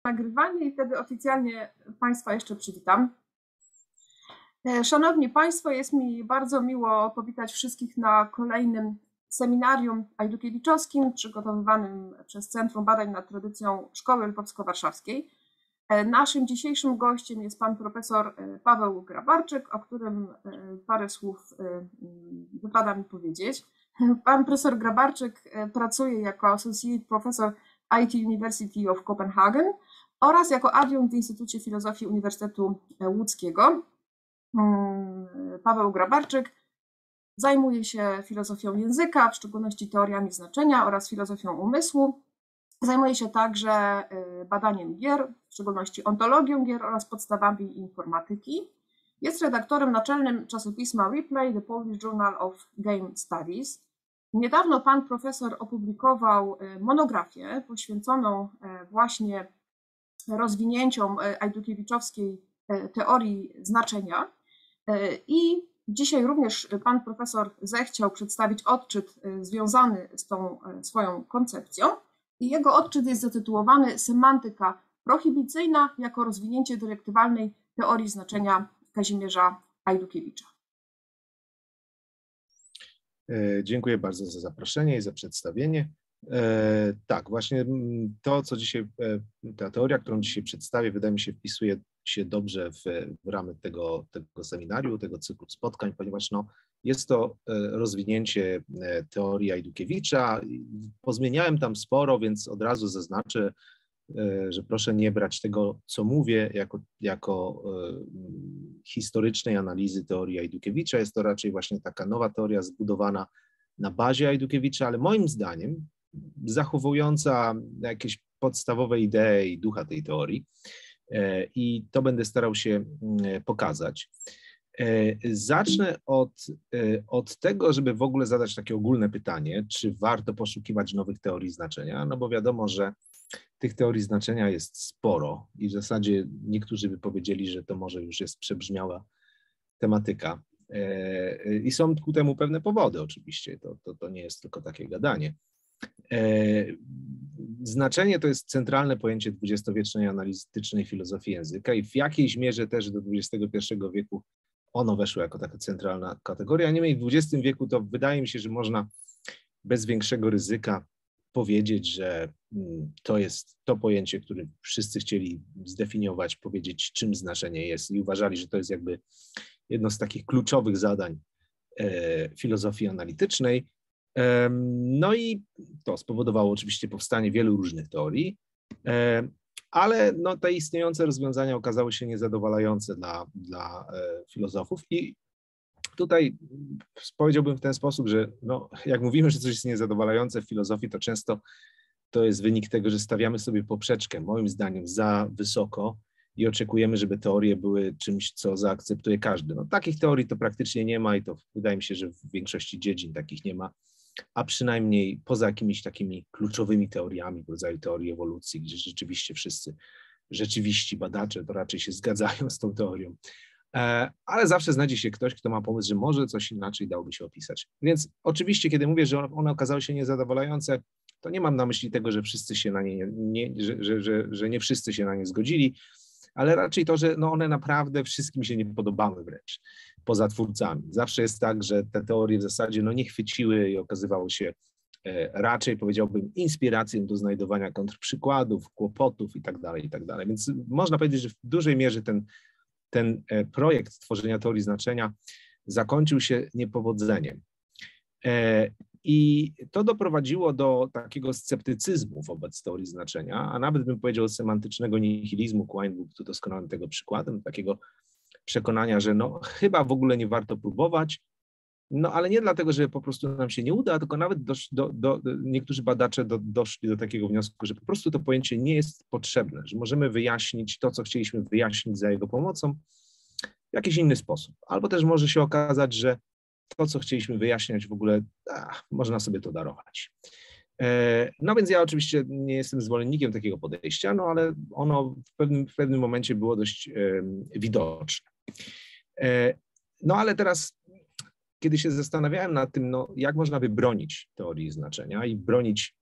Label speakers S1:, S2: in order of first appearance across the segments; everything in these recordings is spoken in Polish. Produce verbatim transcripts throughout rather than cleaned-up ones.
S1: nagrywanie i wtedy oficjalnie Państwa jeszcze przywitam. Szanowni Państwo, jest mi bardzo miło powitać wszystkich na kolejnym seminarium ajdukiewiczowskim przygotowywanym przez Centrum Badań nad Tradycją Szkoły Lwowsko-Warszawskiej. Naszym dzisiejszym gościem jest pan profesor Paweł Grabarczyk, o którym parę słów wypada mi powiedzieć. Pan profesor Grabarczyk pracuje jako Associate Professor I T University of Copenhagen oraz jako adiunkt w Instytucie Filozofii Uniwersytetu Łódzkiego. Paweł Grabarczyk zajmuje się filozofią języka, w szczególności teoriami znaczenia oraz filozofią umysłu. Zajmuje się także badaniem gier, w szczególności ontologią gier oraz podstawami informatyki. Jest redaktorem naczelnym czasopisma Replay, The Polish Journal of Game Studies. Niedawno pan profesor opublikował monografię poświęconą właśnie rozwinięciom ajdukiewiczowskiej teorii znaczenia i dzisiaj również pan profesor zechciał przedstawić odczyt związany z tą swoją koncepcją i jego odczyt jest zatytułowany Semantyka prohibicyjna jako rozwinięcie dyrektywalnej teorii znaczenia Kazimierza Ajdukiewicza.
S2: Dziękuję bardzo za zaproszenie i za przedstawienie. Tak, właśnie to, co dzisiaj, ta teoria, którą dzisiaj przedstawię, wydaje mi się, wpisuje się dobrze w, w ramy tego, tego seminarium, tego cyklu spotkań, ponieważ no, jest to rozwinięcie teorii Ajdukiewicza. Pozmieniałem tam sporo, więc od razu zaznaczę, że proszę nie brać tego, co mówię, jako, jako historycznej analizy teorii Ajdukiewicza. Jest to raczej właśnie taka nowa teoria zbudowana na bazie Ajdukiewicza, ale moim zdaniem zachowująca jakieś podstawowe idee i ducha tej teorii. I to będę starał się pokazać. Zacznę od, od tego, żeby w ogóle zadać takie ogólne pytanie, czy warto poszukiwać nowych teorii znaczenia, no bo wiadomo, że tych teorii znaczenia jest sporo i w zasadzie niektórzy by powiedzieli, że to może już jest przebrzmiała tematyka. I są ku temu pewne powody oczywiście, to, to, to nie jest tylko takie gadanie. Znaczenie to jest centralne pojęcie dwudziestowiecznej analitycznej filozofii języka i w jakiejś mierze też do dwudziestego pierwszego wieku ono weszło jako taka centralna kategoria. Niemniej w dwudziestym wieku to wydaje mi się, że można bez większego ryzyka powiedzieć, że to jest to pojęcie, które wszyscy chcieli zdefiniować, powiedzieć, czym znaczenie jest i uważali, że to jest jakby jedno z takich kluczowych zadań filozofii analitycznej. No i to spowodowało oczywiście powstanie wielu różnych teorii, ale no, te istniejące rozwiązania okazały się niezadowalające dla, dla filozofów i tutaj powiedziałbym w ten sposób, że no, jak mówimy, że coś jest niezadowalające w filozofii, to często to jest wynik tego, że stawiamy sobie poprzeczkę, moim zdaniem, za wysoko i oczekujemy, żeby teorie były czymś, co zaakceptuje każdy. No, takich teorii to praktycznie nie ma i to wydaje mi się, że w większości dziedzin takich nie ma, a przynajmniej poza jakimiś takimi kluczowymi teoriami w rodzaju teorii ewolucji, gdzie rzeczywiście wszyscy rzeczywiści badacze to raczej się zgadzają z tą teorią. Ale zawsze znajdzie się ktoś, kto ma pomysł, że może coś inaczej dałoby się opisać. Więc oczywiście, kiedy mówię, że one okazały się niezadowalające, to nie mam na myśli tego, że wszyscy się na nie, nie, że, że, że, że nie wszyscy się na nie zgodzili, ale raczej to, że no one naprawdę wszystkim się nie podobały wręcz, poza twórcami. Zawsze jest tak, że te teorie w zasadzie no nie chwyciły i okazywało się e, raczej, powiedziałbym, inspiracją do znajdowania kontrprzykładów, kłopotów i tak dalej, i tak dalej. Więc można powiedzieć, że w dużej mierze ten, ten projekt tworzenia teorii znaczenia zakończył się niepowodzeniem. E, I to doprowadziło do takiego sceptycyzmu wobec teorii znaczenia, a nawet bym powiedział semantycznego nihilizmu. Quine był tu doskonałym tego przykładem, takiego przekonania, że no chyba w ogóle nie warto próbować, no ale nie dlatego, że po prostu nam się nie uda, tylko nawet do, do, do, niektórzy badacze do, doszli do takiego wniosku, że po prostu to pojęcie nie jest potrzebne, że możemy wyjaśnić to, co chcieliśmy wyjaśnić za jego pomocą w jakiś inny sposób. Albo też może się okazać, że to, co chcieliśmy wyjaśniać w ogóle, ach, można sobie to darować. E, no więc ja oczywiście nie jestem zwolennikiem takiego podejścia, no ale ono w pewnym, w pewnym momencie było dość e, widoczne. E, no ale teraz, kiedy się zastanawiałem nad tym, no, jak można by bronić teorii znaczenia i bronić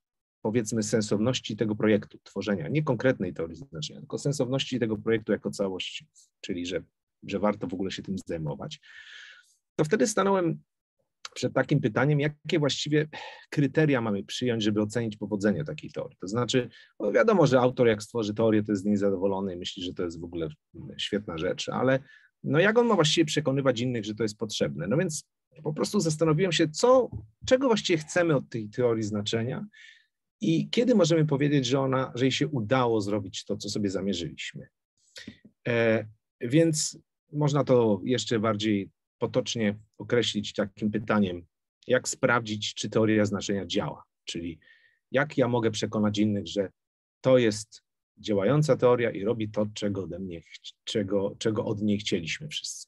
S2: powiedzmy sensowności tego projektu, tworzenia, nie konkretnej teorii znaczenia, tylko sensowności tego projektu jako całości, czyli że, że warto w ogóle się tym zajmować, to wtedy stanąłem przed takim pytaniem, jakie właściwie kryteria mamy przyjąć, żeby ocenić powodzenie takiej teorii. To znaczy, no wiadomo, że autor jak stworzy teorię, to jest z niej zadowolony i myśli, że to jest w ogóle świetna rzecz, ale no jak on ma właściwie przekonywać innych, że to jest potrzebne? No więc po prostu zastanowiłem się, co, czego właściwie chcemy od tej teorii znaczenia i kiedy możemy powiedzieć, że ona, że jej się udało zrobić to, co sobie zamierzyliśmy. E, więc można to jeszcze bardziej potocznie określić takim pytaniem, jak sprawdzić, czy teoria znaczenia działa, czyli jak ja mogę przekonać innych, że to jest działająca teoria i robi to, czego ode mnie, czego, czego od niej chcieliśmy wszyscy.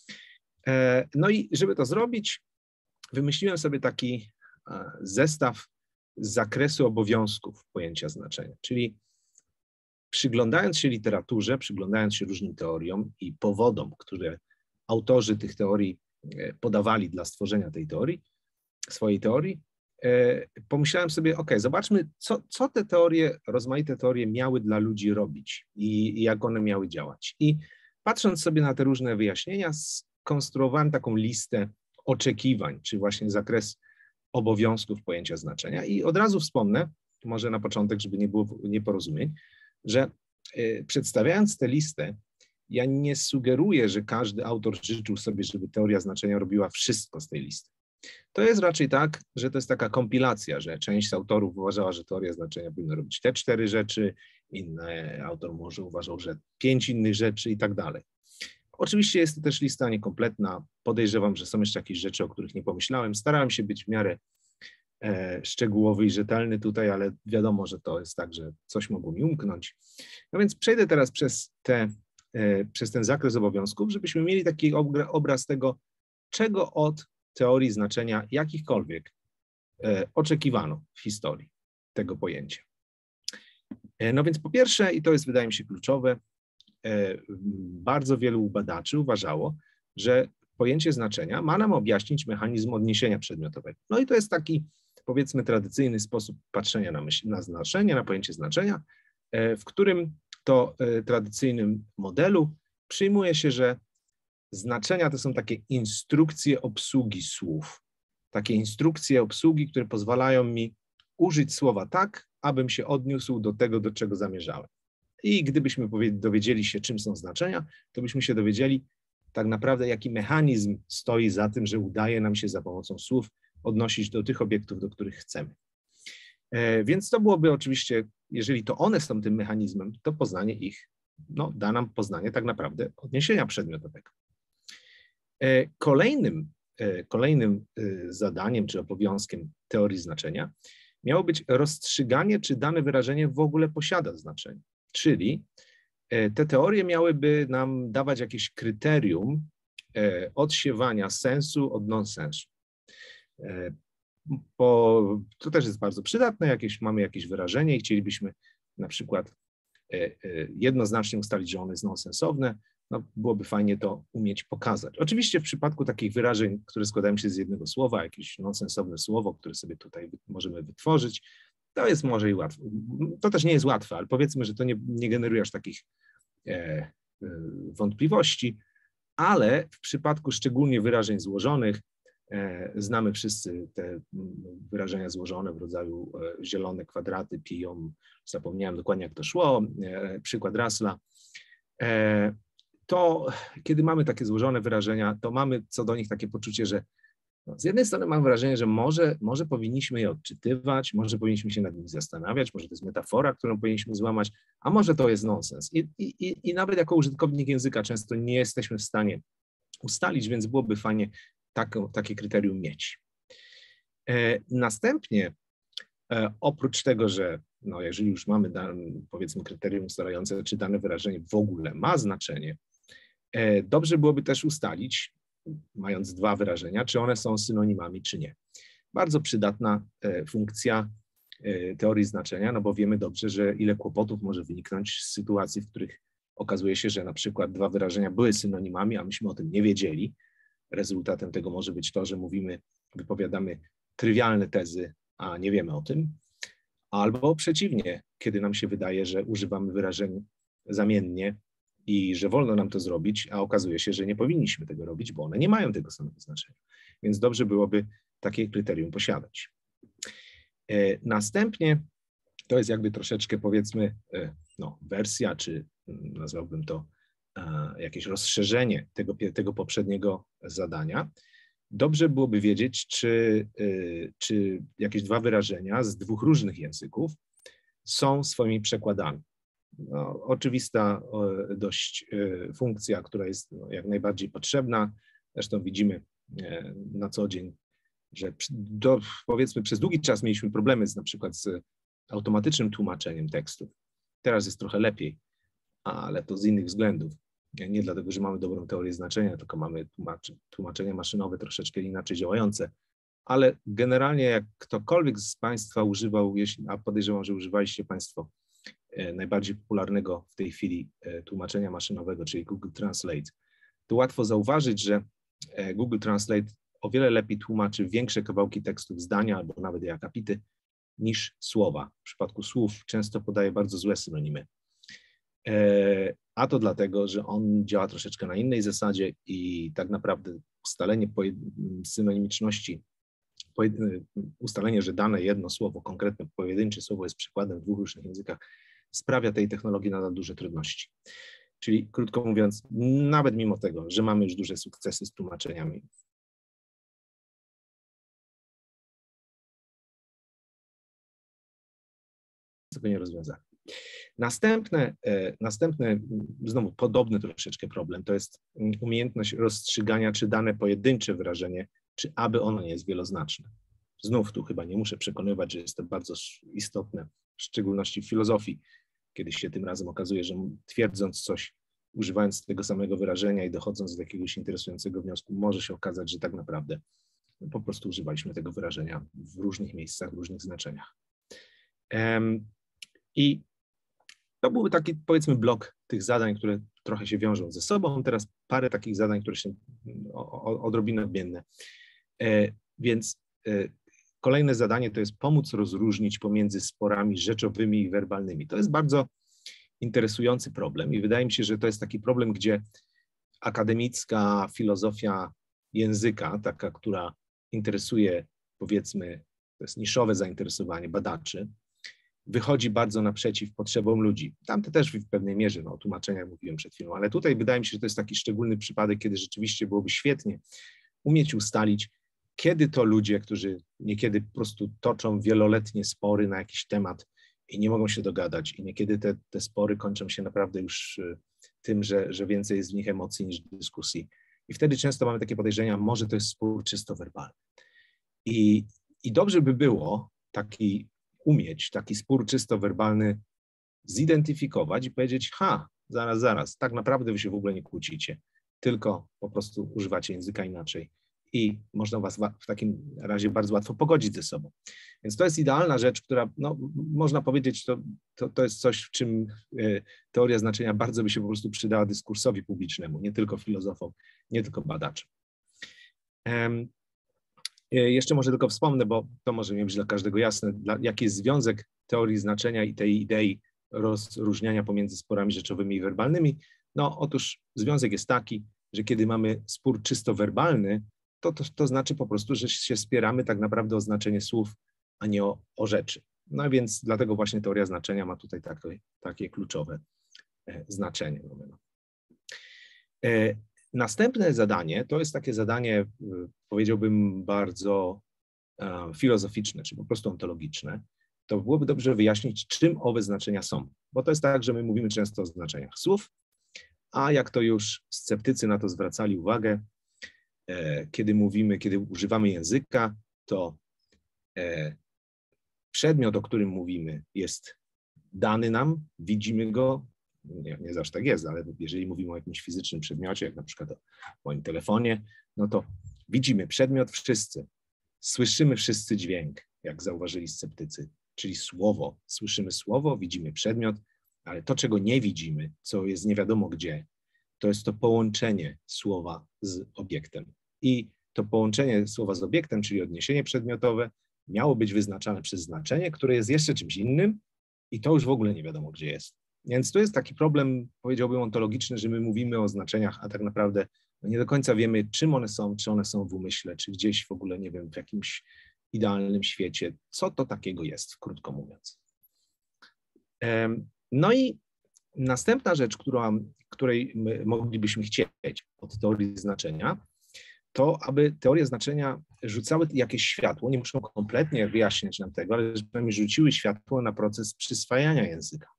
S2: No i żeby to zrobić, wymyśliłem sobie taki zestaw z zakresu obowiązków pojęcia znaczenia, czyli przyglądając się literaturze, przyglądając się różnym teoriom i powodom, które autorzy tych teorii podawali dla stworzenia tej teorii, swojej teorii, pomyślałem sobie, ok, zobaczmy, co, co te teorie, rozmaite teorie miały dla ludzi robić i, i jak one miały działać. I patrząc sobie na te różne wyjaśnienia, skonstruowałem taką listę oczekiwań, czy właśnie zakres obowiązków pojęcia znaczenia. I od razu wspomnę, może na początek, żeby nie było nieporozumień, że y, przedstawiając tę listę, ja nie sugeruję, że każdy autor życzył sobie, żeby teoria znaczenia robiła wszystko z tej listy. To jest raczej tak, że to jest taka kompilacja, że część autorów uważała, że teoria znaczenia powinna robić te cztery rzeczy, inny autor może uważał, że pięć innych rzeczy i tak dalej. Oczywiście jest to też lista niekompletna. Podejrzewam, że są jeszcze jakieś rzeczy, o których nie pomyślałem. Starałem się być w miarę e, szczegółowy i rzetelny tutaj, ale wiadomo, że to jest tak, że coś mogło mi umknąć. No więc przejdę teraz przez, te, e, przez ten zakres obowiązków, żebyśmy mieli taki obraz tego, czego od teorii znaczenia jakichkolwiek e, oczekiwano w historii tego pojęcia. E, no więc po pierwsze, i to jest wydaje mi się kluczowe, e, bardzo wielu badaczy uważało, że pojęcie znaczenia ma nam objaśnić mechanizm odniesienia przedmiotowego. No i to jest taki, powiedzmy, tradycyjny sposób patrzenia na, myśl, na znaczenie, na pojęcie znaczenia, e, w którym to e, tradycyjnym modelu przyjmuje się, że znaczenia to są takie instrukcje obsługi słów. Takie instrukcje obsługi, które pozwalają mi użyć słowa tak, abym się odniósł do tego, do czego zamierzałem. I gdybyśmy dowiedzieli się, czym są znaczenia, to byśmy się dowiedzieli tak naprawdę, jaki mechanizm stoi za tym, że udaje nam się za pomocą słów odnosić do tych obiektów, do których chcemy. E, więc to byłoby oczywiście, jeżeli to one są tym mechanizmem, to poznanie ich, no, da nam poznanie tak naprawdę odniesienia przedmiotowego. Kolejnym, kolejnym zadaniem czy obowiązkiem teorii znaczenia miało być rozstrzyganie, czy dane wyrażenie w ogóle posiada znaczenie. Czyli te teorie miałyby nam dawać jakieś kryterium odsiewania sensu od nonsensu. Bo to też jest bardzo przydatne, jakieś, mamy jakieś wyrażenie i chcielibyśmy na przykład jednoznacznie ustalić, że ono jest nonsensowne, no byłoby fajnie to umieć pokazać. Oczywiście w przypadku takich wyrażeń, które składają się z jednego słowa, jakieś nonsensowne słowo, które sobie tutaj możemy wytworzyć, to jest może i łatwe. To też nie jest łatwe, ale powiedzmy, że to nie, nie generuje aż takich e, e, wątpliwości, ale w przypadku szczególnie wyrażeń złożonych, e, znamy wszyscy te wyrażenia złożone w rodzaju e, zielone kwadraty piją, zapomniałem dokładnie jak to szło, e, przykład Russella. E, to kiedy mamy takie złożone wyrażenia, to mamy co do nich takie poczucie, że no, z jednej strony mam wrażenie, że może, może powinniśmy je odczytywać, może powinniśmy się nad nimi zastanawiać, może to jest metafora, którą powinniśmy złamać, a może to jest nonsens. I, i, i nawet jako użytkownik języka często nie jesteśmy w stanie ustalić, więc byłoby fajnie taką, takie kryterium mieć. E, następnie e, oprócz tego, że no, jeżeli już mamy dan, powiedzmy kryterium ustalające, czy dane wyrażenie w ogóle ma znaczenie, e, dobrze byłoby też ustalić, mając dwa wyrażenia, czy one są synonimami, czy nie. Bardzo przydatna e, funkcja e, teorii znaczenia, no bo wiemy dobrze, że ile kłopotów może wyniknąć z sytuacji, w których okazuje się, że na przykład dwa wyrażenia były synonimami, a myśmy o tym nie wiedzieli. Rezultatem tego może być to, że mówimy, wypowiadamy trywialne tezy, a nie wiemy o tym. albo przeciwnie, kiedy nam się wydaje, że używamy wyrażeń zamiennie i że wolno nam to zrobić, a okazuje się, że nie powinniśmy tego robić, bo one nie mają tego samego znaczenia. Więc dobrze byłoby takie kryterium posiadać. Następnie to jest jakby troszeczkę, powiedzmy, no, wersja, czy nazwałbym to jakieś rozszerzenie tego, tego poprzedniego zadania. Dobrze byłoby wiedzieć, czy, czy jakieś dwa wyrażenia z dwóch różnych języków są swoimi przekładami. No, oczywista dość funkcja, która jest no, jak najbardziej potrzebna. Zresztą widzimy na co dzień, że do, powiedzmy przez długi czas mieliśmy problemy z, na przykład z automatycznym tłumaczeniem tekstów. Teraz jest trochę lepiej, ale to z innych względów. Nie dlatego, że mamy dobrą teorię znaczenia, tylko mamy tłumaczy, tłumaczenia maszynowe troszeczkę inaczej działające. Ale generalnie jak ktokolwiek z Państwa używał, jeśli, a podejrzewam, że używaliście Państwo najbardziej popularnego w tej chwili tłumaczenia maszynowego, czyli Google Translate, to łatwo zauważyć, że Google Translate o wiele lepiej tłumaczy większe kawałki tekstów, zdania albo nawet i akapity niż słowa. W przypadku słów często podaje bardzo złe synonimy. A to dlatego, że on działa troszeczkę na innej zasadzie i tak naprawdę ustalenie synonimiczności, ustalenie, że dane jedno słowo, konkretne pojedyncze słowo jest przykładem w dwóch różnych językach, sprawia tej technologii nadal duże trudności. Czyli krótko mówiąc, nawet mimo tego, że mamy już duże sukcesy z tłumaczeniami, tego nie rozwiązali. Następne, następny, znowu podobny troszeczkę problem, to jest umiejętność rozstrzygania, czy dane pojedyncze wyrażenie, czy aby ono nie jest wieloznaczne. Znów tu chyba nie muszę przekonywać, że jest to bardzo istotne, w szczególności w filozofii, kiedy się tym razem okazuje, że twierdząc coś, używając tego samego wyrażenia i dochodząc do jakiegoś interesującego wniosku, może się okazać, że tak naprawdę po prostu używaliśmy tego wyrażenia w różnych miejscach, w różnych znaczeniach. I to byłby taki, powiedzmy, blok tych zadań, które trochę się wiążą ze sobą. Teraz parę takich zadań, które się odrobinę odmienne. Więc kolejne zadanie to jest pomóc rozróżnić pomiędzy sporami rzeczowymi i werbalnymi. To jest bardzo interesujący problem i wydaje mi się, że to jest taki problem, gdzie akademicka filozofia języka, taka, która interesuje, powiedzmy, to jest niszowe zainteresowanie badaczy, wychodzi bardzo naprzeciw potrzebom ludzi. Tamte też w pewnej mierze, no o tłumaczeniach mówiłem przed chwilą, ale tutaj wydaje mi się, że to jest taki szczególny przypadek, kiedy rzeczywiście byłoby świetnie umieć ustalić, kiedy to ludzie, którzy niekiedy po prostu toczą wieloletnie spory na jakiś temat i nie mogą się dogadać i niekiedy te, te spory kończą się naprawdę już tym, że, że więcej jest w nich emocji niż dyskusji. I wtedy często mamy takie podejrzenia, może to jest spór czysto werbalny. I, i dobrze by było taki umieć taki spór czysto werbalny zidentyfikować i powiedzieć, ha, zaraz, zaraz, tak naprawdę wy się w ogóle nie kłócicie, tylko po prostu używacie języka inaczej i można was w takim razie bardzo łatwo pogodzić ze sobą. Więc to jest idealna rzecz, która, no, można powiedzieć, to, to, to jest coś, w czym teoria znaczenia bardzo by się po prostu przydała dyskursowi publicznemu, nie tylko filozofom, nie tylko badaczom. Um, Jeszcze może tylko wspomnę, bo to może nie być dla każdego jasne, dla, jaki jest związek teorii znaczenia i tej idei rozróżniania pomiędzy sporami rzeczowymi i werbalnymi. No otóż związek jest taki, że kiedy mamy spór czysto werbalny, to, to, to znaczy po prostu, że się spieramy tak naprawdę o znaczenie słów, a nie o, o rzeczy. No więc dlatego właśnie teoria znaczenia ma tutaj takie, takie kluczowe znaczenie. Następne zadanie to jest takie zadanie, powiedziałbym, bardzo filozoficzne, czy po prostu ontologiczne. To byłoby dobrze wyjaśnić, czym owe znaczenia są. Bo to jest tak, że my mówimy często o znaczeniach słów, a jak to już sceptycy na to zwracali uwagę, kiedy mówimy, kiedy używamy języka, to przedmiot, o którym mówimy, jest dany nam, widzimy go. Nie, nie zawsze tak jest, ale jeżeli mówimy o jakimś fizycznym przedmiocie, jak na przykład o moim telefonie, no to widzimy przedmiot wszyscy, słyszymy wszyscy dźwięk, jak zauważyli sceptycy, czyli słowo. Słyszymy słowo, widzimy przedmiot, ale to, czego nie widzimy, co jest nie wiadomo gdzie, to jest to połączenie słowa z obiektem. I to połączenie słowa z obiektem, czyli odniesienie przedmiotowe, miało być wyznaczane przez znaczenie, które jest jeszcze czymś innym i to już w ogóle nie wiadomo, gdzie jest. Więc to jest taki problem, powiedziałbym, ontologiczny, że my mówimy o znaczeniach, a tak naprawdę nie do końca wiemy, czym one są, czy one są w umyśle, czy gdzieś w ogóle, nie wiem, w jakimś idealnym świecie. Co to takiego jest, krótko mówiąc. No i następna rzecz, która, której my moglibyśmy chcieć od teorii znaczenia, to aby teorie znaczenia rzucały jakieś światło, nie muszą kompletnie wyjaśniać nam tego, ale żeby rzuciły światło na proces przyswajania języka.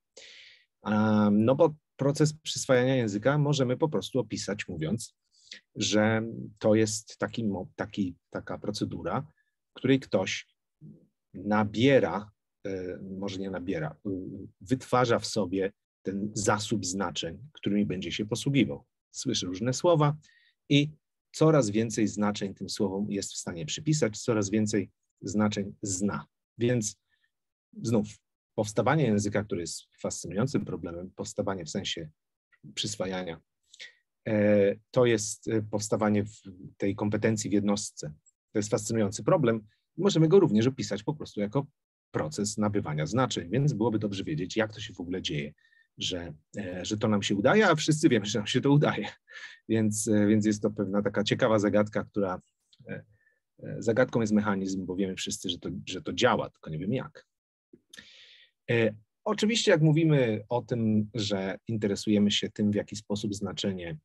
S2: No bo proces przyswajania języka możemy po prostu opisać mówiąc, że to jest taki, taki, taka procedura, w której ktoś nabiera, może nie nabiera, wytwarza w sobie ten zasób znaczeń, którymi będzie się posługiwał. Słyszy różne słowa i coraz więcej znaczeń tym słowom jest w stanie przypisać, coraz więcej znaczeń zna. Więc znów powstawanie języka, który jest fascynującym problemem, powstawanie w sensie przyswajania, to jest powstawanie w tej kompetencji w jednostce. To jest fascynujący problem. Możemy go również opisać po prostu jako proces nabywania znaczeń, więc byłoby dobrze wiedzieć, jak to się w ogóle dzieje, że, że to nam się udaje, a wszyscy wiemy, że nam się to udaje. Więc, więc jest to pewna taka ciekawa zagadka, która zagadką jest mechanizm, bo wiemy wszyscy, że to, że to działa, tylko nie wiemy jak. Oczywiście jak mówimy o tym, że interesujemy się tym, w jaki sposób znaczenie,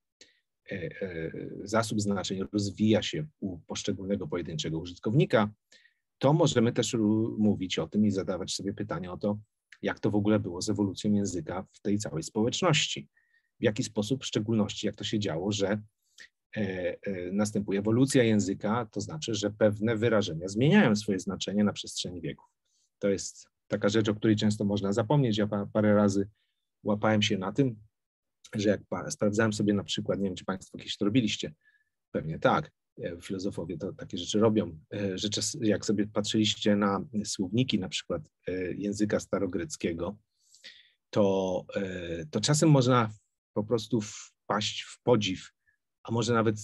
S2: zasób znaczeń rozwija się u poszczególnego pojedynczego użytkownika, to możemy też mówić o tym i zadawać sobie pytania o to, jak to w ogóle było z ewolucją języka w tej całej społeczności. W jaki sposób, w szczególności jak to się działo, że następuje ewolucja języka, to znaczy, że pewne wyrażenia zmieniają swoje znaczenie na przestrzeni wieków. To jest taka rzecz, o której często można zapomnieć. Ja parę razy łapałem się na tym, że jak sprawdzałem sobie na przykład, nie wiem, czy Państwo kiedyś to robiliście, pewnie tak, filozofowie to takie rzeczy robią, że czas, jak sobie patrzyliście na słowniki na przykład języka starogreckiego, to, to czasem można po prostu wpaść w podziw, a może nawet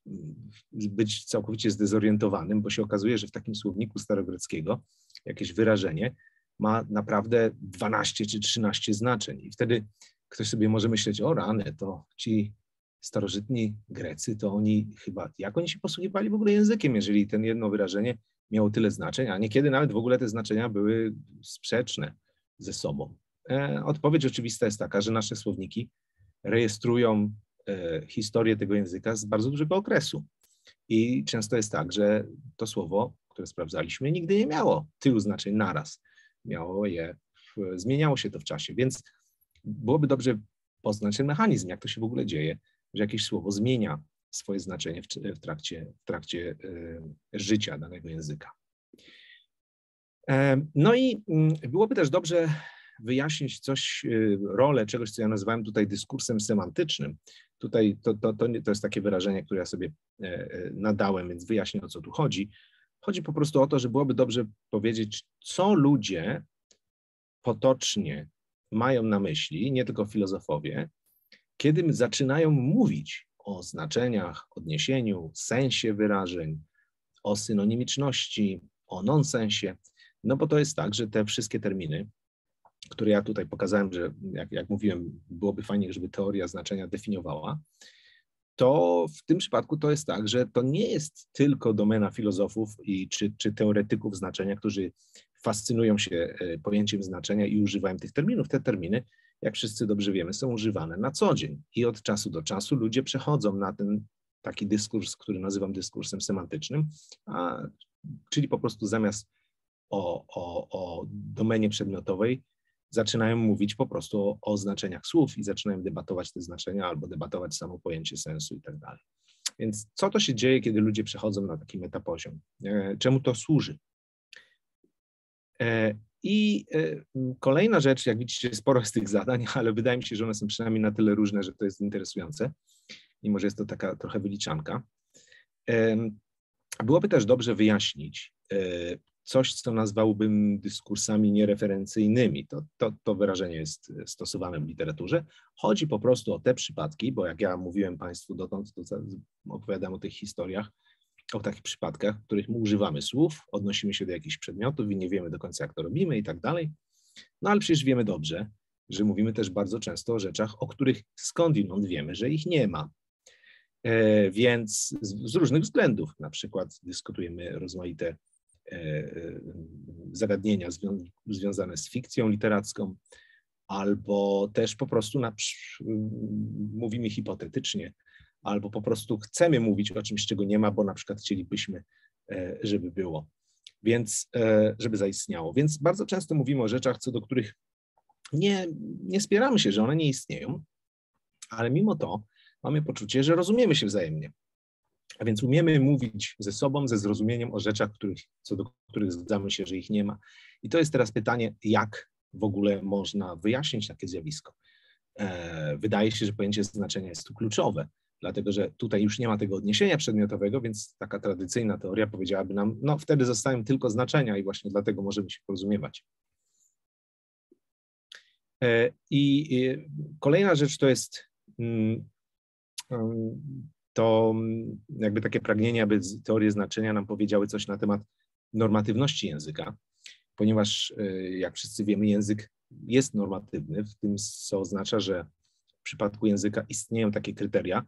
S2: być całkowicie zdezorientowanym, bo się okazuje, że w takim słowniku starogreckiego jakieś wyrażenie ma naprawdę dwanaście czy trzynaście znaczeń i wtedy ktoś sobie może myśleć, o rany, to ci starożytni Grecy, to oni chyba, jak oni się posługiwali w ogóle językiem, jeżeli ten jedno wyrażenie miało tyle znaczeń, a niekiedy nawet w ogóle te znaczenia były sprzeczne ze sobą. E, odpowiedź oczywista jest taka, że nasze słowniki rejestrują e, historię tego języka z bardzo dużego okresu. I często jest tak, że to słowo, które sprawdzaliśmy, nigdy nie miało tylu znaczeń naraz. Miało je, zmieniało się to w czasie, więc byłoby dobrze poznać ten mechanizm, jak to się w ogóle dzieje, że jakieś słowo zmienia swoje znaczenie w, w trakcie, w trakcie y, życia danego języka. E, no i y, byłoby też dobrze wyjaśnić coś, y, rolę czegoś, co ja nazywałem tutaj dyskursem semantycznym. Tutaj to, to, to, to jest takie wyrażenie, które ja sobie y, nadałem, więc wyjaśnię, o co tu chodzi. Chodzi po prostu o to, że byłoby dobrze powiedzieć, co ludzie potocznie mają na myśli, nie tylko filozofowie, kiedy zaczynają mówić o znaczeniach, odniesieniu, sensie wyrażeń, o synonimiczności, o nonsensie, no bo to jest tak, że te wszystkie terminy, które ja tutaj pokazałem, że jak, jak mówiłem, byłoby fajnie, żeby teoria znaczenia definiowała, to w tym przypadku to jest tak, że to nie jest tylko domena filozofów i, czy, czy teoretyków znaczenia, którzy fascynują się pojęciem znaczenia i używają tych terminów. Te terminy, jak wszyscy dobrze wiemy, są używane na co dzień i od czasu do czasu ludzie przechodzą na ten taki dyskurs, który nazywam dyskursem semantycznym, a, czyli po prostu zamiast o, o, o domenie przedmiotowej zaczynają mówić po prostu o, o znaczeniach słów i zaczynają debatować te znaczenia albo debatować samo pojęcie sensu i tak dalej. Więc co to się dzieje, kiedy ludzie przechodzą na taki metapoziom? Czemu to służy? I kolejna rzecz, jak widzicie, sporo jest tych zadań, ale wydaje mi się, że one są przynajmniej na tyle różne, że to jest interesujące, mimo że jest to taka trochę wyliczanka. Byłoby też dobrze wyjaśnić coś, co nazwałbym dyskursami niereferencyjnymi. To, to, to wyrażenie jest stosowane w literaturze. Chodzi po prostu o te przypadki, bo jak ja mówiłem Państwu dotąd, to opowiadam o tych historiach, o takich przypadkach, w których my używamy słów, odnosimy się do jakichś przedmiotów i nie wiemy do końca, jak to robimy i tak dalej. No ale przecież wiemy dobrze, że mówimy też bardzo często o rzeczach, o których skądinąd wiemy, że ich nie ma. E, więc z, z różnych względów, na przykład dyskutujemy rozmaite e, zagadnienia zwią związane z fikcją literacką, albo też po prostu na, mówimy hipotetycznie, albo po prostu chcemy mówić o czymś, czego nie ma, bo na przykład chcielibyśmy, e, żeby było, więc e, żeby zaistniało. Więc bardzo często mówimy o rzeczach, co do których nie, nie spieramy się, że one nie istnieją, ale mimo to mamy poczucie, że rozumiemy się wzajemnie. A więc umiemy mówić ze sobą, ze zrozumieniem o rzeczach, których, co do których zgadzamy się, że ich nie ma. I to jest teraz pytanie, jak w ogóle można wyjaśnić takie zjawisko. E, wydaje się, że pojęcie znaczenia jest tu kluczowe, dlatego że tutaj już nie ma tego odniesienia przedmiotowego, więc taka tradycyjna teoria powiedziałaby nam, no wtedy zostają tylko znaczenia i właśnie dlatego możemy się porozumiewać. E, I kolejna rzecz to jest to jakby takie pragnienie, aby teorie znaczenia nam powiedziały coś na temat normatywności języka, ponieważ jak wszyscy wiemy, język jest normatywny, w tym co oznacza, że w przypadku języka istnieją takie kryteria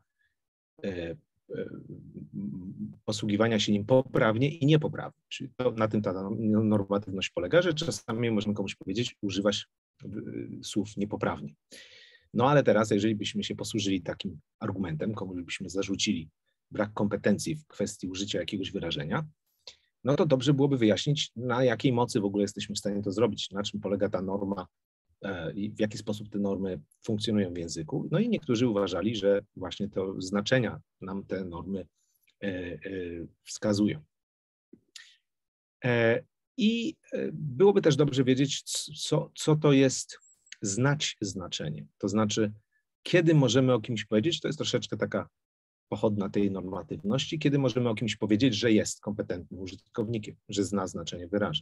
S2: posługiwania się nim poprawnie i niepoprawnie. Czyli to, na tym ta normatywność polega, że czasami możemy komuś powiedzieć, używasz słów niepoprawnie. No ale teraz, jeżeli byśmy się posłużyli takim argumentem, komuś byśmy zarzucili brak kompetencji w kwestii użycia jakiegoś wyrażenia, no to dobrze byłoby wyjaśnić, na jakiej mocy w ogóle jesteśmy w stanie to zrobić, na czym polega ta norma i w jaki sposób te normy funkcjonują w języku. No i niektórzy uważali, że właśnie to znaczenia nam te normy wskazują. I byłoby też dobrze wiedzieć, co, co to jest znać znaczenie. To znaczy, kiedy możemy o kimś powiedzieć, to jest troszeczkę taka pochodna tej normatywności, kiedy możemy o kimś powiedzieć, że jest kompetentnym użytkownikiem, że zna znaczenie wyrażeń.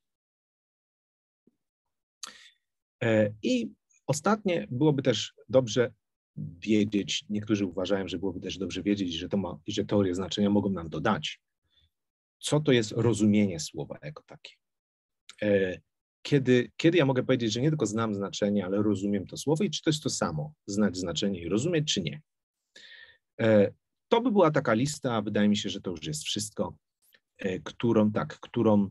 S2: I ostatnie, byłoby też dobrze wiedzieć, niektórzy uważają, że byłoby też dobrze wiedzieć, że, to ma, że teorie znaczenia mogą nam dodać, co to jest rozumienie słowa jako takie. Kiedy, kiedy ja mogę powiedzieć, że nie tylko znam znaczenie, ale rozumiem to słowo i czy to jest to samo, znać znaczenie i rozumieć, czy nie. To by była taka lista, wydaje mi się, że to już jest wszystko, którą tak, którą,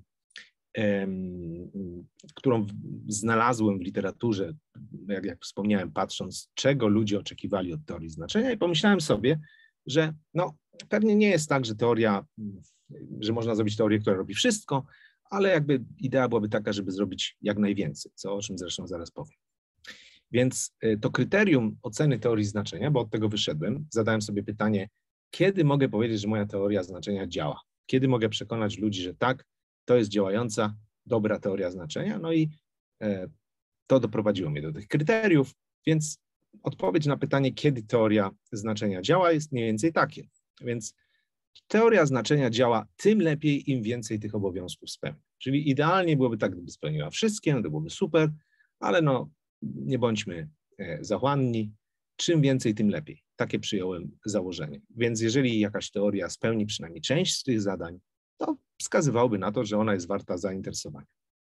S2: którą znalazłem w literaturze, jak, jak wspomniałem, patrząc, czego ludzie oczekiwali od teorii znaczenia i pomyślałem sobie, że no, pewnie nie jest tak, że teoria, że można zrobić teorię, która robi wszystko, ale jakby idea byłaby taka, żeby zrobić jak najwięcej, co o czym zresztą zaraz powiem. Więc to kryterium oceny teorii znaczenia, bo od tego wyszedłem, zadałem sobie pytanie, kiedy mogę powiedzieć, że moja teoria znaczenia działa? Kiedy mogę przekonać ludzi, że tak, to jest działająca, dobra teoria znaczenia? No i to doprowadziło mnie do tych kryteriów, więc odpowiedź na pytanie, kiedy teoria znaczenia działa, jest mniej więcej takie. Więc teoria znaczenia działa tym lepiej, im więcej tych obowiązków spełni. Czyli idealnie byłoby tak, gdyby spełniła wszystkie, no to byłoby super, ale no nie bądźmy zachłanni. Czym więcej, tym lepiej. Takie przyjąłem założenie. Więc jeżeli jakaś teoria spełni przynajmniej część z tych zadań, to wskazywałoby na to, że ona jest warta zainteresowania.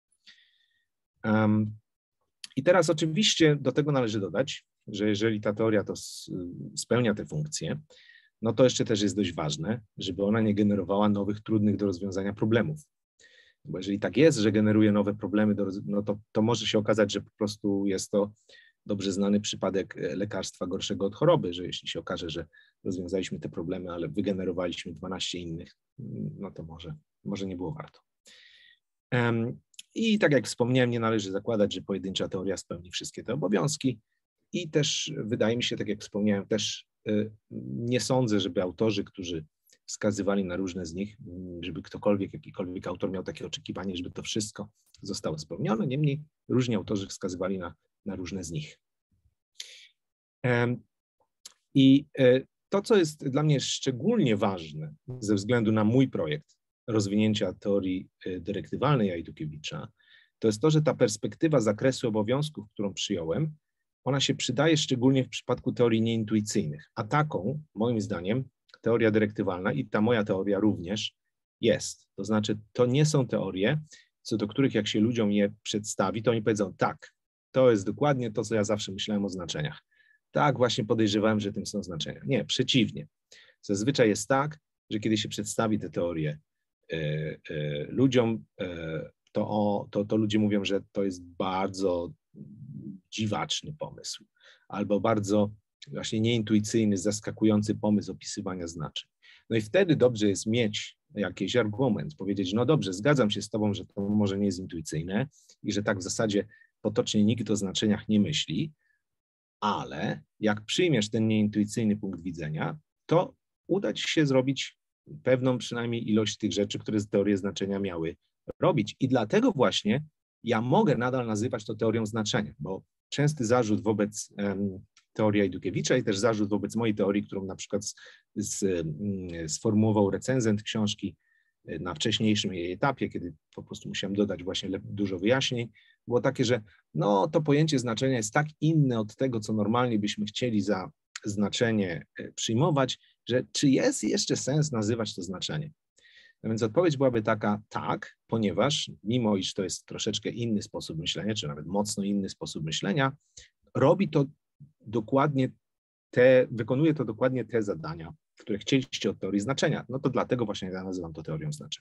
S2: Um, I teraz oczywiście do tego należy dodać, że jeżeli ta teoria to spełnia te funkcje, no to jeszcze też jest dość ważne, żeby ona nie generowała nowych, trudnych do rozwiązania problemów. Bo jeżeli tak jest, że generuje nowe problemy, do, no to, to może się okazać, że po prostu jest to dobrze znany przypadek lekarstwa gorszego od choroby, że jeśli się okaże, że rozwiązaliśmy te problemy, ale wygenerowaliśmy dwanaście innych, no to może, może nie było warto. Um, I tak jak wspomniałem, nie należy zakładać, że pojedyncza teoria spełni wszystkie te obowiązki i też wydaje mi się, tak jak wspomniałem, też y, nie sądzę, żeby autorzy, którzy wskazywali na różne z nich, żeby ktokolwiek, jakikolwiek autor miał takie oczekiwanie, żeby to wszystko zostało spełnione. Niemniej różni autorzy wskazywali na, na różne z nich. I to, co jest dla mnie szczególnie ważne ze względu na mój projekt rozwinięcia teorii dyrektywalnej Ajdukiewicza, to jest to, że ta perspektywa zakresu obowiązków, którą przyjąłem, ona się przydaje szczególnie w przypadku teorii nieintuicyjnych, a taką, moim zdaniem, teoria dyrektywalna i ta moja teoria również jest. To znaczy, to nie są teorie, co do których jak się ludziom je przedstawi, to oni powiedzą, tak, to jest dokładnie to, co ja zawsze myślałem o znaczeniach. Tak, właśnie podejrzewałem, że tym są znaczenia. Nie, przeciwnie. Zazwyczaj jest tak, że kiedy się przedstawi te teorie y, y, ludziom, y, to, o, to, to ludzie mówią, że to jest bardzo dziwaczny pomysł, albo bardzo właśnie nieintuicyjny, zaskakujący pomysł opisywania znaczeń. No i wtedy dobrze jest mieć jakiś argument, powiedzieć, no dobrze, zgadzam się z tobą, że to może nie jest intuicyjne i że tak w zasadzie potocznie nikt o znaczeniach nie myśli, ale jak przyjmiesz ten nieintuicyjny punkt widzenia, to uda ci się zrobić pewną przynajmniej ilość tych rzeczy, które teorie znaczenia miały robić. I dlatego właśnie ja mogę nadal nazywać to teorią znaczenia, bo częsty zarzut wobec um, teorii Ajdukiewicza i też zarzut wobec mojej teorii, którą na przykład z, z, sformułował recenzent książki na wcześniejszym jej etapie, kiedy po prostu musiałem dodać właśnie dużo wyjaśnień, było takie, że no to pojęcie znaczenia jest tak inne od tego, co normalnie byśmy chcieli za znaczenie przyjmować, że czy jest jeszcze sens nazywać to znaczenie? No więc odpowiedź byłaby taka, tak, ponieważ mimo iż to jest troszeczkę inny sposób myślenia, czy nawet mocno inny sposób myślenia, robi to dokładnie te, wykonuje to dokładnie te zadania, które chcieliście od teorii znaczenia. No to dlatego właśnie ja nazywam to teorią znaczenia.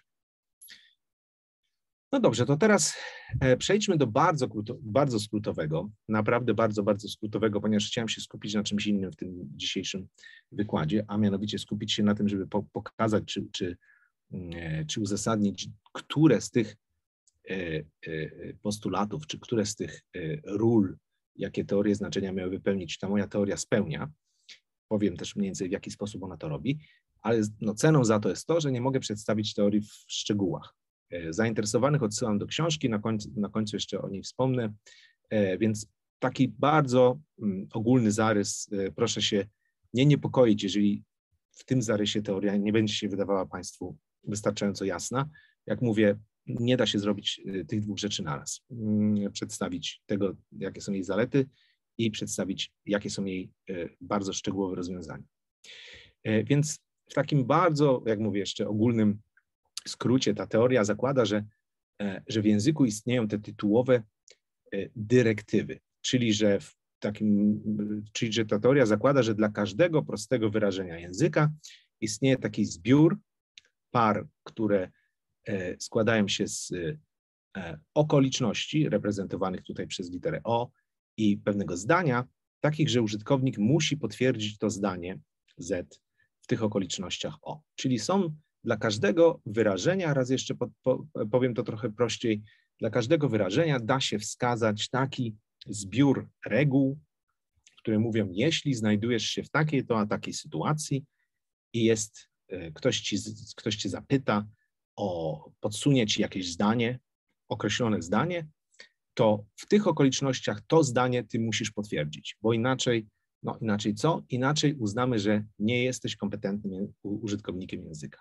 S2: No dobrze, to teraz przejdźmy do bardzo, bardzo skrótowego, naprawdę bardzo, bardzo skrótowego, ponieważ chciałem się skupić na czymś innym w tym dzisiejszym wykładzie, a mianowicie skupić się na tym, żeby pokazać, czy, czy, czy uzasadnić, które z tych postulatów, czy które z tych ról, jakie teorie znaczenia miały wypełnić, ta moja teoria spełnia. Powiem też mniej więcej, w jaki sposób ona to robi, ale no, ceną za to jest to, że nie mogę przedstawić teorii w szczegółach. Zainteresowanych odsyłam do książki, na końcu, na końcu jeszcze o niej wspomnę, więc taki bardzo ogólny zarys, proszę się nie niepokoić, jeżeli w tym zarysie teoria nie będzie się wydawała Państwu wystarczająco jasna. Jak mówię, nie da się zrobić tych dwóch rzeczy naraz. Przedstawić tego, jakie są jej zalety i przedstawić, jakie są jej bardzo szczegółowe rozwiązania. Więc w takim bardzo, jak mówię, jeszcze ogólnym skrócie ta teoria zakłada, że, że w języku istnieją te tytułowe dyrektywy, czyli że w takim, czyli że ta teoria zakłada, że dla każdego prostego wyrażenia języka istnieje taki zbiór par, które składają się z okoliczności reprezentowanych tutaj przez literę O i pewnego zdania, takich, że użytkownik musi potwierdzić to zdanie Z w tych okolicznościach O. Czyli są dla każdego wyrażenia, raz jeszcze po, po, powiem to trochę prościej, dla każdego wyrażenia da się wskazać taki zbiór reguł, które mówią, jeśli znajdujesz się w takiej to a takiej sytuacji i jest, ktoś ci, ktoś cię zapyta o podsunie ci jakieś zdanie, określone zdanie, to w tych okolicznościach to zdanie ty musisz potwierdzić, bo inaczej, no inaczej co? Inaczej uznamy, że nie jesteś kompetentnym użytkownikiem języka.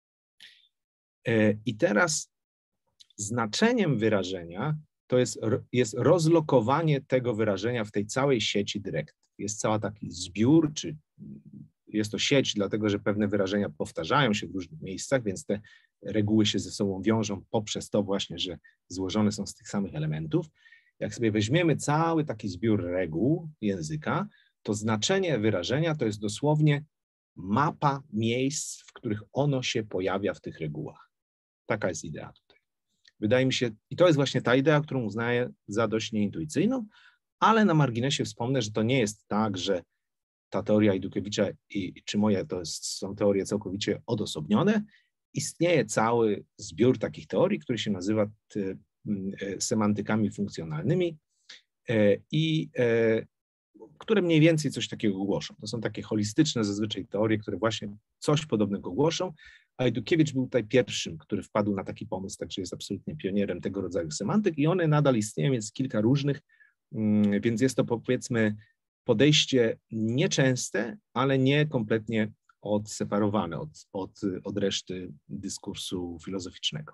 S2: I teraz znaczeniem wyrażenia to jest, jest rozlokowanie tego wyrażenia w tej całej sieci dyrektyw. Jest cały taki zbiór, czy jest to sieć, dlatego że pewne wyrażenia powtarzają się w różnych miejscach, więc te reguły się ze sobą wiążą poprzez to właśnie, że złożone są z tych samych elementów. Jak sobie weźmiemy cały taki zbiór reguł języka, to znaczenie wyrażenia to jest dosłownie mapa miejsc, w których ono się pojawia w tych regułach. Taka jest idea tutaj. Wydaje mi się, i to jest właśnie ta idea, którą uznaję za dość nieintuicyjną, ale na marginesie wspomnę, że to nie jest tak, że ta teoria Ajdukiewicza i czy moja to jest, są teorie całkowicie odosobnione. Istnieje cały zbiór takich teorii, który się nazywa ty, y, semantykami funkcjonalnymi y, i y, które mniej więcej coś takiego głoszą. To są takie holistyczne zazwyczaj teorie, które właśnie coś podobnego głoszą. Ajdukiewicz był tutaj pierwszym, który wpadł na taki pomysł, także jest absolutnie pionierem tego rodzaju semantyk i one nadal istnieją, jest kilka różnych, y, więc jest to powiedzmy podejście nieczęste, ale nie kompletnie odseparowane od, od, od reszty dyskursu filozoficznego.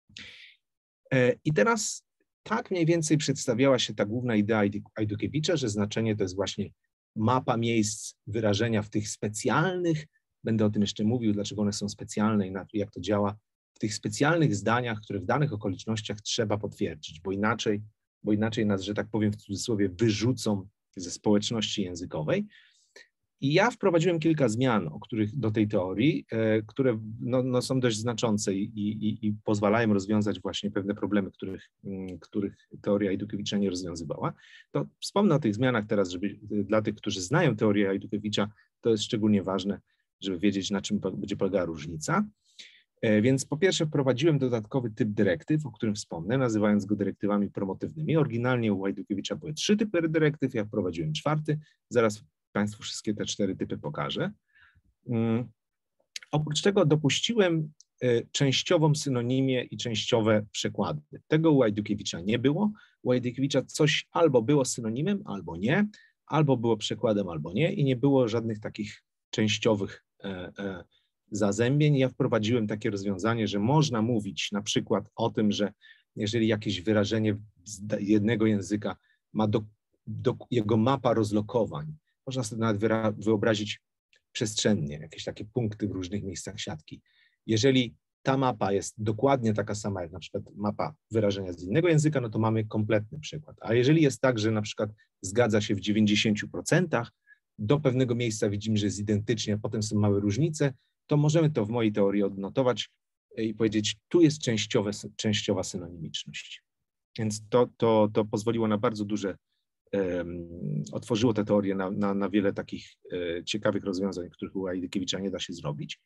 S2: I teraz tak mniej więcej przedstawiała się ta główna idea Ajdukiewicza, że znaczenie to jest właśnie mapa miejsc wyrażenia w tych specjalnych Będę o tym jeszcze mówił, dlaczego one są specjalne i jak to działa w tych specjalnych zdaniach, które w danych okolicznościach trzeba potwierdzić, bo inaczej, bo inaczej nas, że tak powiem w cudzysłowie, wyrzucą ze społeczności językowej. I ja wprowadziłem kilka zmian, o których do tej teorii, e, które no, no są dość znaczące i, i, i pozwalają rozwiązać właśnie pewne problemy, których, m, których teoria Ajdukiewicza nie rozwiązywała. To wspomnę o tych zmianach teraz, żeby dla tych, którzy znają teorię Ajdukiewicza, to jest szczególnie ważne, żeby wiedzieć, na czym będzie polegała różnica. E, więc po pierwsze wprowadziłem dodatkowy typ dyrektyw, o którym wspomnę, nazywając go dyrektywami promotywnymi. Oryginalnie u Ajdukiewicza były trzy typy dyrektyw, ja wprowadziłem czwarty, zaraz Państwu wszystkie te cztery typy pokażę. Um, oprócz tego dopuściłem y, częściową synonimię i częściowe przekłady. Tego u Ajdukiewicza nie było. U Ajdukiewicza coś albo było synonimem, albo nie, albo było przekładem, albo nie i nie było żadnych takich częściowych e, e, zazębień. Ja wprowadziłem takie rozwiązanie, że można mówić na przykład o tym, że jeżeli jakieś wyrażenie z jednego języka ma do, do jego mapa rozlokowań, można sobie nawet wyobrazić przestrzennie, jakieś takie punkty w różnych miejscach siatki. Jeżeli ta mapa jest dokładnie taka sama jak na przykład mapa wyrażenia z innego języka, no to mamy kompletny przykład. A jeżeli jest tak, że na przykład zgadza się w dziewięćdziesięciu procentach, do pewnego miejsca widzimy, że jest identycznie, a potem są małe różnice, to możemy to w mojej teorii odnotować i powiedzieć, tu jest częściowe, częściowa synonimiczność. Więc to, to, to pozwoliło na bardzo duże otworzyło tę teorię na, na, na wiele takich e, ciekawych rozwiązań, których u Ajdukiewicza nie da się zrobić.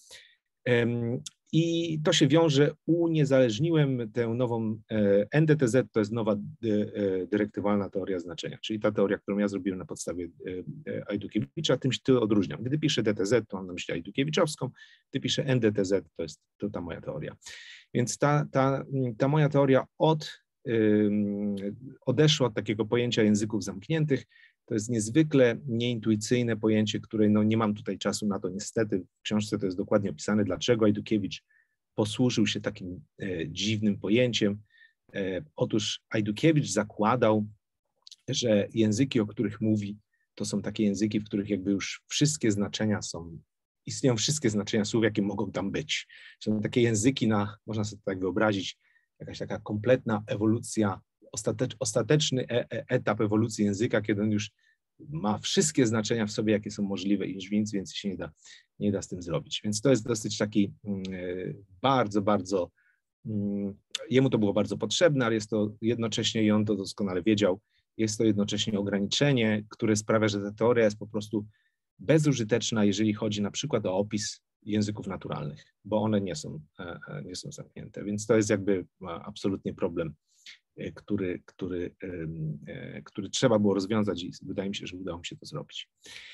S2: Um, I to się wiąże, uniezależniłem tę nową e, N D T Z, to jest nowa dy, e, dyrektywalna teoria znaczenia, czyli ta teoria, którą ja zrobiłem na podstawie e, Ajdukiewicza, tym się to odróżniam. Gdy piszę D T Z, to mam na myśli Ajdukiewiczowską, gdy piszę N D T Z, to jest to ta moja teoria. Więc ta, ta, ta moja teoria od odeszła od takiego pojęcia języków zamkniętych. To jest niezwykle nieintuicyjne pojęcie, które no nie mam tutaj czasu na to niestety. W książce to jest dokładnie opisane, dlaczego Ajdukiewicz posłużył się takim e, dziwnym pojęciem. E, otóż Ajdukiewicz zakładał, że języki, o których mówi, to są takie języki, w których jakby już wszystkie znaczenia są, istnieją wszystkie znaczenia słów, jakie mogą tam być. Są takie języki na, można sobie tak wyobrazić, jakaś taka kompletna ewolucja, ostatecz, ostateczny e, e, etap ewolucji języka, kiedy on już ma wszystkie znaczenia w sobie, jakie są możliwe i już nic więcej się nie da, nie da z tym zrobić. Więc to jest dosyć taki mm, bardzo, bardzo, mm, jemu to było bardzo potrzebne, ale jest to jednocześnie, i on to doskonale wiedział, jest to jednocześnie ograniczenie, które sprawia, że ta teoria jest po prostu bezużyteczna, jeżeli chodzi na przykład o opis języków naturalnych, bo one nie są, nie są zamknięte. Więc to jest jakby absolutnie problem, który, który, który trzeba było rozwiązać i wydaje mi się, że udało mi się to zrobić.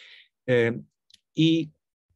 S2: I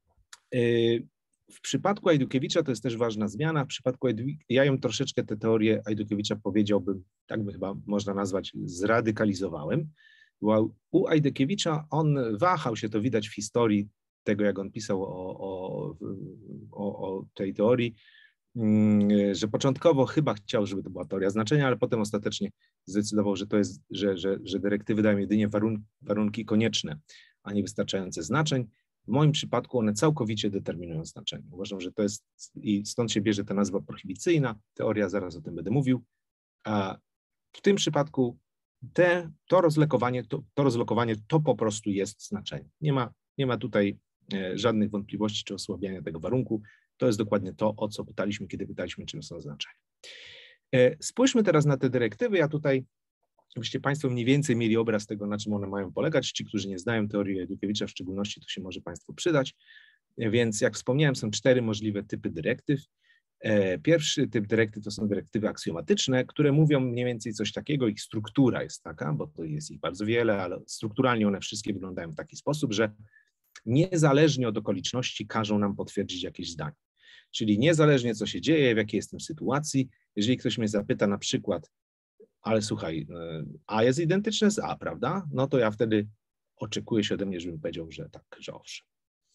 S2: w przypadku Ajdukiewicza to jest też ważna zmiana. W przypadku Ajdukiewicza, ja ją troszeczkę tę teorię Ajdukiewicza powiedziałbym, tak by chyba można nazwać, zradykalizowałem. Bo u Ajdukiewicza on wahał się, to widać w historii tego, jak on pisał o, o, o, o tej teorii, że początkowo chyba chciał, żeby to była teoria znaczenia, ale potem ostatecznie zdecydował, że to jest, że, że, że dyrektywy dają jedynie warun, warunki konieczne, a nie wystarczające znaczeń. W moim przypadku one całkowicie determinują znaczenie. Uważam, że to jest, i stąd się bierze ta nazwa prohibicyjna teoria, zaraz o tym będę mówił. A w tym przypadku te, to rozlokowanie, to, to rozlokowanie to po prostu jest znaczenie. Nie ma, nie ma tutaj żadnych wątpliwości czy osłabiania tego warunku. To jest dokładnie to, o co pytaliśmy, kiedy pytaliśmy, czym są znaczenia. Spójrzmy teraz na te dyrektywy. Ja tutaj, żebyście Państwo mniej więcej mieli obraz tego, na czym one mają polegać. Ci, którzy nie znają teorii Ajdukiewicza w szczególności, to się może Państwu przydać. Więc jak wspomniałem, są cztery możliwe typy dyrektyw. Pierwszy typ dyrektyw to są dyrektywy aksjomatyczne, które mówią mniej więcej coś takiego, ich struktura jest taka, bo to jest ich bardzo wiele, ale strukturalnie one wszystkie wyglądają w taki sposób, że niezależnie od okoliczności każą nam potwierdzić jakieś zdanie. Czyli niezależnie co się dzieje, w jakiej jestem sytuacji, jeżeli ktoś mnie zapyta na przykład, ale słuchaj, A jest identyczne z A, prawda? No to ja wtedy oczekuję się ode mnie, żebym powiedział, że tak, że owszem.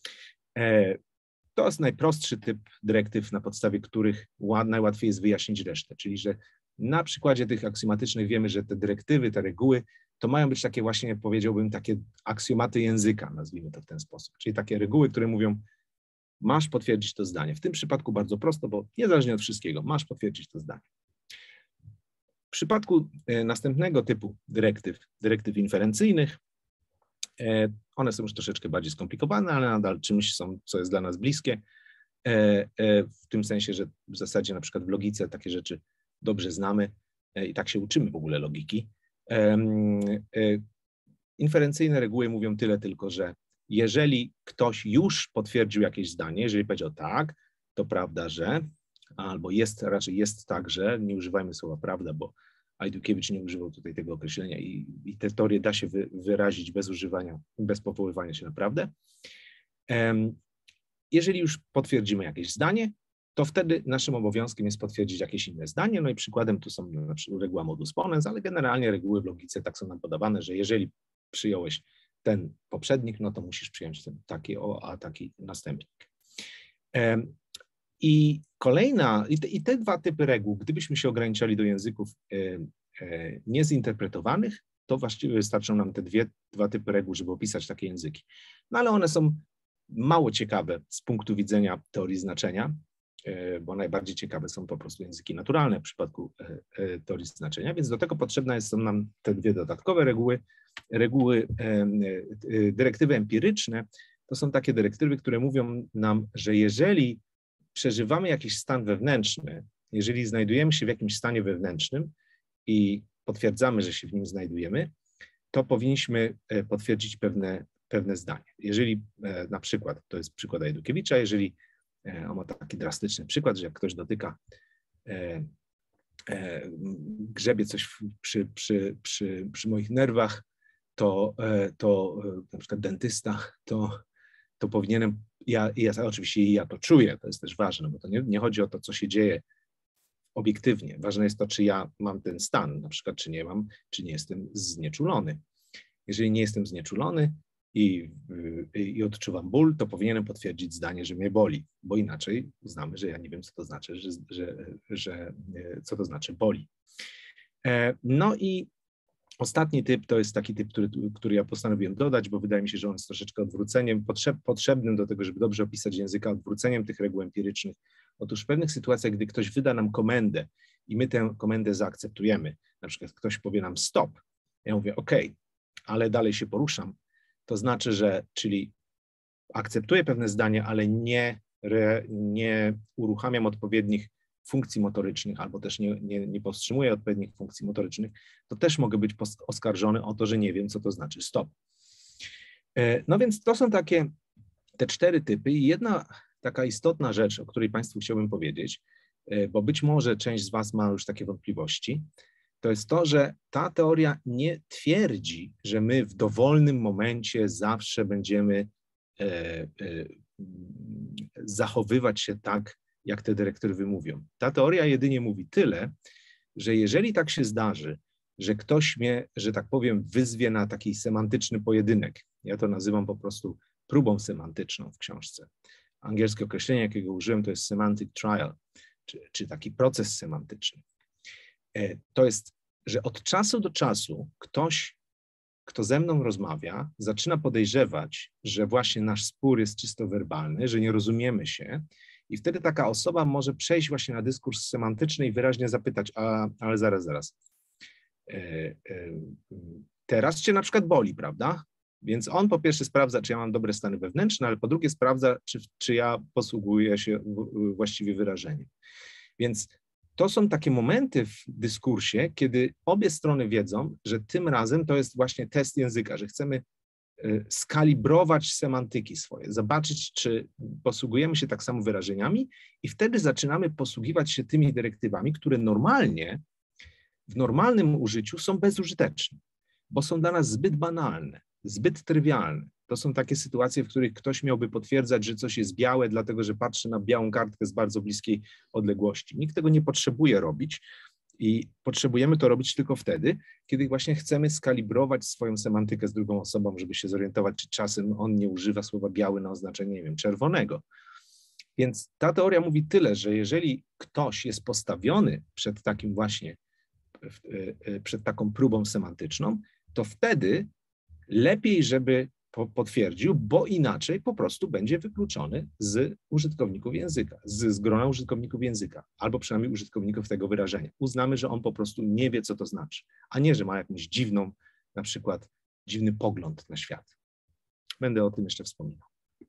S2: To jest najprostszy typ dyrektyw, na podstawie których najłatwiej jest wyjaśnić resztę, czyli że na przykładzie tych aksjomatycznych wiemy, że te dyrektywy, te reguły, to mają być takie właśnie, powiedziałbym, takie aksjomaty języka, nazwijmy to w ten sposób, czyli takie reguły, które mówią, masz potwierdzić to zdanie. W tym przypadku bardzo prosto, bo niezależnie od wszystkiego, masz potwierdzić to zdanie. W przypadku następnego typu dyrektyw, dyrektyw inferencyjnych, one są już troszeczkę bardziej skomplikowane, ale nadal czymś są, co jest dla nas bliskie, w tym sensie, że w zasadzie na przykład w logice takie rzeczy dobrze znamy i tak się uczymy w ogóle logiki. Inferencyjne reguły mówią tyle tylko, że jeżeli ktoś już potwierdził jakieś zdanie, jeżeli powiedział tak, to prawda, że, albo jest, raczej jest tak, że, nie używajmy słowa prawda, bo Ajdukiewicz nie używał tutaj tego określenia i, i tę teorię da się wy, wyrazić bez używania, bez powoływania się na prawdę. Jeżeli już potwierdzimy jakieś zdanie, to wtedy naszym obowiązkiem jest potwierdzić jakieś inne zdanie. No i przykładem tu są na przykład reguła modus ponens, ale generalnie reguły w logice tak są nam podawane, że jeżeli przyjąłeś ten poprzednik, no to musisz przyjąć ten, taki o, a taki następnik. I kolejna, i te, i te dwa typy reguł, gdybyśmy się ograniczali do języków e, e, niezinterpretowanych, to właściwie wystarczą nam te dwie, dwa typy reguł, żeby opisać takie języki. No ale one są mało ciekawe z punktu widzenia teorii znaczenia, e, bo najbardziej ciekawe są po prostu języki naturalne w przypadku e, e, teorii znaczenia, więc do tego potrzebne są nam te dwie dodatkowe reguły. Reguły, e, e, dyrektywy empiryczne to są takie dyrektywy, które mówią nam, że jeżeli przeżywamy jakiś stan wewnętrzny, jeżeli znajdujemy się w jakimś stanie wewnętrznym i potwierdzamy, że się w nim znajdujemy, to powinniśmy potwierdzić pewne, pewne zdanie. Jeżeli na przykład, to jest przykład Ajdukiewicza, jeżeli on ma taki drastyczny przykład, że jak ktoś dotyka, e, e, grzebie coś przy, przy, przy, przy moich nerwach, to, e, to na przykład dentysta, to, to powinienem Ja, ja oczywiście ja to czuję, to jest też ważne, bo to nie, nie chodzi o to, co się dzieje obiektywnie. Ważne jest to, czy ja mam ten stan, na przykład czy nie mam, czy nie jestem znieczulony. Jeżeli nie jestem znieczulony i, i odczuwam ból, to powinienem potwierdzić zdanie, że mnie boli, bo inaczej uznamy, że ja nie wiem, co to znaczy, że, że, że co to znaczy boli. No i ostatni typ to jest taki typ, który, który ja postanowiłem dodać, bo wydaje mi się, że on jest troszeczkę odwróceniem, potrzeb, potrzebnym do tego, żeby dobrze opisać języka, odwróceniem tych reguł empirycznych. Otóż w pewnych sytuacjach, gdy ktoś wyda nam komendę i my tę komendę zaakceptujemy, na przykład ktoś powie nam stop, ja mówię OK, ale dalej się poruszam, to znaczy, że czyli akceptuję pewne zdanie, ale nie, re, nie uruchamiam odpowiednich funkcji motorycznych, albo też nie, nie, nie powstrzymuję odpowiednich funkcji motorycznych, to też mogę być oskarżony o to, że nie wiem, co to znaczy stop. No więc to są takie te cztery typy i jedna taka istotna rzecz, o której Państwu chciałbym powiedzieć, bo być może część z Was ma już takie wątpliwości, to jest to, że ta teoria nie twierdzi, że my w dowolnym momencie zawsze będziemy e, e, zachowywać się tak, jak te dyrektywy mówią. Ta teoria jedynie mówi tyle, że jeżeli tak się zdarzy, że ktoś mnie, że tak powiem, wyzwie na taki semantyczny pojedynek, ja to nazywam po prostu próbą semantyczną w książce. Angielskie określenie, jakiego użyłem, to jest semantic trial, czy, czy taki proces semantyczny. To jest, że od czasu do czasu ktoś, kto ze mną rozmawia, zaczyna podejrzewać, że właśnie nasz spór jest czysto werbalny, że nie rozumiemy się i wtedy taka osoba może przejść właśnie na dyskurs semantyczny i wyraźnie zapytać, a, ale zaraz, zaraz, e, e, teraz cię na przykład boli, prawda? Więc on po pierwsze sprawdza, czy ja mam dobre stany wewnętrzne, ale po drugie sprawdza, czy, czy ja posługuję się właściwie wyrażeniem. Więc to są takie momenty w dyskursie, kiedy obie strony wiedzą, że tym razem to jest właśnie test języka, że chcemy skalibrować semantyki swoje, zobaczyć, czy posługujemy się tak samo wyrażeniami i wtedy zaczynamy posługiwać się tymi dyrektywami, które normalnie, w normalnym użyciu są bezużyteczne, bo są dla nas zbyt banalne, zbyt trywialne. To są takie sytuacje, w których ktoś miałby potwierdzać, że coś jest białe, dlatego że patrzy na białą kartkę z bardzo bliskiej odległości. Nikt tego nie potrzebuje robić i potrzebujemy to robić tylko wtedy, kiedy właśnie chcemy skalibrować swoją semantykę z drugą osobą, żeby się zorientować, czy czasem on nie używa słowa biały na oznaczenie, nie wiem, czerwonego. Więc ta teoria mówi tyle, że jeżeli ktoś jest postawiony przed takim właśnie, przed taką próbą semantyczną, to wtedy lepiej, żeby potwierdził, bo inaczej po prostu będzie wykluczony z użytkowników języka, z, z grona użytkowników języka, albo przynajmniej użytkowników tego wyrażenia. Uznamy, że on po prostu nie wie, co to znaczy, a nie, że ma jakąś dziwną, na przykład dziwny pogląd na świat. Będę o tym jeszcze wspominał.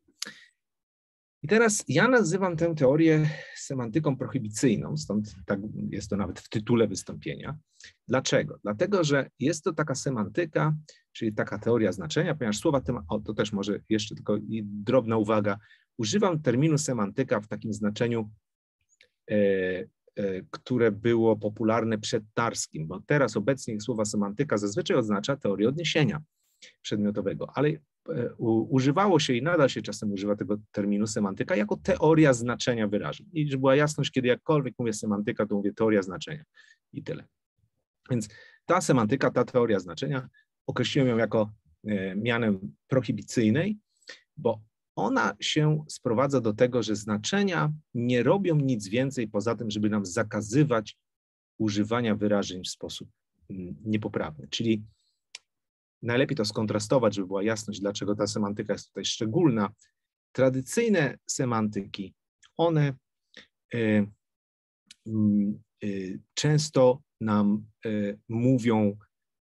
S2: I teraz ja nazywam tę teorię semantyką prohibicyjną, stąd tak jest to nawet w tytule wystąpienia. Dlaczego? Dlatego, że jest to taka semantyka, czyli taka teoria znaczenia, ponieważ słowa, o, to też może jeszcze tylko drobna uwaga, używam terminu semantyka w takim znaczeniu, e, e, które było popularne przed Tarskim, bo teraz obecnie słowa semantyka zazwyczaj oznacza teorię odniesienia przedmiotowego, ale używało się i nadal się czasem używa tego terminu semantyka jako teoria znaczenia wyrażeń. I żeby była jasność, kiedy jakkolwiek mówię semantyka, to mówię teoria znaczenia i tyle. Więc ta semantyka, ta teoria znaczenia, określiłem ją jako e, mianem prohibicyjnej, bo ona się sprowadza do tego, że znaczenia nie robią nic więcej poza tym, żeby nam zakazywać używania wyrażeń w sposób mm, niepoprawny. Czyli najlepiej to skontrastować, żeby była jasność, dlaczego ta semantyka jest tutaj szczególna. Tradycyjne semantyki, one y, y, często nam y, mówią,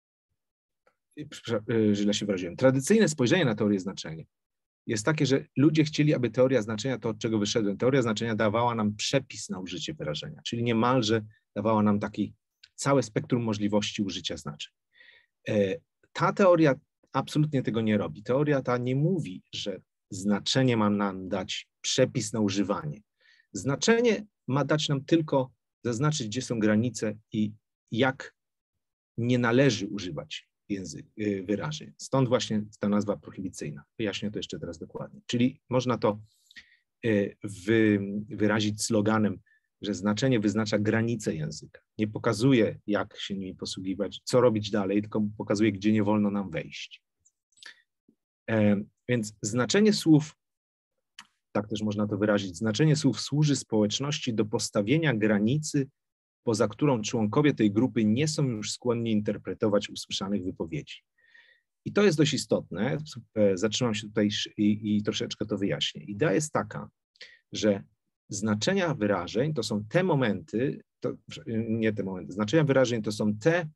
S2: y, źle się wyraziłem, tradycyjne spojrzenie na teorię znaczenia jest takie, że ludzie chcieli, aby teoria znaczenia, to od czego wyszedłem, teoria znaczenia dawała nam przepis na użycie wyrażenia, czyli niemalże dawała nam taki całe spektrum możliwości użycia znaczeń. Y, Ta teoria absolutnie tego nie robi. Teoria ta nie mówi, że znaczenie ma nam dać przepis na używanie. Znaczenie ma dać nam tylko zaznaczyć, gdzie są granice i jak nie należy używać język, wyrażeń. Stąd właśnie ta nazwa prohibicyjna. Wyjaśnię to jeszcze teraz dokładnie. Czyli można to wy, wyrazić sloganem, że znaczenie wyznacza granice języka. Nie pokazuje, jak się nimi posługiwać, co robić dalej, tylko pokazuje, gdzie nie wolno nam wejść. E, więc znaczenie słów, tak też można to wyrazić, znaczenie słów służy społeczności do postawienia granicy, poza którą członkowie tej grupy nie są już skłonni interpretować usłyszanych wypowiedzi. I to jest dość istotne. Zatrzymam się tutaj i, i troszeczkę to wyjaśnię. Idea jest taka, że znaczenia wyrażeń to są te momenty, to, nie te momenty, znaczenia wyrażeń to są te,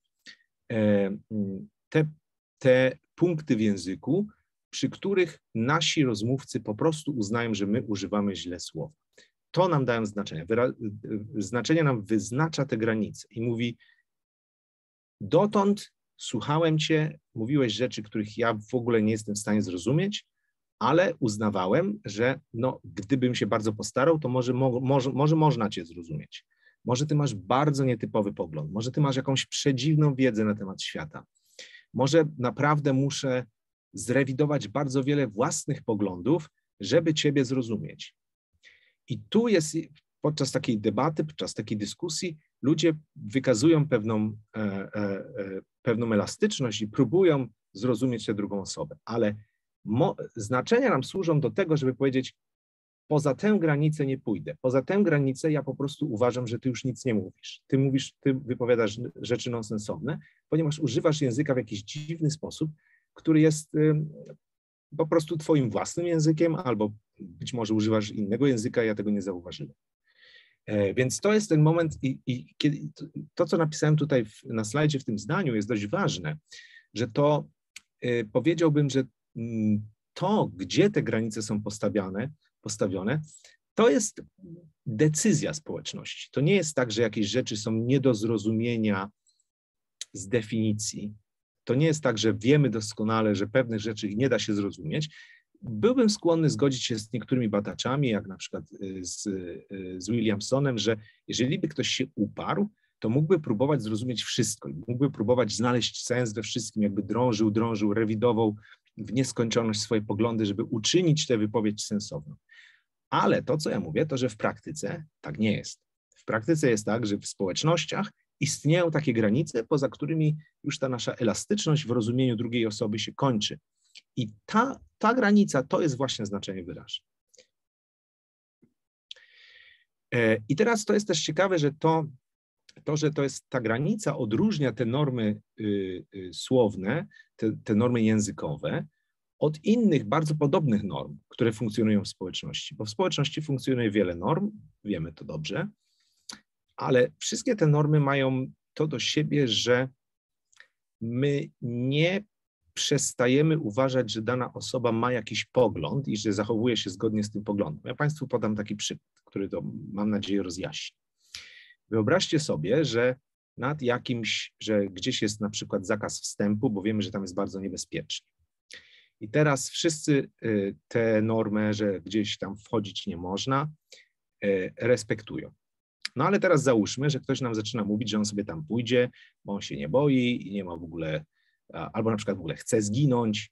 S2: te, te punkty w języku, przy których nasi rozmówcy po prostu uznają, że my używamy źle słowa. To nam dają znaczenia. Wyra znaczenie nam wyznacza te granice i mówi, dotąd słuchałem cię, mówiłeś rzeczy, których ja w ogóle nie jestem w stanie zrozumieć, ale uznawałem, że no, gdybym się bardzo postarał, to może, mo może, może można cię zrozumieć. Może ty masz bardzo nietypowy pogląd, może ty masz jakąś przedziwną wiedzę na temat świata. Może naprawdę muszę zrewidować bardzo wiele własnych poglądów, żeby ciebie zrozumieć. I tu jest, podczas takiej debaty, podczas takiej dyskusji, ludzie wykazują pewną, e, e, pewną elastyczność i próbują zrozumieć tę drugą osobę, ale Mo, znaczenia nam służą do tego, żeby powiedzieć, poza tę granicę nie pójdę, poza tę granicę ja po prostu uważam, że ty już nic nie mówisz. Ty mówisz, ty wypowiadasz rzeczy nonsensowne, ponieważ używasz języka w jakiś dziwny sposób, który jest y, po prostu twoim własnym językiem, albo być może używasz innego języka, ja tego nie zauważyłem. E, więc to jest ten moment i, i kiedy, to, co napisałem tutaj w, na slajdzie w tym zdaniu jest dość ważne, że to y, powiedziałbym, że to, gdzie te granice są postawione, postawione, to jest decyzja społeczności. To nie jest tak, że jakieś rzeczy są nie do zrozumienia z definicji. To nie jest tak, że wiemy doskonale, że pewnych rzeczy nie da się zrozumieć. Byłbym skłonny zgodzić się z niektórymi badaczami, jak na przykład z, z Williamsonem, że jeżeli by ktoś się uparł, to mógłby próbować zrozumieć wszystko i mógłby próbować znaleźć sens we wszystkim, jakby drążył, drążył, rewidował w nieskończoność swoje poglądy, żeby uczynić tę wypowiedź sensowną. Ale to, co ja mówię, to, że w praktyce tak nie jest. W praktyce jest tak, że w społecznościach istnieją takie granice, poza którymi już ta nasza elastyczność w rozumieniu drugiej osoby się kończy. I ta, ta granica to jest właśnie znaczenie wyrażeń. I teraz to jest też ciekawe, że to, to że to jest ta granica odróżnia te normy y, y, słowne, te, te normy językowe od innych bardzo podobnych norm, które funkcjonują w społeczności, bo w społeczności funkcjonuje wiele norm, wiemy to dobrze, ale wszystkie te normy mają to do siebie, że my nie przestajemy uważać, że dana osoba ma jakiś pogląd i że zachowuje się zgodnie z tym poglądem. Ja Państwu podam taki przykład, który to, mam nadzieję, rozjaśni. Wyobraźcie sobie, że nad jakimś, że gdzieś jest na przykład zakaz wstępu, bo wiemy, że tam jest bardzo niebezpiecznie. I teraz wszyscy tę normę, że gdzieś tam wchodzić nie można, respektują. No ale teraz załóżmy, że ktoś nam zaczyna mówić, że on sobie tam pójdzie, bo on się nie boi i nie ma w ogóle, albo na przykład w ogóle chce zginąć.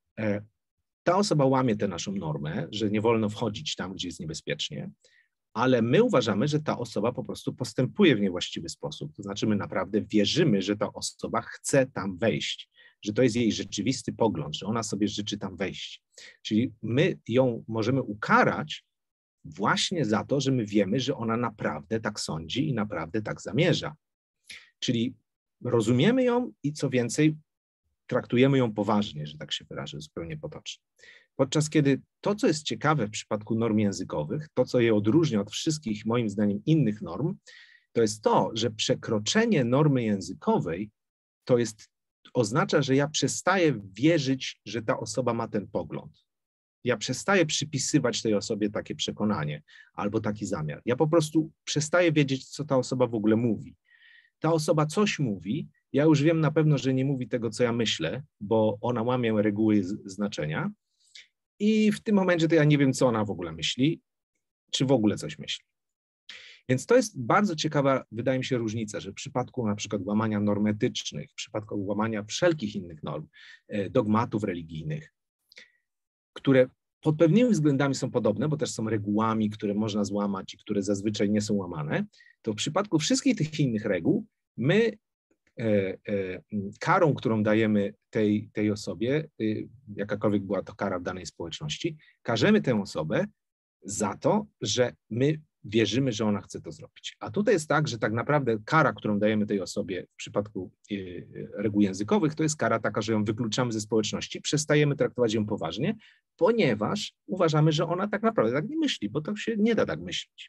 S2: Ta osoba łamie tę naszą normę, że nie wolno wchodzić tam, gdzie jest niebezpiecznie, ale my uważamy, że ta osoba po prostu postępuje w niewłaściwy sposób. To znaczy my naprawdę wierzymy, że ta osoba chce tam wejść, że to jest jej rzeczywisty pogląd, że ona sobie życzy tam wejść. Czyli my ją możemy ukarać właśnie za to, że my wiemy, że ona naprawdę tak sądzi i naprawdę tak zamierza. Czyli rozumiemy ją i co więcej, traktujemy ją poważnie, że tak się wyrażę zupełnie potocznie. Podczas kiedy to, co jest ciekawe w przypadku norm językowych, to, co je odróżnia od wszystkich, moim zdaniem, innych norm, to jest to, że przekroczenie normy językowej to jest, oznacza, że ja przestaję wierzyć, że ta osoba ma ten pogląd. Ja przestaję przypisywać tej osobie takie przekonanie albo taki zamiar. Ja po prostu przestaję wiedzieć, co ta osoba w ogóle mówi. Ta osoba coś mówi, ja już wiem na pewno, że nie mówi tego, co ja myślę, bo ona łamie reguły znaczenia i w tym momencie to ja nie wiem, co ona w ogóle myśli, czy w ogóle coś myśli. Więc to jest bardzo ciekawa, wydaje mi się, różnica, że w przypadku na przykład łamania norm etycznych, w przypadku łamania wszelkich innych norm, dogmatów religijnych, które pod pewnymi względami są podobne, bo też są regułami, które można złamać i które zazwyczaj nie są łamane, to w przypadku wszystkich tych innych reguł my e, e, karą, którą dajemy tej, tej osobie, y, jakakolwiek była to kara w danej społeczności, karzemy tę osobę za to, że my wierzymy, że ona chce to zrobić. A tutaj jest tak, że tak naprawdę kara, którą dajemy tej osobie w przypadku y, reguł językowych, to jest kara taka, że ją wykluczamy ze społeczności, przestajemy traktować ją poważnie, ponieważ uważamy, że ona tak naprawdę tak nie myśli, bo to się nie da tak myśleć.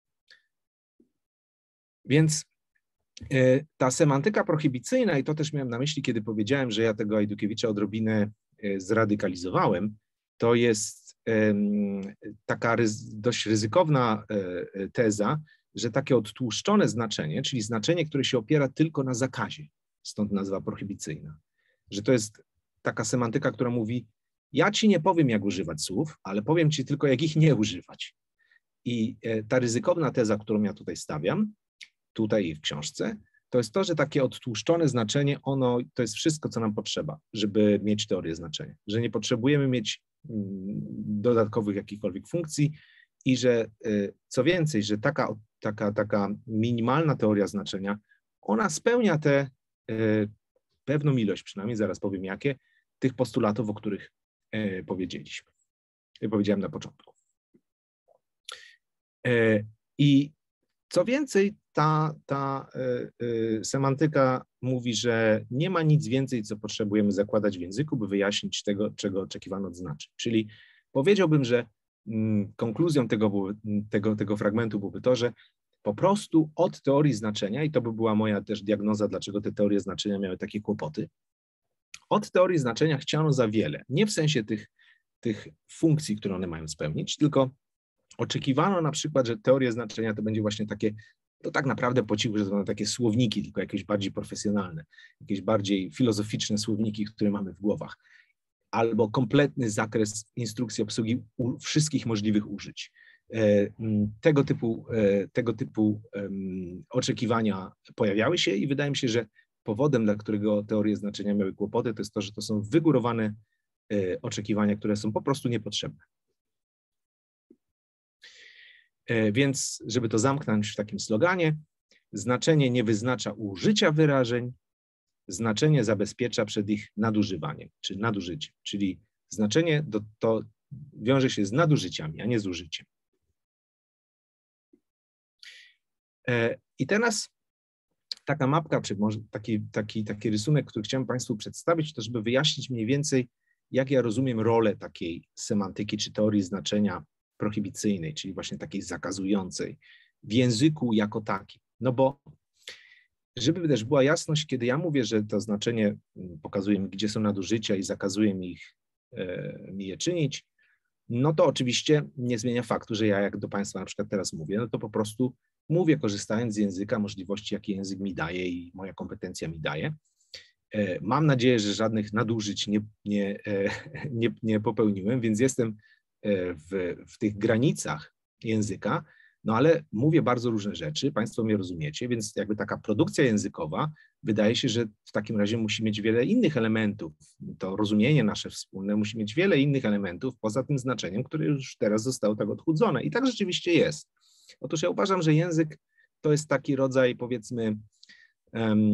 S2: Więc y, ta semantyka prohibicyjna, i to też miałem na myśli, kiedy powiedziałem, że ja tego Ajdukiewicza odrobinę y, zradykalizowałem, to jest taka dość ryzykowna teza, że takie odtłuszczone znaczenie, czyli znaczenie, które się opiera tylko na zakazie, stąd nazwa prohibicyjna, że to jest taka semantyka, która mówi, ja ci nie powiem, jak używać słów, ale powiem ci tylko, jak ich nie używać. I ta ryzykowna teza, którą ja tutaj stawiam, tutaj w książce, to jest to, że takie odtłuszczone znaczenie, ono to jest wszystko, co nam potrzeba, żeby mieć teorię znaczenia, że nie potrzebujemy mieć dodatkowych jakichkolwiek funkcji i że co więcej, że taka, taka, taka minimalna teoria znaczenia, ona spełnia tę pewną ilość, przynajmniej zaraz powiem jakie, tych postulatów, o których powiedzieliśmy, powiedziałem na początku. I co więcej, ta, ta y, y, semantyka mówi, że nie ma nic więcej, co potrzebujemy zakładać w języku, by wyjaśnić tego, czego oczekiwano od znaczeń. Czyli powiedziałbym, że mm, konkluzją tego, tego, tego fragmentu byłoby to, że po prostu od teorii znaczenia, i to by była moja też diagnoza, dlaczego te teorie znaczenia miały takie kłopoty, od teorii znaczenia chciano za wiele. Nie w sensie tych, tych funkcji, które one mają spełnić, tylko oczekiwano na przykład, że teorie znaczenia to będzie właśnie takie, to tak naprawdę po cichu, że to będą takie słowniki, tylko jakieś bardziej profesjonalne, jakieś bardziej filozoficzne słowniki, które mamy w głowach, albo kompletny zakres instrukcji obsługi u wszystkich możliwych użyć. Tego typu, tego typu oczekiwania pojawiały się i wydaje mi się, że powodem, dla którego teorie znaczenia miały kłopoty, to jest to, że to są wygórowane oczekiwania, które są po prostu niepotrzebne. Więc, żeby to zamknąć w takim sloganie, znaczenie nie wyznacza użycia wyrażeń, znaczenie zabezpiecza przed ich nadużywaniem, czy nadużyciem, czyli znaczenie do, to wiąże się z nadużyciami, a nie z użyciem. I teraz taka mapka, czy może taki, taki, taki rysunek, który chciałem Państwu przedstawić, to żeby wyjaśnić mniej więcej, jak ja rozumiem rolę takiej semantyki czy teorii znaczenia prohibicyjnej, czyli właśnie takiej zakazującej w języku jako takim. No bo żeby też była jasność, kiedy ja mówię, że to znaczenie pokazuje mi, gdzie są nadużycia i zakazuje mi, ich, e, mi je czynić, no to oczywiście nie zmienia faktu, że ja jak do Państwa na przykład teraz mówię, no to po prostu mówię korzystając z języka, możliwości, jakie język mi daje i moja kompetencja mi daje. E, mam nadzieję, że żadnych nadużyć nie, nie, e, nie, nie popełniłem, więc jestem w, w tych granicach języka, no ale mówię bardzo różne rzeczy, Państwo mnie rozumiecie, więc jakby taka produkcja językowa wydaje się, że w takim razie musi mieć wiele innych elementów. To rozumienie nasze wspólne musi mieć wiele innych elementów poza tym znaczeniem, które już teraz zostało tak odchudzone. I tak rzeczywiście jest. Otóż ja uważam, że język to jest taki rodzaj, powiedzmy, um,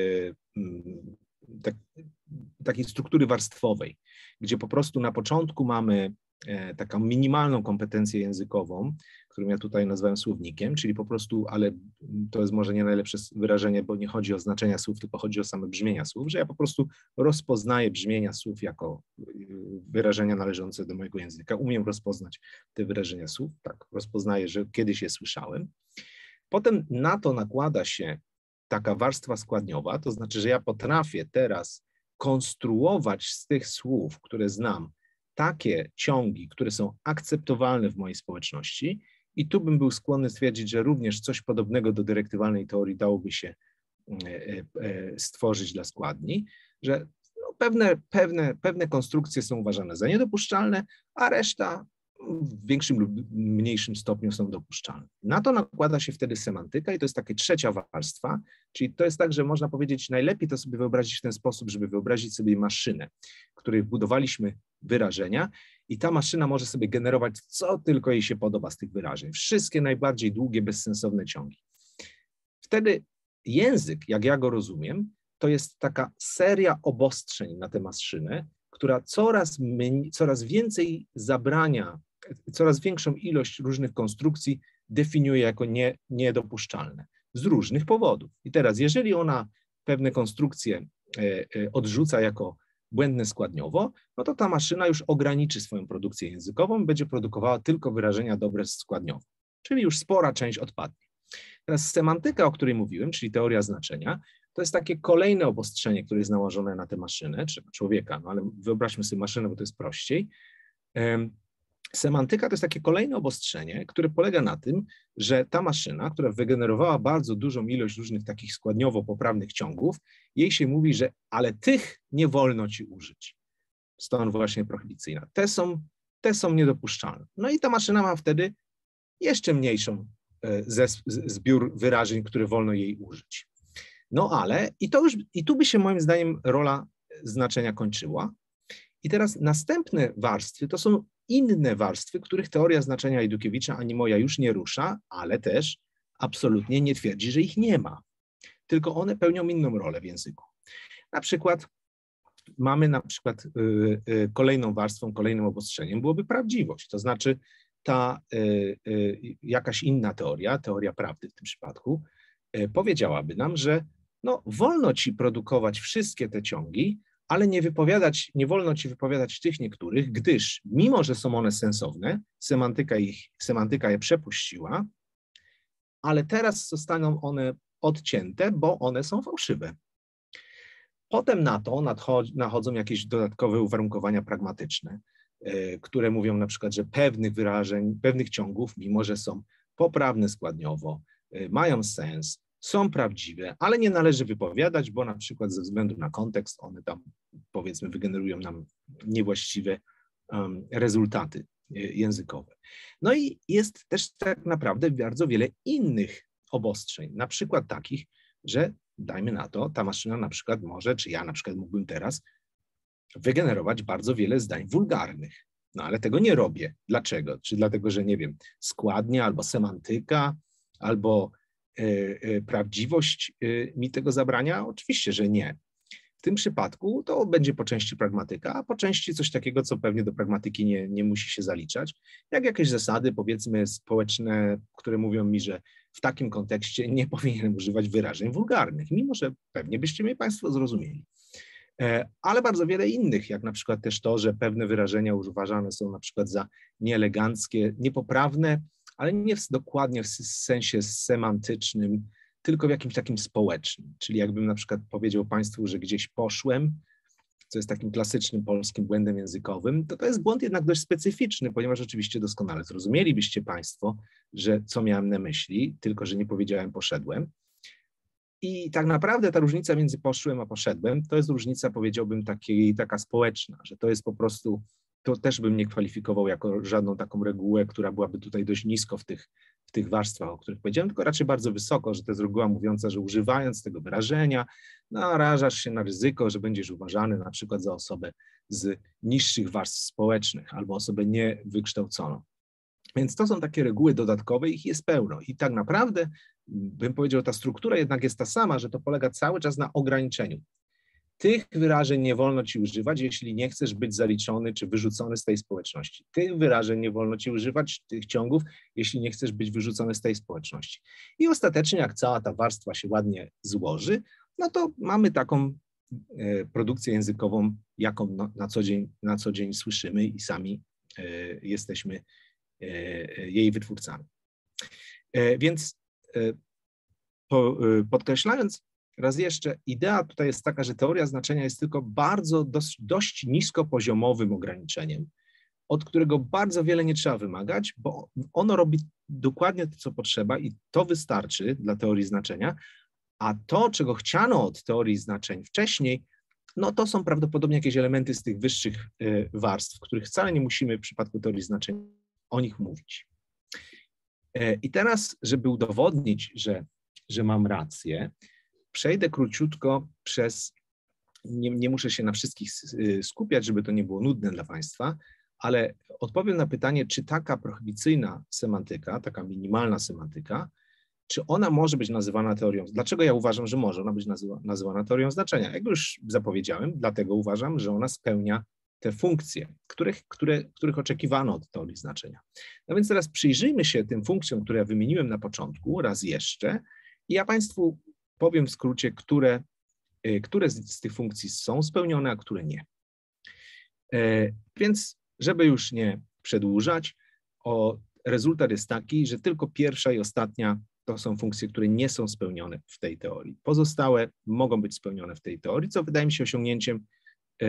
S2: um, tak, takiej struktury warstwowej, gdzie po prostu na początku mamy taką minimalną kompetencję językową, którą ja tutaj nazwałem słownikiem, czyli po prostu, ale to jest może nie najlepsze wyrażenie, bo nie chodzi o znaczenia słów, tylko chodzi o same brzmienia słów, że ja po prostu rozpoznaję brzmienia słów jako wyrażenia należące do mojego języka. Umiem rozpoznać te wyrażenia słów, tak, rozpoznaję, że kiedyś je słyszałem. Potem na to nakłada się taka warstwa składniowa, to znaczy, że ja potrafię teraz konstruować z tych słów, które znam, takie ciągi, które są akceptowalne w mojej społeczności i tu bym był skłonny stwierdzić, że również coś podobnego do dyrektywalnej teorii dałoby się stworzyć dla składni, że no pewne, pewne, pewne konstrukcje są uważane za niedopuszczalne, a reszta w większym lub mniejszym stopniu są dopuszczalne. Na to nakłada się wtedy semantyka i to jest taka trzecia warstwa, czyli to jest tak, że można powiedzieć, najlepiej to sobie wyobrazić w ten sposób, żeby wyobrazić sobie maszynę, w której wbudowaliśmy wyrażenia i ta maszyna może sobie generować, co tylko jej się podoba z tych wyrażeń. Wszystkie najbardziej długie, bezsensowne ciągi. Wtedy język, jak ja go rozumiem, to jest taka seria obostrzeń na tę maszynę, która coraz, mniej, coraz więcej zabrania, coraz większą ilość różnych konstrukcji definiuje jako nie, niedopuszczalne z różnych powodów. I teraz, jeżeli ona pewne konstrukcje odrzuca jako błędne składniowo, no to ta maszyna już ograniczy swoją produkcję językową i będzie produkowała tylko wyrażenia dobre składniowo, czyli już spora część odpadnie. Teraz semantyka, o której mówiłem, czyli teoria znaczenia, to jest takie kolejne obostrzenie, które jest nałożone na tę maszynę, czy na człowieka, no ale wyobraźmy sobie maszynę, bo to jest prościej. Semantyka to jest takie kolejne obostrzenie, które polega na tym, że ta maszyna, która wygenerowała bardzo dużą ilość różnych takich składniowo poprawnych ciągów, jej się mówi, że ale tych nie wolno ci użyć. Stąd właśnie prohibicyjna. Te są, te są niedopuszczalne. No i ta maszyna ma wtedy jeszcze mniejszą zbiór wyrażeń, które wolno jej użyć. No ale i to już, i tu by się moim zdaniem rola znaczenia kończyła. I teraz następne warstwy to są inne warstwy, których teoria znaczenia Eydukiewicza ani moja już nie rusza, ale też absolutnie nie twierdzi, że ich nie ma. Tylko one pełnią inną rolę w języku. Na przykład mamy na przykład y, y, kolejną warstwą, kolejnym obostrzeniem byłoby prawdziwość. To znaczy ta y, y, jakaś inna teoria, teoria prawdy w tym przypadku, y, powiedziałaby nam, że no, wolno ci produkować wszystkie te ciągi, ale nie wypowiadać, nie wolno ci wypowiadać tych niektórych, gdyż mimo, że są one sensowne, semantyka, ich, semantyka je przepuściła, ale teraz zostaną one odcięte, bo one są fałszywe. Potem na to nachodzą jakieś dodatkowe uwarunkowania pragmatyczne, które mówią na przykład, że pewnych wyrażeń, pewnych ciągów, mimo że są poprawne składniowo, mają sens, są prawdziwe, ale nie należy wypowiadać, bo na przykład ze względu na kontekst one tam, powiedzmy, wygenerują nam niewłaściwe um, rezultaty językowe. No i jest też tak naprawdę bardzo wiele innych obostrzeń, na przykład takich, że dajmy na to, ta maszyna na przykład może, czy ja na przykład mógłbym teraz wygenerować bardzo wiele zdań wulgarnych. No ale tego nie robię. Dlaczego? Czy dlatego, że nie wiem, składnia albo semantyka, albo y, y, prawdziwość y, mi tego zabrania? Oczywiście, że nie. W tym przypadku to będzie po części pragmatyka, a po części coś takiego, co pewnie do pragmatyki nie, nie musi się zaliczać, jak jakieś zasady, powiedzmy, społeczne, które mówią mi, że w takim kontekście nie powinienem używać wyrażeń wulgarnych, mimo że pewnie byście mnie Państwo zrozumieli. ale bardzo wiele innych, jak na przykład też to, że pewne wyrażenia uważane są na przykład za nieeleganckie, niepoprawne, ale nie w, dokładnie w sensie semantycznym, tylko w jakimś takim społecznym. Czyli jakbym na przykład powiedział Państwu, że gdzieś poszłem, co jest takim klasycznym polskim błędem językowym, to to jest błąd jednak dość specyficzny, ponieważ oczywiście doskonale zrozumielibyście Państwo, że co miałem na myśli, tylko że nie powiedziałem poszedłem. I tak naprawdę ta różnica między poszłem a poszedłem, to jest różnica, powiedziałbym, takiej, taka społeczna, że to jest po prostu, to też bym nie kwalifikował jako żadną taką regułę, która byłaby tutaj dość nisko w tych, w tych warstwach, o których powiedziałem, tylko raczej bardzo wysoko, że to jest reguła mówiąca, że używając tego wyrażenia narażasz się na ryzyko, że będziesz uważany na przykład za osobę z niższych warstw społecznych albo osobę niewykształconą. Więc to są takie reguły dodatkowe, ich jest pełno i tak naprawdę bym powiedział, ta struktura jednak jest ta sama, że to polega cały czas na ograniczeniu. Tych wyrażeń nie wolno ci używać, jeśli nie chcesz być zaliczony czy wyrzucony z tej społeczności. Tych wyrażeń nie wolno ci używać, tych ciągów, jeśli nie chcesz być wyrzucony z tej społeczności. I ostatecznie, jak cała ta warstwa się ładnie złoży, no to mamy taką e, produkcję językową, jaką no, na, co dzień, na co dzień słyszymy i sami e, jesteśmy e, jej wytwórcami. E, więc e, po, e, podkreślając raz jeszcze, idea tutaj jest taka, że teoria znaczenia jest tylko bardzo dość, dość niskopoziomowym ograniczeniem, od którego bardzo wiele nie trzeba wymagać, bo ono robi dokładnie to, co potrzeba i to wystarczy dla teorii znaczenia, a to, czego chciano od teorii znaczeń wcześniej, no to są prawdopodobnie jakieś elementy z tych wyższych warstw, których wcale nie musimy w przypadku teorii znaczeń o nich mówić. I teraz, żeby udowodnić, że, że mam rację, przejdę króciutko przez, nie, nie muszę się na wszystkich skupiać, żeby to nie było nudne dla Państwa, ale odpowiem na pytanie, czy taka prohibicyjna semantyka, taka minimalna semantyka, czy ona może być nazywana teorią, dlaczego ja uważam, że może ona być nazywa, nazywana teorią znaczenia? Jak już zapowiedziałem, dlatego uważam, że ona spełnia te funkcje, których, które, których oczekiwano od teorii znaczenia. No więc teraz przyjrzyjmy się tym funkcjom, które ja wymieniłem na początku, raz jeszcze, i ja Państwu powiem w skrócie, które, które z, z tych funkcji są spełnione, a które nie. E, więc, żeby już nie przedłużać, o, rezultat jest taki, że tylko pierwsza i ostatnia to są funkcje, które nie są spełnione w tej teorii. Pozostałe mogą być spełnione w tej teorii, co wydaje mi się osiągnięciem, e,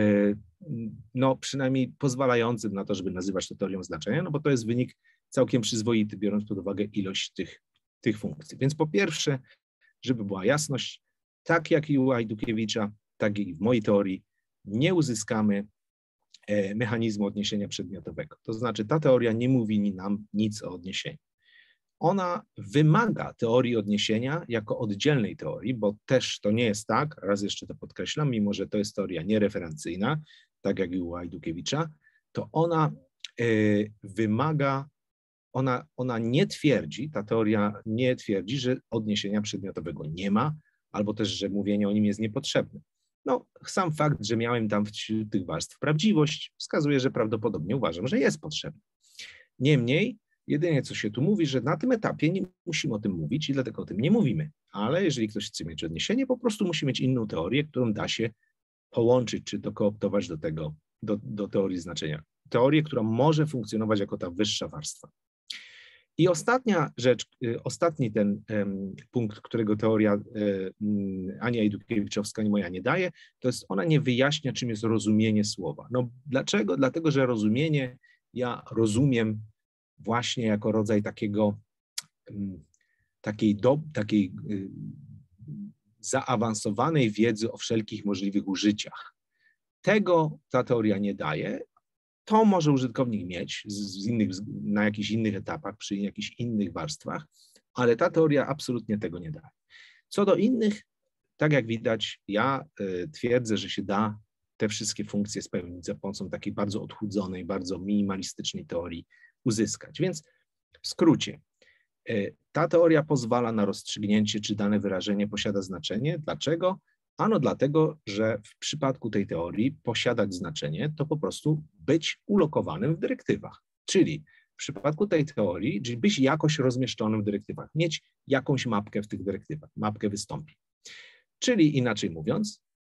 S2: no przynajmniej pozwalającym na to, żeby nazywać to teorią znaczenia, no bo to jest wynik całkiem przyzwoity, biorąc pod uwagę ilość tych, tych funkcji. Więc po pierwsze, żeby była jasność, tak jak i u Ajdukiewicza, tak i w mojej teorii, nie uzyskamy mechanizmu odniesienia przedmiotowego. To znaczy ta teoria nie mówi nam nic o odniesieniu. Ona wymaga teorii odniesienia jako oddzielnej teorii, bo też to nie jest tak, raz jeszcze to podkreślam, mimo że to jest teoria niereferencyjna, tak jak i u Ajdukiewicza, to ona y, wymaga Ona, ona nie twierdzi, ta teoria nie twierdzi, że odniesienia przedmiotowego nie ma, albo też, że mówienie o nim jest niepotrzebne. No, sam fakt, że miałem tam wśród tych warstw prawdziwość, wskazuje, że prawdopodobnie uważam, że jest potrzebne. Niemniej, jedynie co się tu mówi, że na tym etapie nie musimy o tym mówić i dlatego o tym nie mówimy. Ale jeżeli ktoś chce mieć odniesienie, po prostu musi mieć inną teorię, którą da się połączyć czy dokooptować do tego, do, do teorii znaczenia. Teorię, która może funkcjonować jako ta wyższa warstwa. I ostatnia rzecz, ostatni ten um, punkt, którego teoria um, ani Ajdukiewiczowska, ani moja nie daje, to jest ona nie wyjaśnia, czym jest rozumienie słowa. No dlaczego? Dlatego, że rozumienie ja rozumiem właśnie jako rodzaj takiego, um, takiej, do, takiej um, zaawansowanej wiedzy o wszelkich możliwych użyciach. Tego ta teoria nie daje. To może użytkownik mieć z, z innych, na jakichś innych etapach, przy jakichś innych warstwach, ale ta teoria absolutnie tego nie daje. Co do innych, tak jak widać, ja y, twierdzę, że się da te wszystkie funkcje spełnić za pomocą takiej bardzo odchudzonej, bardzo minimalistycznej teorii uzyskać. Więc w skrócie, y, ta teoria pozwala na rozstrzygnięcie, czy dane wyrażenie posiada znaczenie. Dlaczego? Ano dlatego, że w przypadku tej teorii posiadać znaczenie to po prostu być ulokowanym w dyrektywach. Czyli w przypadku tej teorii, czyli być jakoś rozmieszczonym w dyrektywach, mieć jakąś mapkę w tych dyrektywach, mapkę wystąpień. Czyli inaczej mówiąc,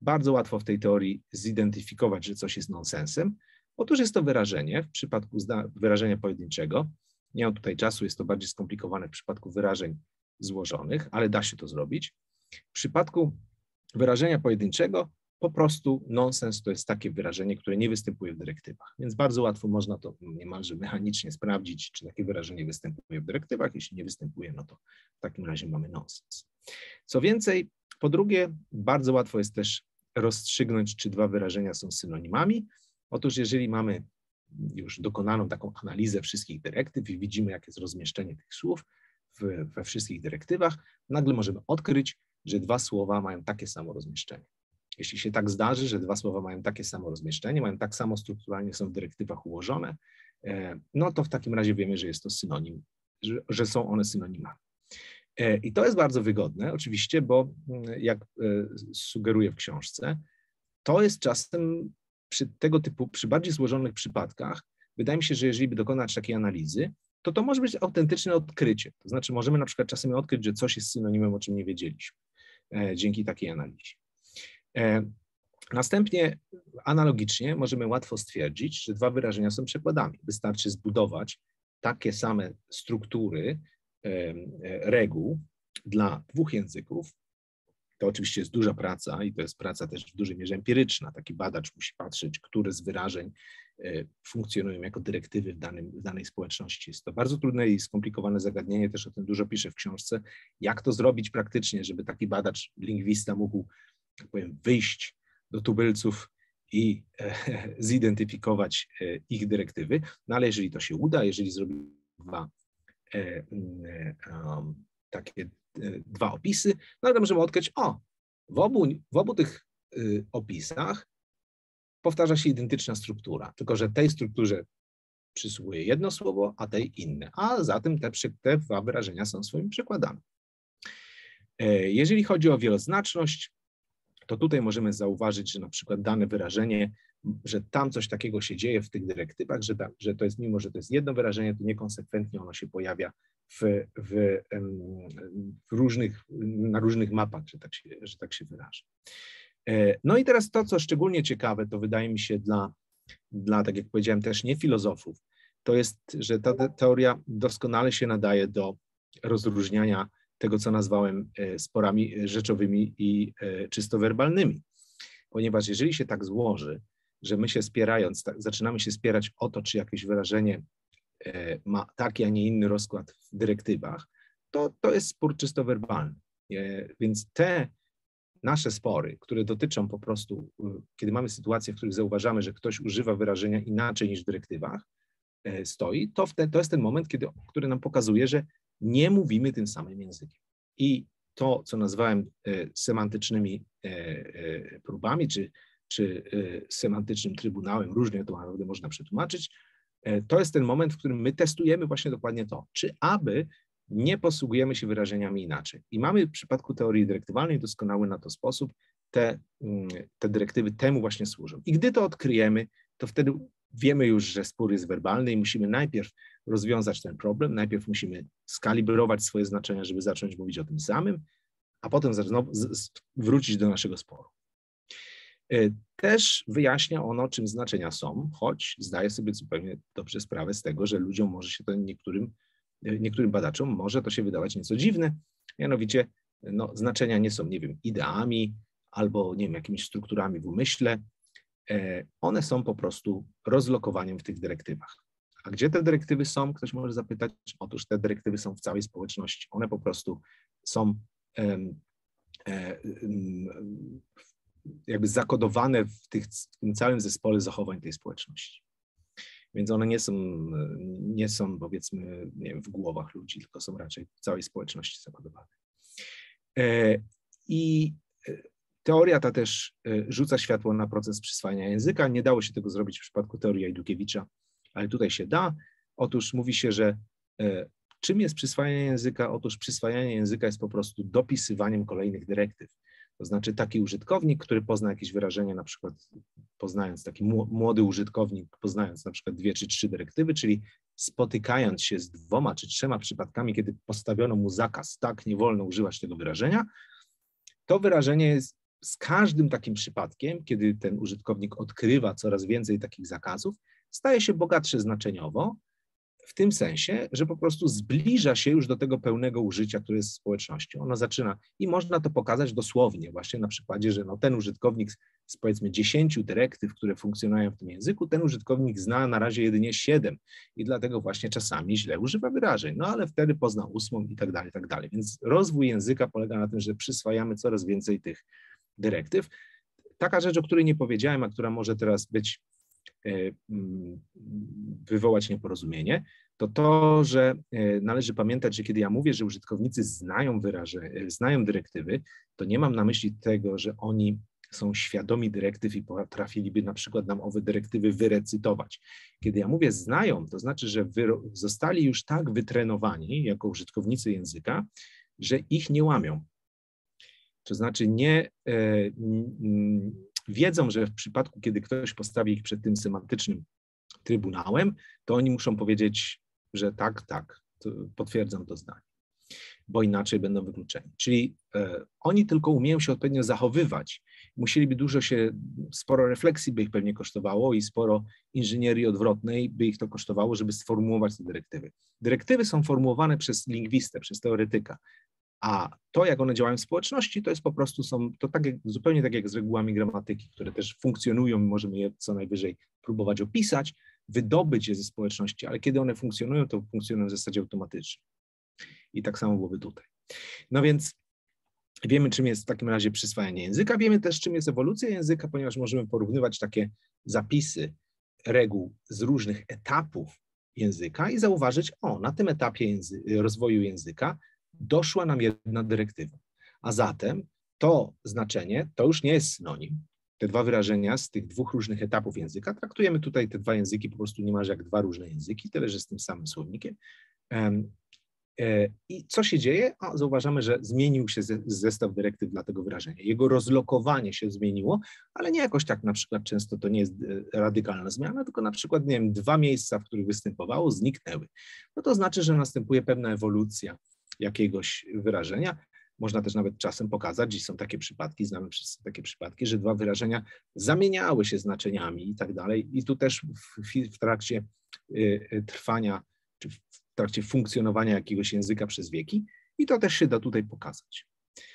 S2: bardzo łatwo w tej teorii zidentyfikować, że coś jest nonsensem. Otóż jest to wyrażenie w przypadku wyrażenia pojedynczego. Nie mam tutaj czasu, jest to bardziej skomplikowane w przypadku wyrażeń złożonych, ale da się to zrobić. W przypadku wyrażenia pojedynczego po prostu nonsens to jest takie wyrażenie, które nie występuje w dyrektywach. Więc bardzo łatwo można to niemalże mechanicznie sprawdzić, czy takie wyrażenie występuje w dyrektywach. Jeśli nie występuje, no to w takim razie mamy nonsens. Co więcej, po drugie, bardzo łatwo jest też rozstrzygnąć, czy dwa wyrażenia są synonimami. Otóż jeżeli mamy już dokonaną taką analizę wszystkich dyrektyw i widzimy, jakie jest rozmieszczenie tych słów w, we wszystkich dyrektywach, nagle możemy odkryć, że dwa słowa mają takie samo rozmieszczenie. Jeśli się tak zdarzy, że dwa słowa mają takie samo rozmieszczenie, mają tak samo strukturalnie są w dyrektywach ułożone, no to w takim razie wiemy, że jest to synonim, że, że są one synonimami. I to jest bardzo wygodne oczywiście, bo jak sugeruję w książce, to jest czasem przy tego typu, przy bardziej złożonych przypadkach, wydaje mi się, że jeżeli by dokonać takiej analizy, to to może być autentyczne odkrycie. To znaczy możemy na przykład czasem odkryć, że coś jest synonimem, o czym nie wiedzieliśmy dzięki takiej analizie. Następnie analogicznie możemy łatwo stwierdzić, że dwa wyrażenia są przekładami. Wystarczy zbudować takie same struktury reguł dla dwóch języków. To oczywiście jest duża praca i to jest praca też w dużej mierze empiryczna. Taki badacz musi patrzeć, które z wyrażeń funkcjonują jako dyrektywy w, danym, w danej społeczności. Jest to bardzo trudne i skomplikowane zagadnienie, też o tym dużo piszę w książce. Jak to zrobić praktycznie, żeby taki badacz, lingwista mógł, tak powiem, wyjść do tubylców i e, zidentyfikować e, ich dyrektywy. No ale jeżeli to się uda, jeżeli zrobi dwa e, e, um, takie dwa opisy, no to możemy odkryć, o, w obu, w obu tych y, opisach powtarza się identyczna struktura, tylko że tej strukturze przysługuje jedno słowo, a tej inne, a zatem te, te dwa wyrażenia są swoimi przykładami. E, jeżeli chodzi o wieloznaczność, to tutaj możemy zauważyć, że na przykład dane wyrażenie, że tam coś takiego się dzieje w tych dyrektywach, że, da, że to jest, mimo że to jest jedno wyrażenie, to niekonsekwentnie ono się pojawia w, w, w różnych, na różnych mapach, że tak, się, że tak się wyrażę. No i teraz to, co szczególnie ciekawe, to wydaje mi się dla, dla, tak jak powiedziałem, też nie filozofów, to jest, że ta teoria doskonale się nadaje do rozróżniania tego, co nazwałem sporami rzeczowymi i czysto werbalnymi. Ponieważ jeżeli się tak złoży, że my się spierając, tak, zaczynamy się spierać o to, czy jakieś wyrażenie ma taki, a nie inny rozkład w dyrektywach, to to jest spór czysto werbalny. Więc te nasze spory, które dotyczą po prostu, kiedy mamy sytuacje, w których zauważamy, że ktoś używa wyrażenia inaczej niż w dyrektywach stoi, to, w te, to jest ten moment, kiedy, który nam pokazuje, że nie mówimy tym samym językiem. I to, co nazwałem semantycznymi próbami, czy, czy semantycznym trybunałem, różnie to naprawdę można przetłumaczyć, to jest ten moment, w którym my testujemy właśnie dokładnie to, czy aby nie posługujemy się wyrażeniami inaczej. I mamy w przypadku teorii dyrektywalnej doskonały na to sposób, te, te dyrektywy temu właśnie służą. I gdy to odkryjemy, to wtedy wiemy już, że spór jest werbalny i musimy najpierw rozwiązać ten problem, najpierw musimy skalibrować swoje znaczenia, żeby zacząć mówić o tym samym, a potem znowu wrócić do naszego sporu. Też wyjaśnia ono, czym znaczenia są, choć zdaję sobie zupełnie dobrze sprawę z tego, że ludziom może się to niektórym, niektórym badaczom może to się wydawać nieco dziwne, mianowicie no, znaczenia nie są, nie wiem, ideami albo, nie wiem, jakimiś strukturami w umyśle, one są po prostu rozlokowaniem w tych dyrektywach. A gdzie te dyrektywy są? Ktoś może zapytać. Otóż te dyrektywy są w całej społeczności. One po prostu są um, um, jakby zakodowane w, tych, w tym całym zespole zachowań tej społeczności. Więc one nie są, nie są powiedzmy, nie wiem, w głowach ludzi, tylko są raczej w całej społeczności zakodowane. I teoria ta też rzuca światło na proces przyswajania języka. Nie dało się tego zrobić w przypadku teorii Ajdukiewicza, ale tutaj się da. Otóż mówi się, że czym jest przyswajanie języka? Otóż przyswajanie języka jest po prostu dopisywaniem kolejnych dyrektyw. To znaczy taki użytkownik, który pozna jakieś wyrażenie, na przykład poznając, taki młody użytkownik, poznając na przykład dwie czy trzy dyrektywy, czyli spotykając się z dwoma czy trzema przypadkami, kiedy postawiono mu zakaz, tak, nie wolno używać tego wyrażenia, to wyrażenie jest, z każdym takim przypadkiem, kiedy ten użytkownik odkrywa coraz więcej takich zakazów, staje się bogatszy znaczeniowo, w tym sensie, że po prostu zbliża się już do tego pełnego użycia, które jest w społeczności. Ono zaczyna i można to pokazać dosłownie właśnie na przykładzie, że no ten użytkownik z powiedzmy dziesięciu dyrektyw, które funkcjonują w tym języku, ten użytkownik zna na razie jedynie siedem i dlatego właśnie czasami źle używa wyrażeń, no ale wtedy pozna ósmą i tak dalej, i tak dalej. Więc rozwój języka polega na tym, że przyswajamy coraz więcej tych dyrektyw. Taka rzecz, o której nie powiedziałem, a która może teraz być wywołać nieporozumienie, to to, że należy pamiętać, że kiedy ja mówię, że użytkownicy znają wyrażenia, znają dyrektywy, to nie mam na myśli tego, że oni są świadomi dyrektyw i potrafiliby na przykład nam owe dyrektywy wyrecytować. Kiedy ja mówię znają, to znaczy, że zostali już tak wytrenowani jako użytkownicy języka, że ich nie łamią. To znaczy nie wiedzą, że w przypadku, kiedy ktoś postawi ich przed tym semantycznym trybunałem, to oni muszą powiedzieć, że tak, tak, to potwierdzam to zdanie, bo inaczej będą wykluczeni. Czyli e, oni tylko umieją się odpowiednio zachowywać. Musieliby dużo się, sporo refleksji by ich pewnie kosztowało i sporo inżynierii odwrotnej by ich to kosztowało, żeby sformułować te dyrektywy. Dyrektywy są formułowane przez lingwistę, przez teoretyka. A to, jak one działają w społeczności, to jest po prostu, są to tak jak, zupełnie tak jak z regułami gramatyki, które też funkcjonują i możemy je co najwyżej próbować opisać, wydobyć je ze społeczności, ale kiedy one funkcjonują, to funkcjonują w zasadzie automatycznie. I tak samo byłoby tutaj. No więc wiemy, czym jest w takim razie przyswajanie języka, wiemy też, czym jest ewolucja języka, ponieważ możemy porównywać takie zapisy reguł z różnych etapów języka i zauważyć, o, na tym etapie języ- rozwoju języka doszła nam jedna dyrektywa. A zatem to znaczenie to już nie jest synonim. Te dwa wyrażenia z tych dwóch różnych etapów języka, traktujemy tutaj te dwa języki po prostu niemalże jak dwa różne języki, tyle że z tym samym słownikiem. I co się dzieje? O, zauważamy, że zmienił się zestaw dyrektyw dla tego wyrażenia. Jego rozlokowanie się zmieniło, ale nie jakoś tak na przykład często to nie jest radykalna zmiana, tylko na przykład, nie wiem, dwa miejsca, w których występowało, zniknęły. No to znaczy, że następuje pewna ewolucja jakiegoś wyrażenia. Można też nawet czasem pokazać, i są takie przypadki, znamy wszyscy takie przypadki, że dwa wyrażenia zamieniały się znaczeniami i tak dalej. I tu też w, w trakcie y, trwania, czy w trakcie funkcjonowania jakiegoś języka przez wieki i to też się da tutaj pokazać.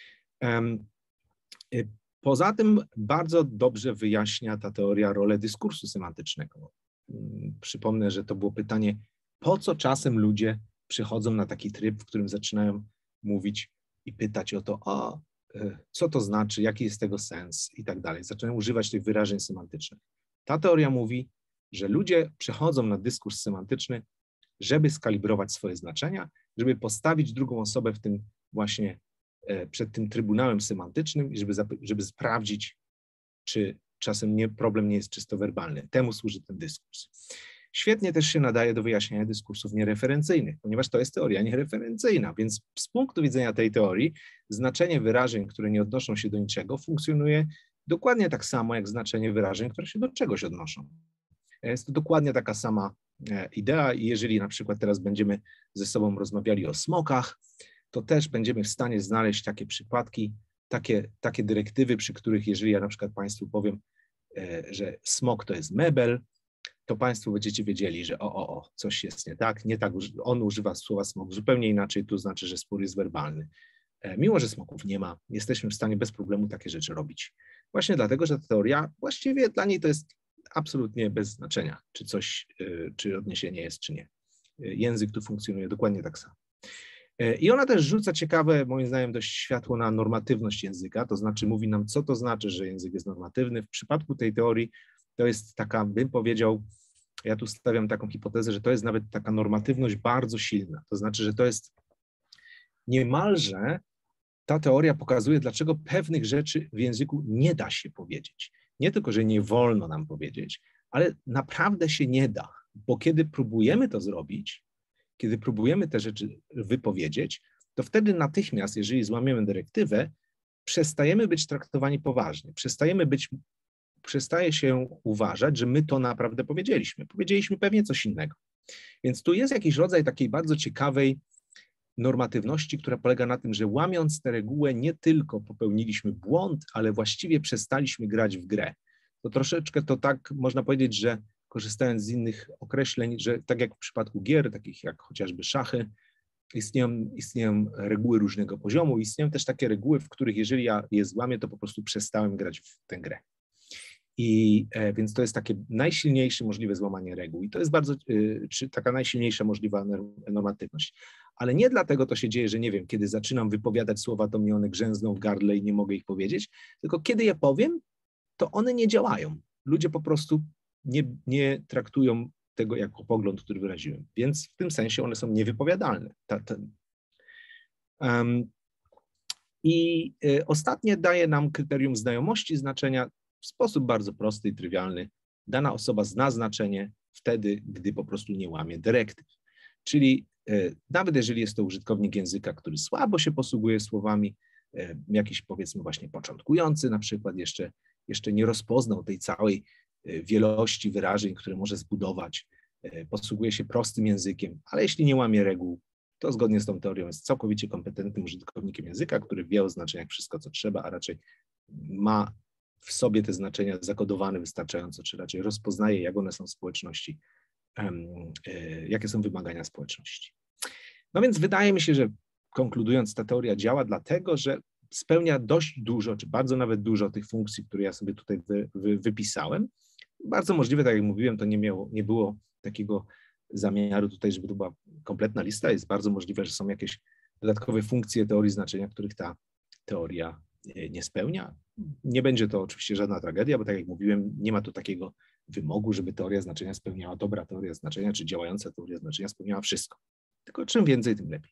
S2: Um, y, poza tym bardzo dobrze wyjaśnia ta teoria rolę dyskursu semantycznego. Um, przypomnę, że to było pytanie, po co czasem ludzie przychodzą na taki tryb, w którym zaczynają mówić i pytać o to, o, co to znaczy, jaki jest tego sens i tak dalej. Zaczynają używać tych wyrażeń semantycznych. Ta teoria mówi, że ludzie przechodzą na dyskurs semantyczny, żeby skalibrować swoje znaczenia, żeby postawić drugą osobę w tym właśnie przed tym trybunałem semantycznym i żeby, żeby sprawdzić, czy czasem nie, problem nie jest czysto werbalny. Temu służy ten dyskurs. Świetnie też się nadaje do wyjaśniania dyskursów niereferencyjnych, ponieważ to jest teoria niereferencyjna, więc z punktu widzenia tej teorii znaczenie wyrażeń, które nie odnoszą się do niczego, funkcjonuje dokładnie tak samo jak znaczenie wyrażeń, które się do czegoś odnoszą. Jest to dokładnie taka sama idea i jeżeli na przykład teraz będziemy ze sobą rozmawiali o smokach, to też będziemy w stanie znaleźć takie przypadki, takie, takie dyrektywy, przy których jeżeli ja na przykład Państwu powiem, że smok to jest mebel, to Państwo będziecie wiedzieli, że o, o, o, coś jest nie tak, nie tak, on używa słowa smok zupełnie inaczej, tu znaczy, że spór jest werbalny. Mimo że smoków nie ma, jesteśmy w stanie bez problemu takie rzeczy robić. Właśnie dlatego, że ta teoria właściwie dla niej to jest absolutnie bez znaczenia, czy coś, czy odniesienie jest, czy nie. Język tu funkcjonuje dokładnie tak samo. I ona też rzuca ciekawe, moim zdaniem, dość światło na normatywność języka, to znaczy mówi nam, co to znaczy, że język jest normatywny. W przypadku tej teorii to jest taka, bym powiedział, ja tu stawiam taką hipotezę, że to jest nawet taka normatywność bardzo silna. To znaczy, że to jest niemalże, ta teoria pokazuje, dlaczego pewnych rzeczy w języku nie da się powiedzieć. Nie tylko, że nie wolno nam powiedzieć, ale naprawdę się nie da, bo kiedy próbujemy to zrobić, kiedy próbujemy te rzeczy wypowiedzieć, to wtedy natychmiast, jeżeli złamiemy dyrektywę, przestajemy być traktowani poważnie, przestajemy być przestaje się uważać, że my to naprawdę powiedzieliśmy. Powiedzieliśmy pewnie coś innego. Więc tu jest jakiś rodzaj takiej bardzo ciekawej normatywności, która polega na tym, że łamiąc tę regułę nie tylko popełniliśmy błąd, ale właściwie przestaliśmy grać w grę. To troszeczkę to tak można powiedzieć, że korzystając z innych określeń, że tak jak w przypadku gier, takich jak chociażby szachy, istnieją, istnieją reguły różnego poziomu, istnieją też takie reguły, w których jeżeli ja je złamię, to po prostu przestałem grać w tę grę. I e, więc to jest takie najsilniejsze możliwe złamanie reguł i to jest bardzo, y, czy taka najsilniejsza możliwa normatywność. Ale nie dlatego to się dzieje, że nie wiem, kiedy zaczynam wypowiadać słowa, to mnie one grzęzną w gardle i nie mogę ich powiedzieć, tylko kiedy je powiem, to one nie działają. Ludzie po prostu nie, nie traktują tego jako pogląd, który wyraziłem, więc w tym sensie one są niewypowiadalne. Ta, ta. Um, I y, ostatnie daje nam kryterium znajomości znaczenia w sposób bardzo prosty i trywialny. Dana osoba zna znaczenie wtedy, gdy po prostu nie łamie dyrektyw. Czyli y, nawet jeżeli jest to użytkownik języka, który słabo się posługuje słowami, y, jakiś powiedzmy właśnie początkujący na przykład jeszcze, jeszcze nie rozpoznał tej całej y, wielości wyrażeń, które może zbudować, y, posługuje się prostym językiem, ale jeśli nie łamie reguł, to zgodnie z tą teorią jest całkowicie kompetentnym użytkownikiem języka, który wie o znaczeniach wszystko, co trzeba, a raczej ma w sobie te znaczenia zakodowane wystarczająco, czy raczej rozpoznaje, jak one są w społeczności, um, y, jakie są wymagania społeczności. No więc wydaje mi się, że konkludując, ta teoria działa dlatego, że spełnia dość dużo, czy bardzo nawet dużo tych funkcji, które ja sobie tutaj wy, wy, wypisałem. Bardzo możliwe, tak jak mówiłem, to nie, miało, nie było takiego zamiaru tutaj, żeby to była kompletna lista. Jest bardzo możliwe, że są jakieś dodatkowe funkcje teorii znaczenia, których ta teoria nie spełnia. Nie będzie to oczywiście żadna tragedia, bo tak jak mówiłem, nie ma tu takiego wymogu, żeby teoria znaczenia spełniała, dobra teoria znaczenia, czy działająca teoria znaczenia spełniała wszystko. Tylko czym więcej, tym lepiej.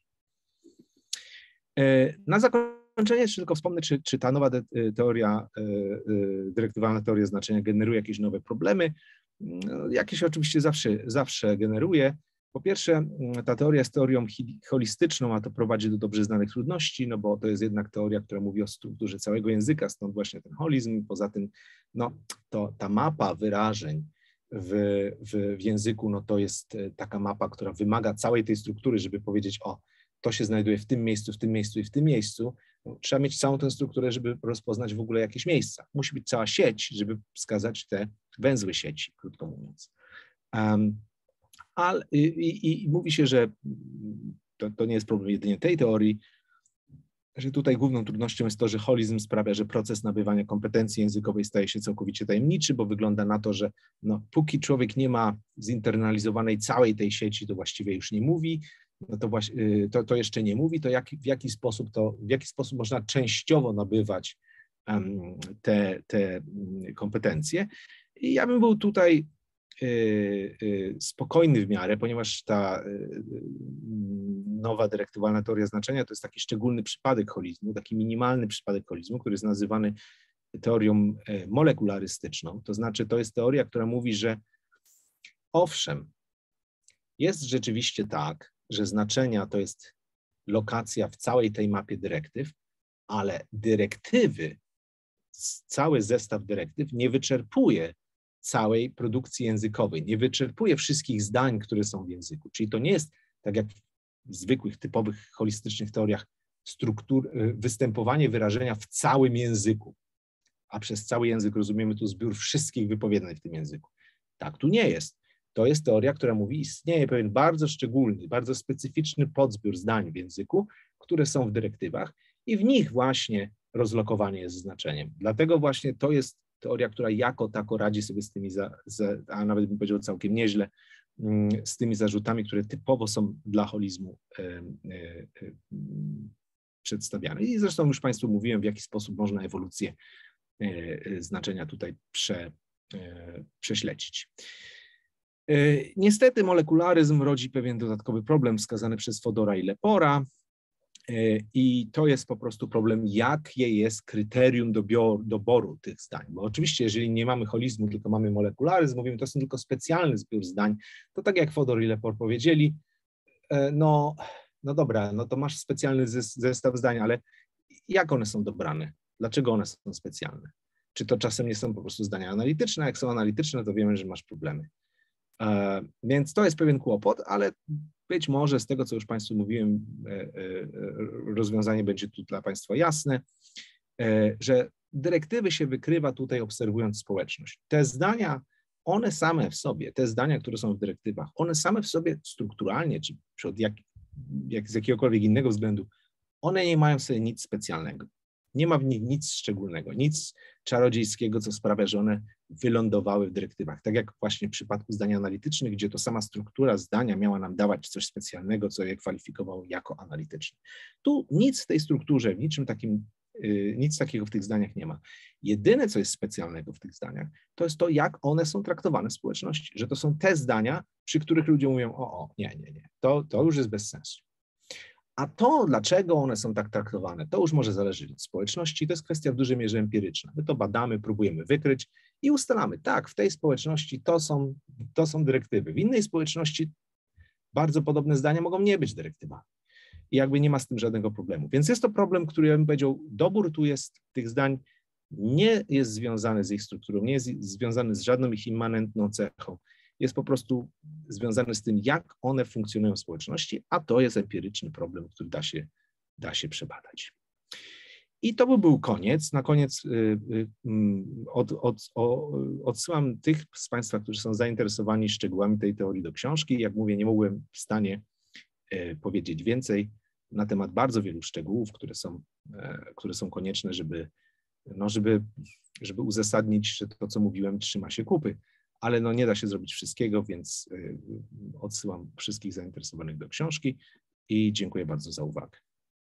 S2: Na zakończenie jeszcze tylko wspomnę, czy, czy ta nowa teoria, dyrektywalna teoria znaczenia generuje jakieś nowe problemy. Jakieś oczywiście zawsze, zawsze generuje. Po pierwsze, ta teoria jest teorią holistyczną, a to prowadzi do dobrze znanych trudności, no bo to jest jednak teoria, która mówi o strukturze całego języka, stąd właśnie ten holizm. Poza tym, no, to ta mapa wyrażeń w, w, w języku, no to jest taka mapa, która wymaga całej tej struktury, żeby powiedzieć, o, to się znajduje w tym miejscu, w tym miejscu i w tym miejscu. No, trzeba mieć całą tę strukturę, żeby rozpoznać w ogóle jakieś miejsca. Musi być cała sieć, żeby wskazać te węzły sieci, krótko mówiąc. Um, ale, i, i, I mówi się, że to, to nie jest problem jedynie tej teorii, że tutaj główną trudnością jest to, że holizm sprawia, że proces nabywania kompetencji językowej staje się całkowicie tajemniczy, bo wygląda na to, że no, póki człowiek nie ma zinternalizowanej całej tej sieci, to właściwie już nie mówi, no to, właśnie, to, to jeszcze nie mówi, to jak, w, jaki sposób to, w jaki sposób można częściowo nabywać um, te, te kompetencje. I ja bym był tutaj y, y, spokojny w miarę, ponieważ ta y, nowa dyrektywalna teoria znaczenia to jest taki szczególny przypadek holizmu, taki minimalny przypadek holizmu, który jest nazywany teorią molekularystyczną. To znaczy to jest teoria, która mówi, że owszem, jest rzeczywiście tak, że znaczenia to jest lokacja w całej tej mapie dyrektyw, ale dyrektywy, cały zestaw dyrektyw nie wyczerpuje całej produkcji językowej, nie wyczerpuje wszystkich zdań, które są w języku. Czyli to nie jest tak jak w zwykłych, typowych, holistycznych teoriach struktur, występowanie wyrażenia w całym języku, a przez cały język rozumiemy tu zbiór wszystkich wypowiadań w tym języku. Tak tu nie jest. To jest teoria, która mówi, istnieje pewien bardzo szczególny, bardzo specyficzny podzbiór zdań w języku, które są w dyrektywach i w nich właśnie rozlokowanie jest znaczeniem. Dlatego właśnie to jest teoria, która jako tako radzi sobie z tymi, za, za, a nawet bym powiedział całkiem nieźle, z tymi zarzutami, które typowo są dla holizmu e, e, e, przedstawiane. I zresztą już Państwu mówiłem, w jaki sposób można ewolucję e, znaczenia tutaj prze, e, prześledzić. Niestety molekularyzm rodzi pewien dodatkowy problem wskazany przez Fodora i Lepora i to jest po prostu problem, jakie jest kryterium doboru tych zdań, bo oczywiście jeżeli nie mamy holizmu, tylko mamy molekularyzm, mówimy, to jest tylko specjalny zbiór zdań, to tak jak Fodor i Lepor powiedzieli, no, no dobra, no to masz specjalny zestaw zdań, ale jak one są dobrane? Dlaczego one są specjalne? Czy to czasem nie są po prostu zdania analityczne? Jak są analityczne, to wiemy, że masz problemy. Więc to jest pewien kłopot, ale być może z tego, co już Państwu mówiłem, rozwiązanie będzie tu dla Państwa jasne, że dyrektywy się wykrywa tutaj obserwując społeczność. Te zdania, one same w sobie, te zdania, które są w dyrektywach, one same w sobie strukturalnie, czy, czy od jak, jak, z jakiegokolwiek innego względu, one nie mają w sobie nic specjalnego. Nie ma w nich nic szczególnego, nic czarodziejskiego, co sprawia, że one wylądowały w dyrektywach. Tak jak właśnie w przypadku zdań analitycznych, gdzie to sama struktura zdania miała nam dawać coś specjalnego, co je kwalifikowało jako analityczne. Tu nic w tej strukturze, w niczym takim, nic takiego w tych zdaniach nie ma. Jedyne, co jest specjalnego w tych zdaniach, to jest to, jak one są traktowane w społeczności, że to są te zdania, przy których ludzie mówią, o, o, nie, nie, nie, to, to już jest bez sensu. A to, dlaczego one są tak traktowane, to już może zależeć od społeczności, to jest kwestia w dużej mierze empiryczna. My to badamy, próbujemy wykryć i ustalamy, tak, w tej społeczności to są, to są dyrektywy, w innej społeczności bardzo podobne zdania mogą nie być dyrektywami. I jakby nie ma z tym żadnego problemu. Więc jest to problem, który, ja bym powiedział, dobór tu jest tych zdań, nie jest związany z ich strukturą, nie jest związany z żadną ich immanentną cechą, jest po prostu związany z tym, jak one funkcjonują w społeczności, a to jest empiryczny problem, który da się, da się przebadać. I to by był koniec. Na koniec od, od, od, odsyłam tych z Państwa, którzy są zainteresowani szczegółami tej teorii do książki. Jak mówię, nie mogłem w stanie powiedzieć więcej na temat bardzo wielu szczegółów, które są, które są konieczne, żeby, no żeby, żeby uzasadnić, że to, co mówiłem, trzyma się kupy. Ale no nie da się zrobić wszystkiego, więc odsyłam wszystkich zainteresowanych do książki i dziękuję bardzo za uwagę.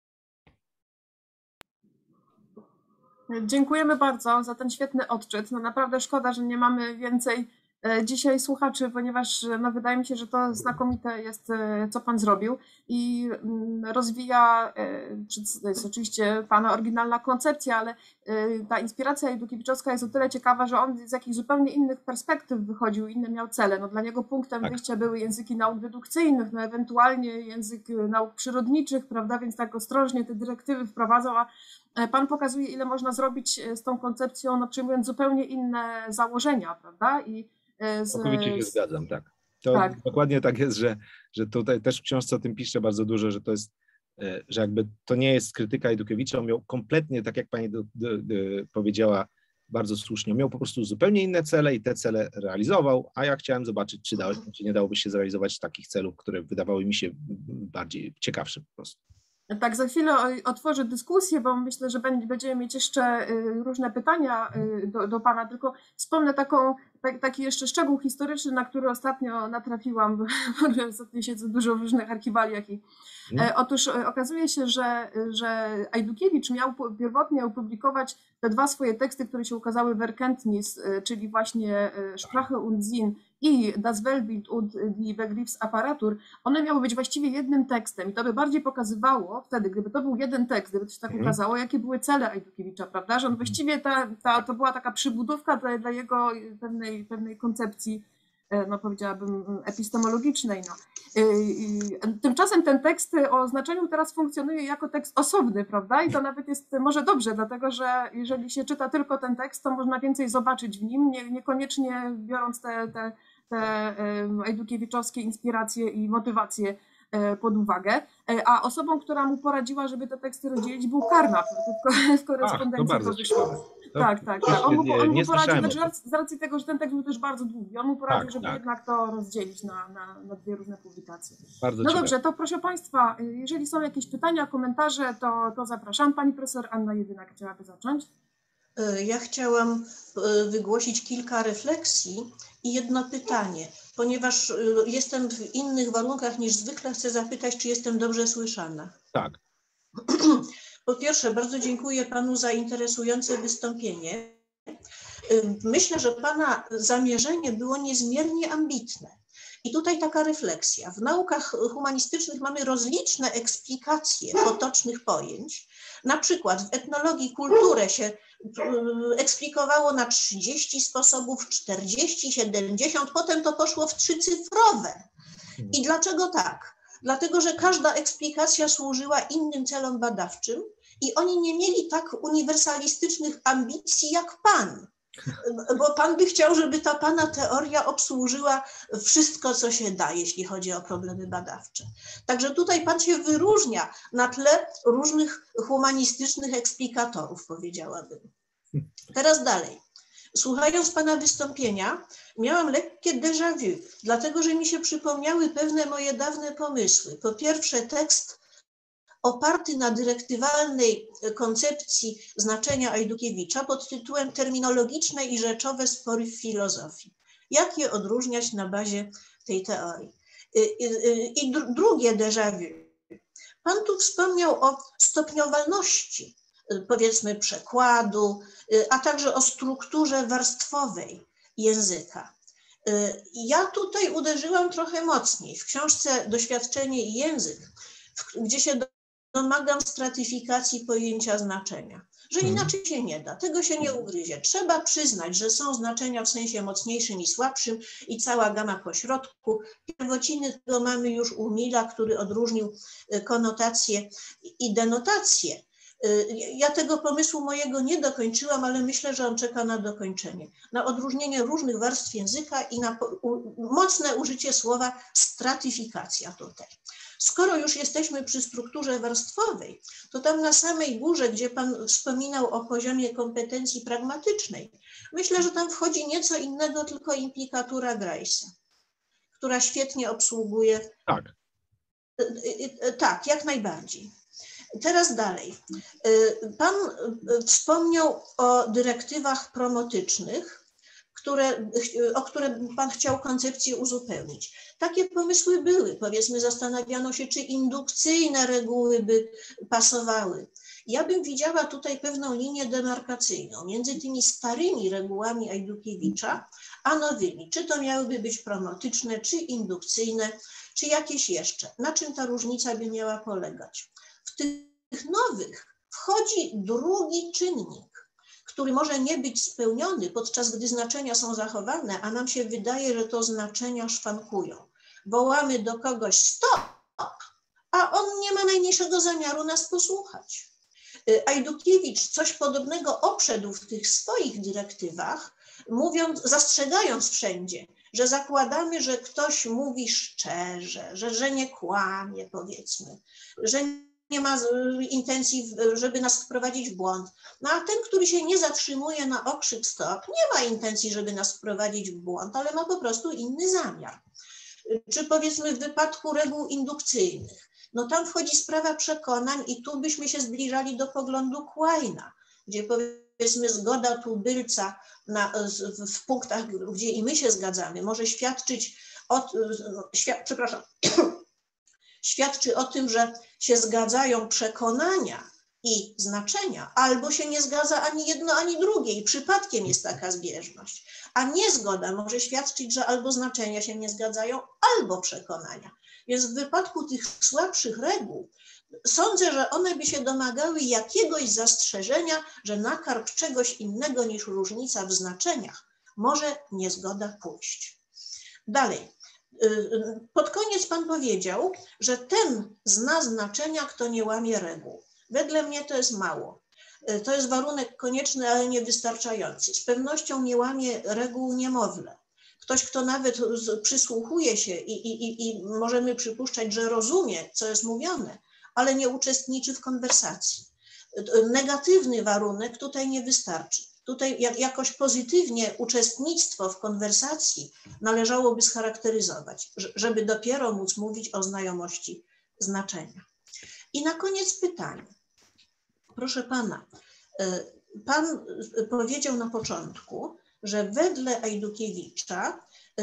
S1: Dziękujemy bardzo za ten świetny odczyt. No naprawdę szkoda, że nie mamy więcej dzisiaj słuchaczy, ponieważ no, wydaje mi się, że to znakomite jest, co Pan zrobił i rozwija, to jest oczywiście Pana oryginalna koncepcja, ale ta inspiracja Ejdukiewiczowska jest o tyle ciekawa, że on z jakichś zupełnie innych perspektyw wychodził, inne miał cele. No, dla niego punktem
S2: Tak.
S1: wyjścia były języki nauk dedukcyjnych, no, ewentualnie język nauk przyrodniczych, prawda, więc tak ostrożnie te dyrektywy wprowadzał, a Pan pokazuje, ile można zrobić z tą koncepcją, no, przyjmując zupełnie inne założenia, prawda? I z,
S2: Całkowicie się zgadzam, tak. To
S1: tak.
S2: dokładnie tak jest, że, że tutaj też w książce o tym piszę bardzo dużo, że to jest, że jakby to nie jest krytyka Eydukiewicza, on miał kompletnie, tak jak Pani do, do, do, powiedziała bardzo słusznie, miał po prostu zupełnie inne cele i te cele realizował, a ja chciałem zobaczyć, czy, da, czy nie dałoby się zrealizować takich celów, które wydawały mi się bardziej ciekawsze po prostu.
S1: Tak, za chwilę otworzę dyskusję, bo myślę, że będziemy mieć jeszcze różne pytania do, do Pana, tylko wspomnę taką, taki jeszcze szczegół historyczny, na który ostatnio natrafiłam, bo ostatnio siedzę dużo w różnych archiwaliach. I, no. Otóż okazuje się, że, że Eydukiewicz miał pierwotnie opublikować te dwa swoje teksty, które się ukazały w Erkenntnis, czyli właśnie Sprache und Sinn i Das Weltbild und die Begriffsapparatur, one miały być właściwie jednym tekstem i to by bardziej pokazywało wtedy, gdyby to był jeden tekst, gdyby to się tak mm. ukazało, jakie były cele Eydukiewicza, prawda, że on właściwie ta, ta, to była taka przybudówka dla, dla jego pewnej, pewnej koncepcji, no powiedziałabym, epistemologicznej. No. Tymczasem ten tekst o znaczeniu teraz funkcjonuje jako tekst osobny, prawda? I to nawet jest może dobrze, dlatego że jeżeli się czyta tylko ten tekst, to można więcej zobaczyć w nim, nie, niekoniecznie biorąc te, te, te ejdukiewiczowskie inspiracje i motywacje pod uwagę. A osobą, która mu poradziła, żeby te teksty rozdzielić, był Karnap w korespondencji.
S2: Ach, to bardzo ciekawe. To
S1: tak, tak, tak. On mu,
S2: nie,
S1: on
S2: nie
S1: mu poradził,
S2: słyszałem.
S1: z racji tego, że ten tekst był też bardzo długi, on mu poradził,
S2: Tak,
S1: żeby
S2: tak.
S1: jednak to rozdzielić na, na, na dwie różne publikacje.
S2: Bardzo
S1: no
S2: ciekawe.
S1: Dobrze, to proszę Państwa, jeżeli są jakieś pytania, komentarze, to, to zapraszam. Pani profesor Anna Jedynak chciałaby zacząć.
S3: Ja chciałam wygłosić kilka refleksji i jedno pytanie. Ponieważ jestem w innych warunkach niż zwykle, chcę zapytać, czy jestem dobrze słyszana.
S2: Tak.
S3: Po pierwsze, bardzo dziękuję Panu za interesujące wystąpienie. Myślę, że Pana zamierzenie było niezmiernie ambitne. I tutaj taka refleksja. W naukach humanistycznych mamy rozliczne eksplikacje potocznych pojęć. Na przykład w etnologii kulturę się eksplikowało na trzydzieści sposobów, czterdzieści, siedemdziesiąt, potem to poszło w trzycyfrowe. I dlaczego tak? Dlatego, że każda eksplikacja służyła innym celom badawczym i oni nie mieli tak uniwersalistycznych ambicji jak Pan. bo pan by chciał, żeby ta pana teoria obsłużyła wszystko, co się da, jeśli chodzi o problemy badawcze. Także tutaj pan się wyróżnia na tle różnych humanistycznych eksplikatorów, powiedziałabym. Teraz dalej. Słuchając pana wystąpienia, miałam lekkie déjà vu, dlatego że mi się przypomniały pewne moje dawne pomysły. Po pierwsze, tekst oparty na dyrektywalnej koncepcji znaczenia Ajdukiewicza pod tytułem Terminologiczne i rzeczowe spory w filozofii. Jak je odróżniać na bazie tej teorii? I drugie déjà vu. Pan tu wspomniał o stopniowalności, powiedzmy, przekładu, a także o strukturze warstwowej języka. Ja tutaj uderzyłam trochę mocniej. W książce Doświadczenie i język, gdzie się domagam stratyfikacji pojęcia znaczenia, że inaczej się nie da, tego się nie ugryzie. Trzeba przyznać, że są znaczenia w sensie mocniejszym i słabszym i cała gama pośrodku. Pierwociny tego mamy już u Milla, który odróżnił konotację i denotację. Ja tego pomysłu mojego nie dokończyłam, ale myślę, że on czeka na dokończenie. Na odróżnienie różnych warstw języka i na mocne użycie słowa stratyfikacja tutaj. Skoro już jesteśmy przy strukturze warstwowej, to tam na samej górze, gdzie pan wspominał o poziomie kompetencji pragmatycznej, myślę, że tam wchodzi nieco innego, tylko implikatura Grice'a, która świetnie obsługuje.
S2: Tak.
S3: Tak, jak najbardziej. Teraz dalej. Pan wspomniał o dyrektywach promotycznych, które, o które pan chciał koncepcję uzupełnić. Takie pomysły były. Powiedzmy, zastanawiano się, czy indukcyjne reguły by pasowały. Ja bym widziała tutaj pewną linię demarkacyjną między tymi starymi regułami Ajdukiewicza, a nowymi. Czy to miałyby być promotyczne, czy indukcyjne, czy jakieś jeszcze. Na czym ta różnica by miała polegać? W tych nowych wchodzi drugi czynnik, który może nie być spełniony, podczas gdy znaczenia są zachowane, a nam się wydaje, że to znaczenia szwankują. Wołamy do kogoś stop, a on nie ma najmniejszego zamiaru nas posłuchać. Ajdukiewicz coś podobnego oprzedł w tych swoich dyrektywach, mówiąc, zastrzegając wszędzie, że zakładamy, że ktoś mówi szczerze, że, że nie kłamie, powiedzmy, że nie ma intencji, żeby nas wprowadzić w błąd. No a ten, który się nie zatrzymuje na okrzyk stop, nie ma intencji, żeby nas wprowadzić w błąd, ale ma po prostu inny zamiar. Czy powiedzmy w wypadku reguł indukcyjnych, no tam wchodzi sprawa przekonań i tu byśmy się zbliżali do poglądu Quaina, gdzie powiedzmy zgoda tubylca na, w, w punktach, gdzie i my się zgadzamy, może świadczyć o, świad, przepraszam, świadczy o tym, że się zgadzają przekonania i znaczenia, albo się nie zgadza ani jedno, ani drugie i przypadkiem jest taka zbieżność. A niezgoda może świadczyć, że albo znaczenia się nie zgadzają, albo przekonania. Więc w wypadku tych słabszych reguł sądzę, że one by się domagały jakiegoś zastrzeżenia, że na karb czegoś innego niż różnica w znaczeniach może niezgoda pójść. Dalej. Pod koniec pan powiedział, że ten zna znaczenia, kto nie łamie reguł. Wedle mnie to jest mało. To jest warunek konieczny, ale niewystarczający. Z pewnością nie łamie reguł niemowlę. Ktoś, kto nawet przysłuchuje się i, i, i możemy przypuszczać, że rozumie, co jest mówione, ale nie uczestniczy w konwersacji. Negatywny warunek tutaj nie wystarczy. Tutaj jakoś pozytywnie uczestnictwo w konwersacji należałoby scharakteryzować, żeby dopiero móc mówić o znajomości znaczenia. I na koniec pytanie. Proszę pana, pan powiedział na początku, że wedle Ajdukiewicza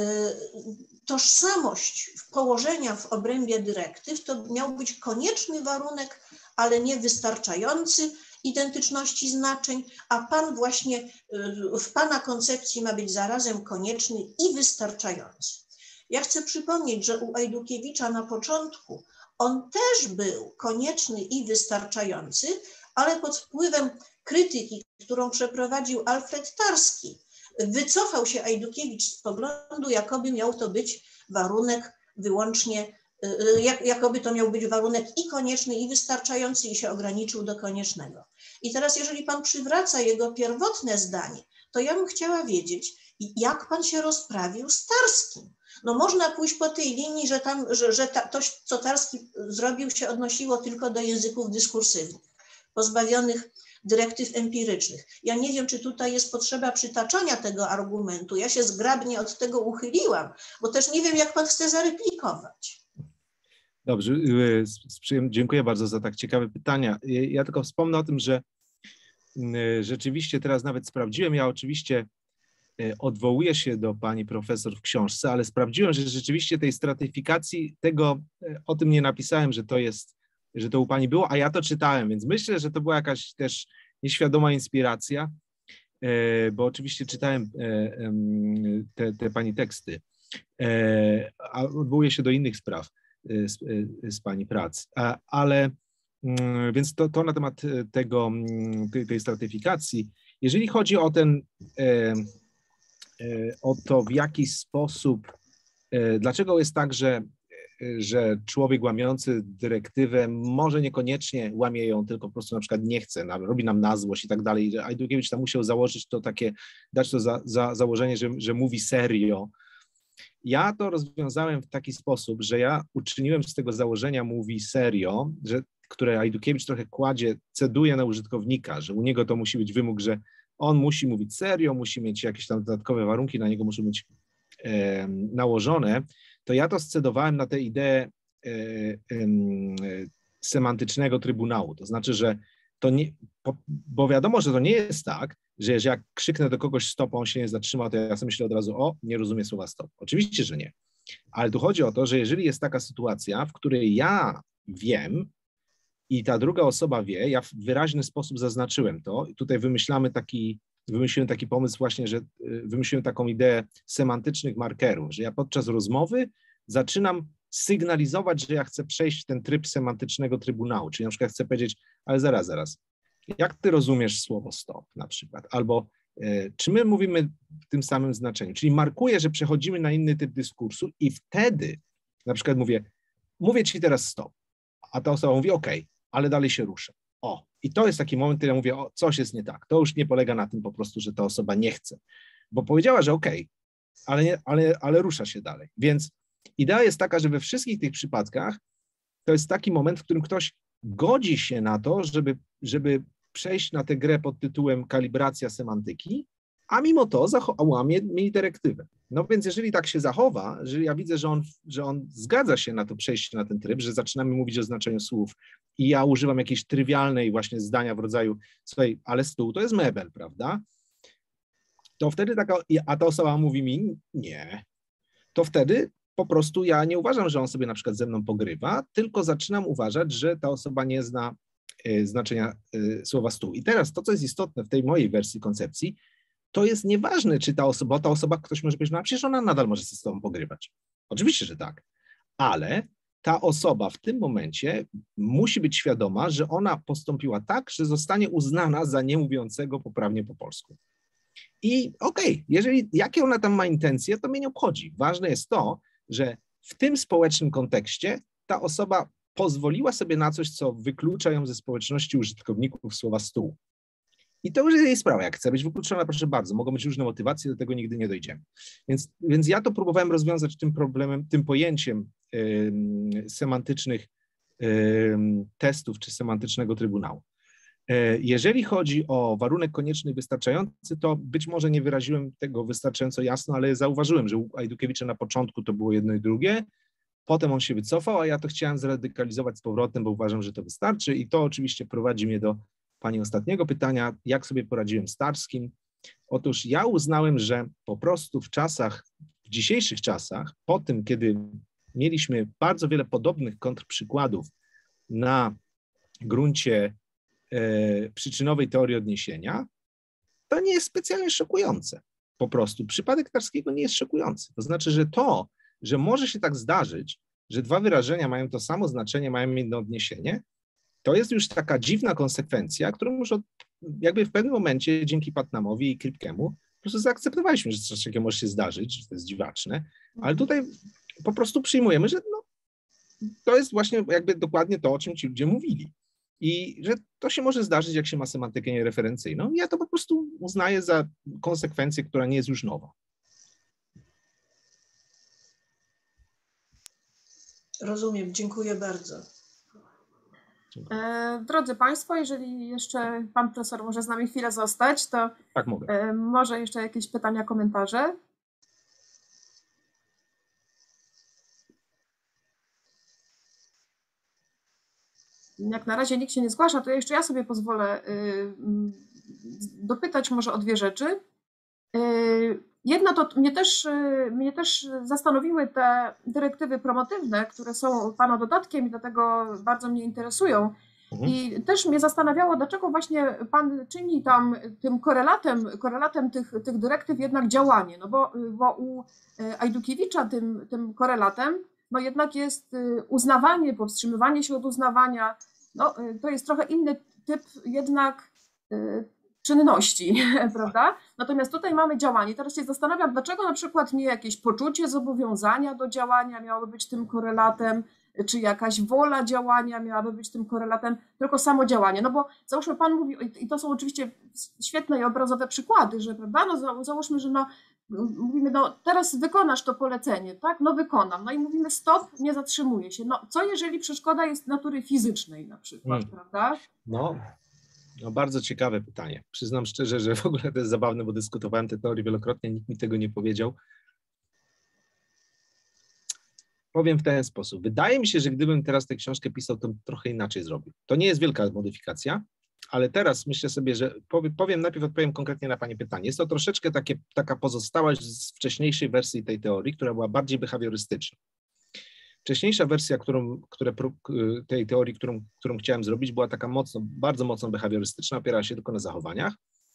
S3: tożsamość położenia w obrębie dyrektyw to miał być konieczny warunek, ale nie wystarczający identyczności znaczeń, a pan właśnie w pana koncepcji ma być zarazem konieczny i wystarczający. Ja chcę przypomnieć, że u Ajdukiewicza na początku on też był konieczny i wystarczający, ale pod wpływem krytyki, którą przeprowadził Alfred Tarski, wycofał się Ajdukiewicz z poglądu, jakoby miał to być warunek wyłącznie, jakoby to miał być warunek i konieczny, i wystarczający, i się ograniczył do koniecznego. I teraz, jeżeli pan przywraca jego pierwotne zdanie, to ja bym chciała wiedzieć, jak pan się rozprawił z Tarskim. No można pójść po tej linii, że, tam, że, że ta, to, co Tarski zrobił, się odnosiło tylko do języków dyskursywnych, pozbawionych dyrektyw empirycznych. Ja nie wiem, czy tutaj jest potrzeba przytaczania tego argumentu. Ja się zgrabnie od tego uchyliłam, bo też nie wiem, jak pan chce zareplikować.
S2: Dobrze, dziękuję bardzo za tak ciekawe pytania. Ja tylko wspomnę o tym, że rzeczywiście teraz nawet sprawdziłem, ja oczywiście odwołuję się do pani profesor w książce, ale sprawdziłem, że rzeczywiście tej stratyfikacji, tego, o tym nie napisałem, że to jest, że to u pani było, a ja to czytałem, więc myślę, że to była jakaś też nieświadoma inspiracja, bo oczywiście czytałem te, te pani teksty, a odwołuję się do innych spraw z, z pani prac, ale więc to, to na temat tego, tej, tej stratyfikacji. Jeżeli chodzi o ten, o to, w jaki sposób, dlaczego jest tak, że, że człowiek łamiący dyrektywę może niekoniecznie łamie ją, tylko po prostu na przykład nie chce, robi nam na złość i tak dalej, że Ajdukiewicz tam musiał założyć to takie, dać to za, za założenie, że, że mówi serio. Ja to rozwiązałem w taki sposób, że ja uczyniłem z tego założenia mówi serio, że, które Ajdukiewicz trochę kładzie, ceduje na użytkownika, że u niego to musi być wymóg, że on musi mówić serio, musi mieć jakieś tam dodatkowe warunki, na niego muszą być e, nałożone, to ja to scedowałem na tę ideę e, e, semantycznego trybunału. To znaczy, że to nie, bo wiadomo, że to nie jest tak, że jeżeli jak krzyknę do kogoś stop, a on się nie zatrzyma, to ja sobie myślę od razu, o, nie rozumie słowa stop. Oczywiście, że nie. Ale tu chodzi o to, że jeżeli jest taka sytuacja, w której ja wiem i ta druga osoba wie, ja w wyraźny sposób zaznaczyłem to i tutaj wymyślamy taki, wymyśliłem taki pomysł właśnie, że wymyśliłem taką ideę semantycznych markerów, że ja podczas rozmowy zaczynam sygnalizować, że ja chcę przejść w ten tryb semantycznego trybunału, czyli na przykład chcę powiedzieć, ale zaraz, zaraz, jak ty rozumiesz słowo stop na przykład, albo e, czy my mówimy w tym samym znaczeniu, czyli markuję, że przechodzimy na inny typ dyskursu i wtedy na przykład mówię, mówię ci teraz stop, a ta osoba mówi ok, ale dalej się rusza. O, i to jest taki moment, kiedy ja mówię, o, coś jest nie tak, to już nie polega na tym po prostu, że ta osoba nie chce, bo powiedziała, że ok, ale, nie, ale, ale rusza się dalej, więc idea jest taka, że we wszystkich tych przypadkach to jest taki moment, w którym ktoś godzi się na to, żeby, żeby przejść na tę grę pod tytułem kalibracja semantyki, a mimo to łamie mi dyrektywę. No więc jeżeli tak się zachowa, że ja widzę, że on, że on zgadza się na to przejście na ten tryb, że zaczynamy mówić o znaczeniu słów i ja używam jakiejś trywialnej właśnie zdania w rodzaju, słuchaj, ale stół to jest mebel, prawda? To wtedy taka, a ta osoba mówi mi nie, to wtedy po prostu ja nie uważam, że on sobie na przykład ze mną pogrywa, tylko zaczynam uważać, że ta osoba nie zna y, znaczenia y, słowa stół. I teraz to, co jest istotne w tej mojej wersji koncepcji, to jest nieważne, czy ta osoba, bo ta osoba, ktoś może powiedzieć, no przecież ona nadal może się z tobą pogrywać. Oczywiście, że tak, ale ta osoba w tym momencie musi być świadoma, że ona postąpiła tak, że zostanie uznana za niemówiącego poprawnie po polsku. I okej, okay, jeżeli jakie ona tam ma intencje, to mnie nie obchodzi. Ważne jest to, że w tym społecznym kontekście ta osoba pozwoliła sobie na coś, co wyklucza ją ze społeczności użytkowników słowa stół. I to już jest jej sprawa. Jak chce być wykluczona, proszę bardzo, mogą być różne motywacje, do tego nigdy nie dojdziemy. Więc, więc ja to próbowałem rozwiązać tym problemem, tym pojęciem y, semantycznych y, testów czy semantycznego trybunału. Jeżeli chodzi o warunek konieczny i wystarczający, to być może nie wyraziłem tego wystarczająco jasno, ale zauważyłem, że u Ajdukiewicza na początku to było jedno i drugie, potem on się wycofał, a ja to chciałem zradykalizować z powrotem, bo uważam, że to wystarczy i to oczywiście prowadzi mnie do pani ostatniego pytania, jak sobie poradziłem z Tarskim. Otóż ja uznałem, że po prostu w czasach, w dzisiejszych czasach, po tym, kiedy mieliśmy bardzo wiele podobnych kontrprzykładów na gruncie E, przyczynowej teorii odniesienia, to nie jest specjalnie szokujące. Po prostu przypadek Tarskiego nie jest szokujący. To znaczy, że to, że może się tak zdarzyć, że dwa wyrażenia mają to samo znaczenie, mają inne odniesienie, to jest już taka dziwna konsekwencja, którą już od, jakby w pewnym momencie dzięki Putnamowi i Kripkemu po prostu zaakceptowaliśmy, że coś takiego może się zdarzyć, że to jest dziwaczne, ale tutaj po prostu przyjmujemy, że no, to jest właśnie jakby dokładnie to, o czym ci ludzie mówili. I że to to się może zdarzyć, jak się ma semantykę niereferencyjną. Ja to po prostu uznaję za konsekwencję, która nie jest już nowa.
S3: Rozumiem, dziękuję bardzo.
S1: E, drodzy Państwo, jeżeli jeszcze Pan Profesor może z nami chwilę zostać, to
S2: Tak mogę.
S1: e, może jeszcze jakieś pytania, komentarze? Jak na razie nikt się nie zgłasza, to jeszcze ja sobie pozwolę y, dopytać może o dwie rzeczy. Y, Jedna to mnie też, y, mnie też zastanowiły te dyrektywy promotywne, które są Pana dodatkiem i dlatego bardzo mnie interesują.
S2: Mhm.
S1: I też mnie zastanawiało, dlaczego właśnie Pan czyni tam tym korelatem, korelatem tych, tych dyrektyw jednak działanie. No bo, bo u Ajdukiewicza tym, tym korelatem no jednak jest uznawanie, powstrzymywanie się od uznawania. No, to jest trochę inny typ jednak czynności, prawda? Natomiast tutaj mamy działanie. Teraz się zastanawiam, dlaczego na przykład nie jakieś poczucie zobowiązania do działania miałoby być tym korelatem, czy jakaś wola działania miałaby być tym korelatem, tylko samo działanie. No bo załóżmy, Pan mówi, i to są oczywiście świetne i obrazowe przykłady, że prawda, no załóżmy, że no mówimy, no teraz wykonasz to polecenie, tak? No wykonam. No i mówimy stop, nie zatrzymuję się. No co jeżeli przeszkoda jest natury fizycznej na przykład,
S2: Hmm.
S1: prawda?
S2: No, no bardzo ciekawe pytanie. Przyznam szczerze, że w ogóle to jest zabawne, bo dyskutowałem tę teorię wielokrotnie, nikt mi tego nie powiedział. Powiem w ten sposób. Wydaje mi się, że gdybym teraz tę książkę pisał, to trochę inaczej zrobił. To nie jest wielka modyfikacja, ale teraz myślę sobie, że powiem, powiem najpierw odpowiem konkretnie na Pani pytanie. Jest to troszeczkę takie, taka pozostałość z wcześniejszej wersji tej teorii, która była bardziej behawiorystyczna. Wcześniejsza wersja, którą, które, tej teorii, którą, którą chciałem zrobić, była taka mocno, bardzo mocno behawiorystyczna, opierała się tylko na zachowaniach.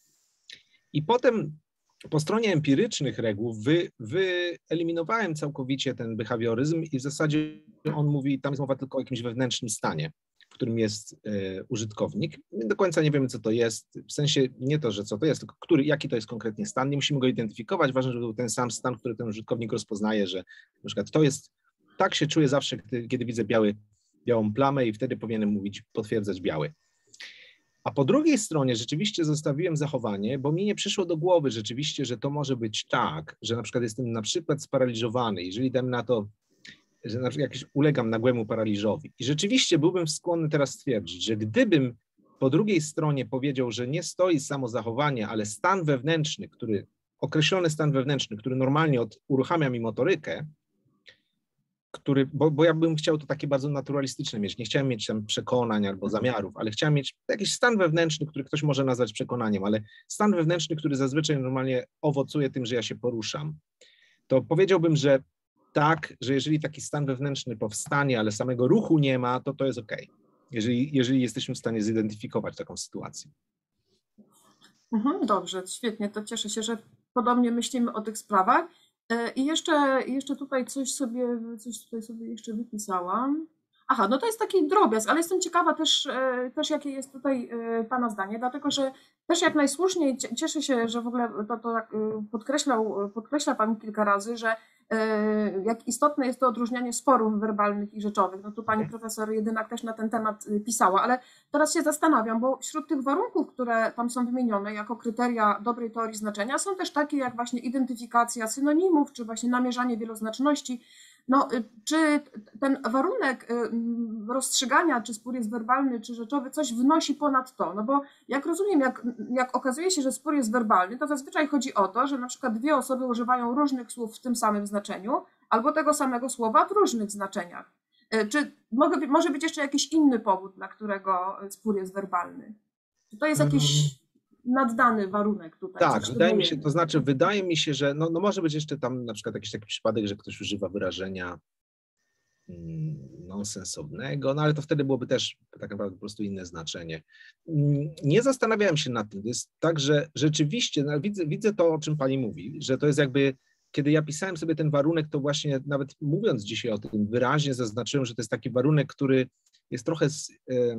S2: I potem po stronie empirycznych reguł wy, wyeliminowałem całkowicie ten behawioryzm i w zasadzie on mówi, tam jest mowa tylko o jakimś wewnętrznym stanie, w którym jest y, użytkownik. My do końca nie wiemy, co to jest, w sensie nie to, że co to jest, tylko który, jaki to jest konkretnie stan. Nie musimy go identyfikować, ważne, żeby był ten sam stan, który ten użytkownik rozpoznaje, że na przykład to jest, tak się czuję zawsze, kiedy, kiedy widzę biały, białą plamę i wtedy powinienem mówić, potwierdzać biały. A po drugiej stronie rzeczywiście zostawiłem zachowanie, bo mi nie przyszło do głowy rzeczywiście, że to może być tak, że na przykład jestem na przykład sparaliżowany, jeżeli dam na to, że na przykład jakiś ulegam nagłemu paraliżowi. I rzeczywiście byłbym skłonny teraz stwierdzić, że gdybym po drugiej stronie powiedział, że nie stoi samo zachowanie, ale stan wewnętrzny, który, określony stan wewnętrzny, który normalnie od, uruchamia mi motorykę, który, bo, bo ja bym chciał to takie bardzo naturalistyczne mieć, nie chciałem mieć tam przekonań albo zamiarów, ale chciałem mieć jakiś stan wewnętrzny, który ktoś może nazwać przekonaniem, ale stan wewnętrzny, który zazwyczaj normalnie owocuje tym, że ja się poruszam. To powiedziałbym, że tak, że jeżeli taki stan wewnętrzny powstanie, ale samego ruchu nie ma, to to jest okej, jeżeli, jeżeli jesteśmy w stanie zidentyfikować taką sytuację.
S1: Mhm, dobrze, świetnie, to cieszę się, że podobnie myślimy o tych sprawach. I jeszcze, jeszcze tutaj coś sobie, coś tutaj sobie jeszcze wypisałam. Aha, no to jest taki drobiazg, ale jestem ciekawa też, też jakie jest tutaj Pana zdanie, dlatego że też jak najsłuszniej cieszę się, że w ogóle to, to podkreślał, podkreśla Pan kilka razy, że jak istotne jest to odróżnianie sporów werbalnych i rzeczowych. No tu Pani profesor Jedynak też na ten temat pisała, ale teraz się zastanawiam, bo wśród tych warunków, które tam są wymienione jako kryteria dobrej teorii znaczenia, są też takie jak właśnie identyfikacja synonimów, czy właśnie namierzanie wieloznaczności. No, czy ten warunek rozstrzygania, czy spór jest werbalny, czy rzeczowy, coś wnosi ponad to? No bo jak rozumiem, jak, jak okazuje się, że spór jest werbalny, to zazwyczaj chodzi o to, że na przykład dwie osoby używają różnych słów w tym samym znaczeniu, albo tego samego słowa w różnych znaczeniach. Czy może, może być jeszcze jakiś inny powód, dla którego spór jest werbalny? Czy to jest jakiś naddany warunek tutaj?
S2: Tak, wydaje mi się, to znaczy wydaje mi się, że no, no może być jeszcze tam na przykład jakiś taki przypadek, że ktoś używa wyrażenia mm, nonsensownego, no ale to wtedy byłoby też tak naprawdę po prostu inne znaczenie. Nie zastanawiałem się nad tym. To jest tak, że rzeczywiście no, widzę, widzę to, o czym Pani mówi, że to jest jakby, kiedy ja pisałem sobie ten warunek, to właśnie nawet mówiąc dzisiaj o tym wyraźnie zaznaczyłem, że to jest taki warunek, który jest trochę, z,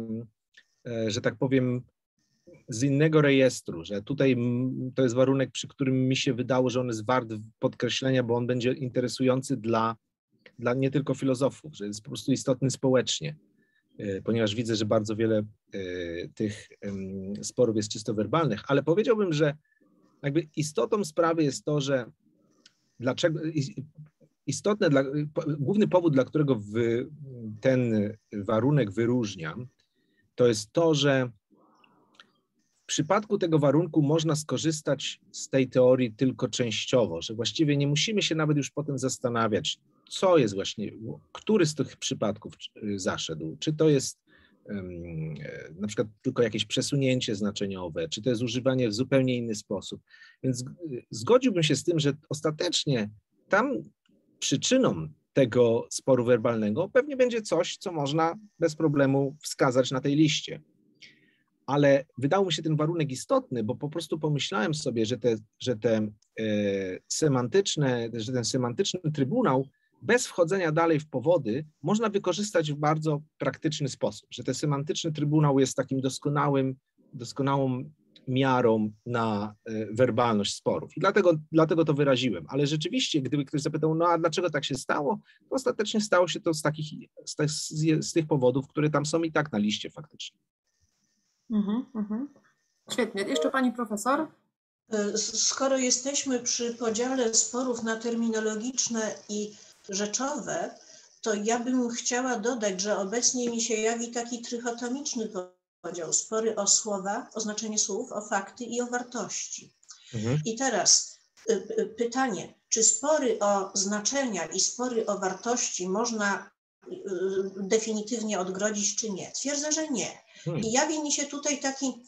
S2: że tak powiem, z innego rejestru, że tutaj to jest warunek, przy którym mi się wydało, że on jest wart podkreślenia, bo on będzie interesujący dla, dla nie tylko filozofów, że jest po prostu istotny społecznie. ponieważ widzę, że bardzo wiele tych sporów jest czysto werbalnych, ale powiedziałbym, że jakby istotą sprawy jest to, że dlaczego istotne, dla, główny powód, dla którego wy, ten warunek wyróżniam, to jest to, że w przypadku tego warunku można skorzystać z tej teorii tylko częściowo, że właściwie nie musimy się nawet już potem zastanawiać, co jest właśnie, który z tych przypadków zaszedł, czy to jest um, na przykład tylko jakieś przesunięcie znaczeniowe, czy to jest używanie w zupełnie inny sposób. Więc zgodziłbym się z tym, że ostatecznie tam przyczyną tego sporu werbalnego pewnie będzie coś, co można bez problemu wskazać na tej liście. Ale wydał mi się ten warunek istotny, bo po prostu pomyślałem sobie, że, te, że, te, e, semantyczne, że ten semantyczny trybunał bez wchodzenia dalej w powody można wykorzystać w bardzo praktyczny sposób, że ten semantyczny trybunał jest takim doskonałym, doskonałą miarą na e, werbalność sporów. I dlatego, dlatego to wyraziłem. Ale rzeczywiście, gdyby ktoś zapytał, no a dlaczego tak się stało, to ostatecznie stało się to z, takich, z, te, z, z tych powodów, które tam są i tak na liście faktycznie.
S1: Mhm, mhm. Świetnie. Jeszcze pani profesor?
S3: Skoro jesteśmy przy podziale sporów na terminologiczne i rzeczowe, to ja bym chciała dodać, że obecnie mi się jawi taki trychotomiczny podział. Spory o słowa, o znaczenie słów, o fakty i o wartości. Mhm. I teraz pytanie, czy spory o znaczenia i spory o wartości można definitywnie odgrodzić, czy nie? Twierdzę, że nie. Hmm. I jawi mi się tutaj taki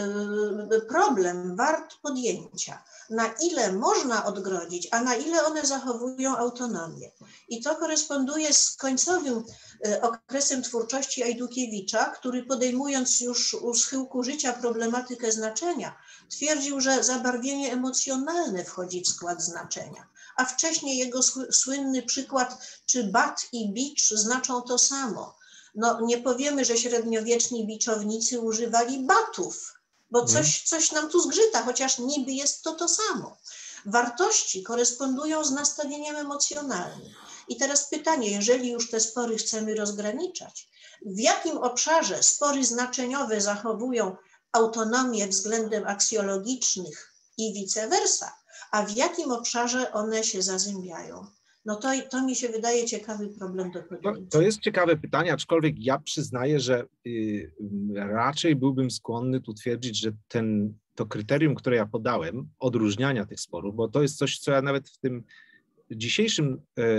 S3: problem wart podjęcia, na ile można odgrodzić, a na ile one zachowują autonomię. I to koresponduje z końcowym okresem twórczości Ajdukiewicza, który podejmując już u schyłku życia problematykę znaczenia, twierdził, że zabarwienie emocjonalne wchodzi w skład znaczenia. A wcześniej jego słynny przykład, czy bat i bicz znaczą to samo. No nie powiemy, że średniowieczni biczownicy używali batów, bo coś, coś nam tu zgrzyta, chociaż niby jest to to samo. Wartości korespondują z nastawieniem emocjonalnym. I teraz pytanie, jeżeli już te spory chcemy rozgraniczać, w jakim obszarze spory znaczeniowe zachowują autonomię względem aksjologicznych i vice versa, a w jakim obszarze one się zazębiają? No to, to mi się wydaje ciekawy problem do podjęcia.
S2: To, to jest ciekawe pytanie, aczkolwiek ja przyznaję, że y, raczej byłbym skłonny tu twierdzić, że ten, to kryterium, które ja podałem, odróżniania tych sporów, bo to jest coś, co ja nawet w tym dzisiejszym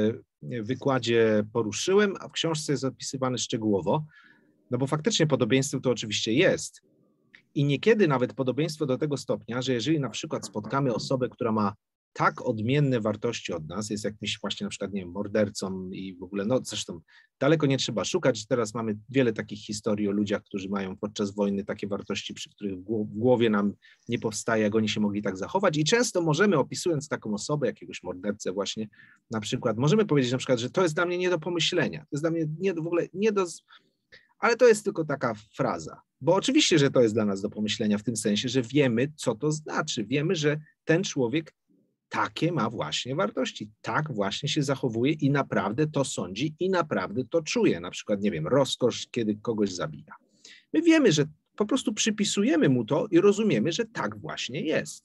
S2: y, wykładzie poruszyłem, a w książce jest opisywany szczegółowo, no bo faktycznie podobieństwo to oczywiście jest. I niekiedy nawet podobieństwo do tego stopnia, że jeżeli na przykład spotkamy osobę, która ma tak odmienne wartości od nas, jest jakimś właśnie na przykład, nie wiem, mordercą i w ogóle, no zresztą daleko nie trzeba szukać, teraz mamy wiele takich historii o ludziach, którzy mają podczas wojny takie wartości, przy których w głowie nam nie powstaje, jak oni się mogli tak zachować i często możemy, opisując taką osobę, jakiegoś mordercę właśnie na przykład, możemy powiedzieć na przykład, że to jest dla mnie nie do pomyślenia, to jest dla mnie nie do, w ogóle nie do, ale to jest tylko taka fraza, bo oczywiście, że to jest dla nas do pomyślenia w tym sensie, że wiemy, co to znaczy, wiemy, że ten człowiek takie ma właśnie wartości, tak właśnie się zachowuje i naprawdę to sądzi i naprawdę to czuje. Na przykład, nie wiem, rozkosz, kiedy kogoś zabija. My wiemy, że po prostu przypisujemy mu to i rozumiemy, że tak właśnie jest.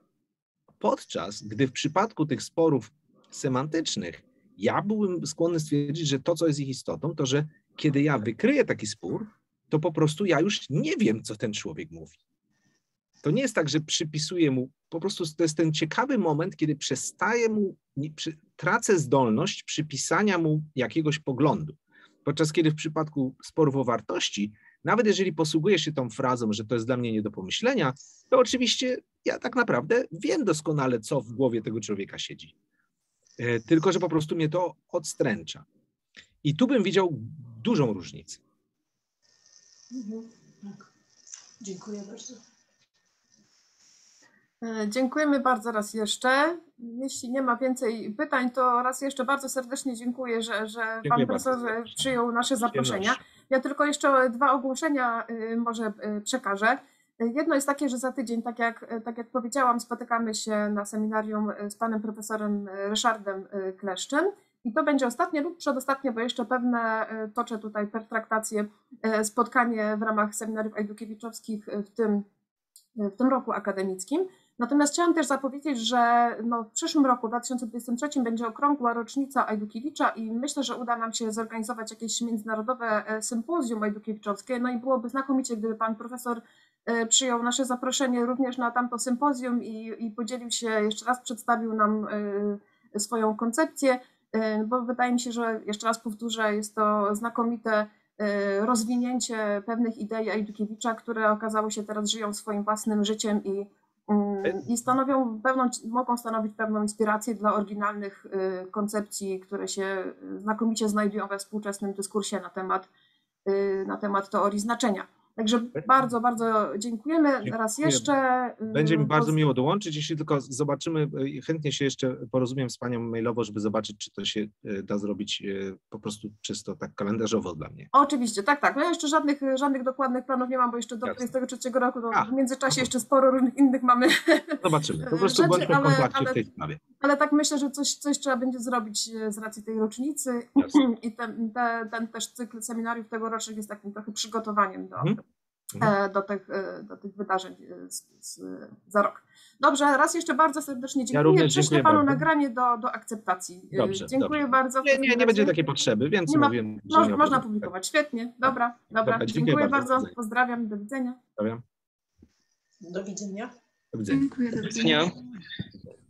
S2: Podczas gdy w przypadku tych sporów semantycznych ja byłbym skłonny stwierdzić, że to, co jest ich istotą, to że kiedy ja wykryję taki spór, to po prostu ja już nie wiem, co ten człowiek mówi. To nie jest tak, że przypisuję mu, po prostu to jest ten ciekawy moment, kiedy przestaję mu, przy, tracę zdolność przypisania mu jakiegoś poglądu. Podczas kiedy w przypadku sporów o wartości, nawet jeżeli posługuję się tą frazą, że to jest dla mnie nie do pomyślenia, to oczywiście ja tak naprawdę wiem doskonale, co w głowie tego człowieka siedzi. E, tylko że po prostu mnie to odstręcza. I tu bym widział dużą różnicę.
S3: Mhm, tak. Dziękuję bardzo.
S1: Dziękujemy bardzo raz jeszcze. Jeśli nie ma więcej pytań, to raz jeszcze bardzo serdecznie dziękuję, że, że pan profesor przyjął nasze zaproszenia. Ja tylko jeszcze dwa ogłoszenia może przekażę. Jedno jest takie, że za tydzień, tak jak, tak jak powiedziałam, spotykamy się na seminarium z panem profesorem Ryszardem Kleszczem I to będzie ostatnie lub przedostatnie, bo jeszcze pewne toczę tutaj pertraktacje, spotkanie w ramach seminariów ejdukiewiczowskich w tym, w tym roku akademickim. Natomiast chciałam też zapowiedzieć, że no w przyszłym roku, w dwa tysiące dwudziestym trzecim, będzie okrągła rocznica Ajdukiewicza i myślę, że uda nam się zorganizować jakieś międzynarodowe sympozjum ejdukiewiczowskie. No i byłoby znakomicie, gdyby pan profesor przyjął nasze zaproszenie również na tamto sympozjum i, i podzielił się, jeszcze raz przedstawił nam swoją koncepcję, bo wydaje mi się, że jeszcze raz powtórzę, jest to znakomite rozwinięcie pewnych idei Ajdukiewicza, które okazało się teraz żyją swoim własnym życiem i i stanowią pewną, mogą stanowić pewną inspirację dla oryginalnych koncepcji, które się znakomicie znajdują we współczesnym dyskursie na temat, na temat teorii znaczenia. Także bardzo, bardzo dziękujemy. Dziękuję. Raz jeszcze.
S2: Będzie mi bardzo miło dołączyć, jeśli tylko zobaczymy, chętnie się jeszcze porozumiem z panią mailowo, żeby zobaczyć, czy to się da zrobić po prostu czysto tak kalendarzowo dla mnie.
S1: Oczywiście, tak, tak. No ja jeszcze żadnych, żadnych dokładnych planów nie mam, bo jeszcze do dwudziestego trzeciego roku, no w międzyczasie jeszcze sporo różnych innych mamy.
S2: Zobaczymy, po prostu rzeczy, bądźmy w kontakcie ale, w tej sprawie.
S1: Ale tak myślę, że coś, coś trzeba będzie zrobić z racji tej rocznicy. Jasne. I ten, ten, ten też cykl seminariów tegorocznych jest takim trochę przygotowaniem do, hmm. do, tych, do tych wydarzeń z, z, za rok. Dobrze, raz jeszcze bardzo serdecznie dziękuję. Ja Prześlę panu bardzo. nagranie do, do akceptacji.
S2: Dobrze,
S1: dziękuję
S2: dobrze.
S1: bardzo.
S2: Nie, nie, nie będzie takiej potrzeby, więc
S1: nie ma,
S2: mówię,
S1: mo, nie można publikować. Świetnie, dobra, dobra.
S2: dobra
S1: dziękuję, dziękuję bardzo.
S2: bardzo.
S1: Pozdrawiam, do widzenia.
S2: Pozdrawiam.
S3: Do widzenia.
S2: Do widzenia.
S4: Dziękuję, do widzenia.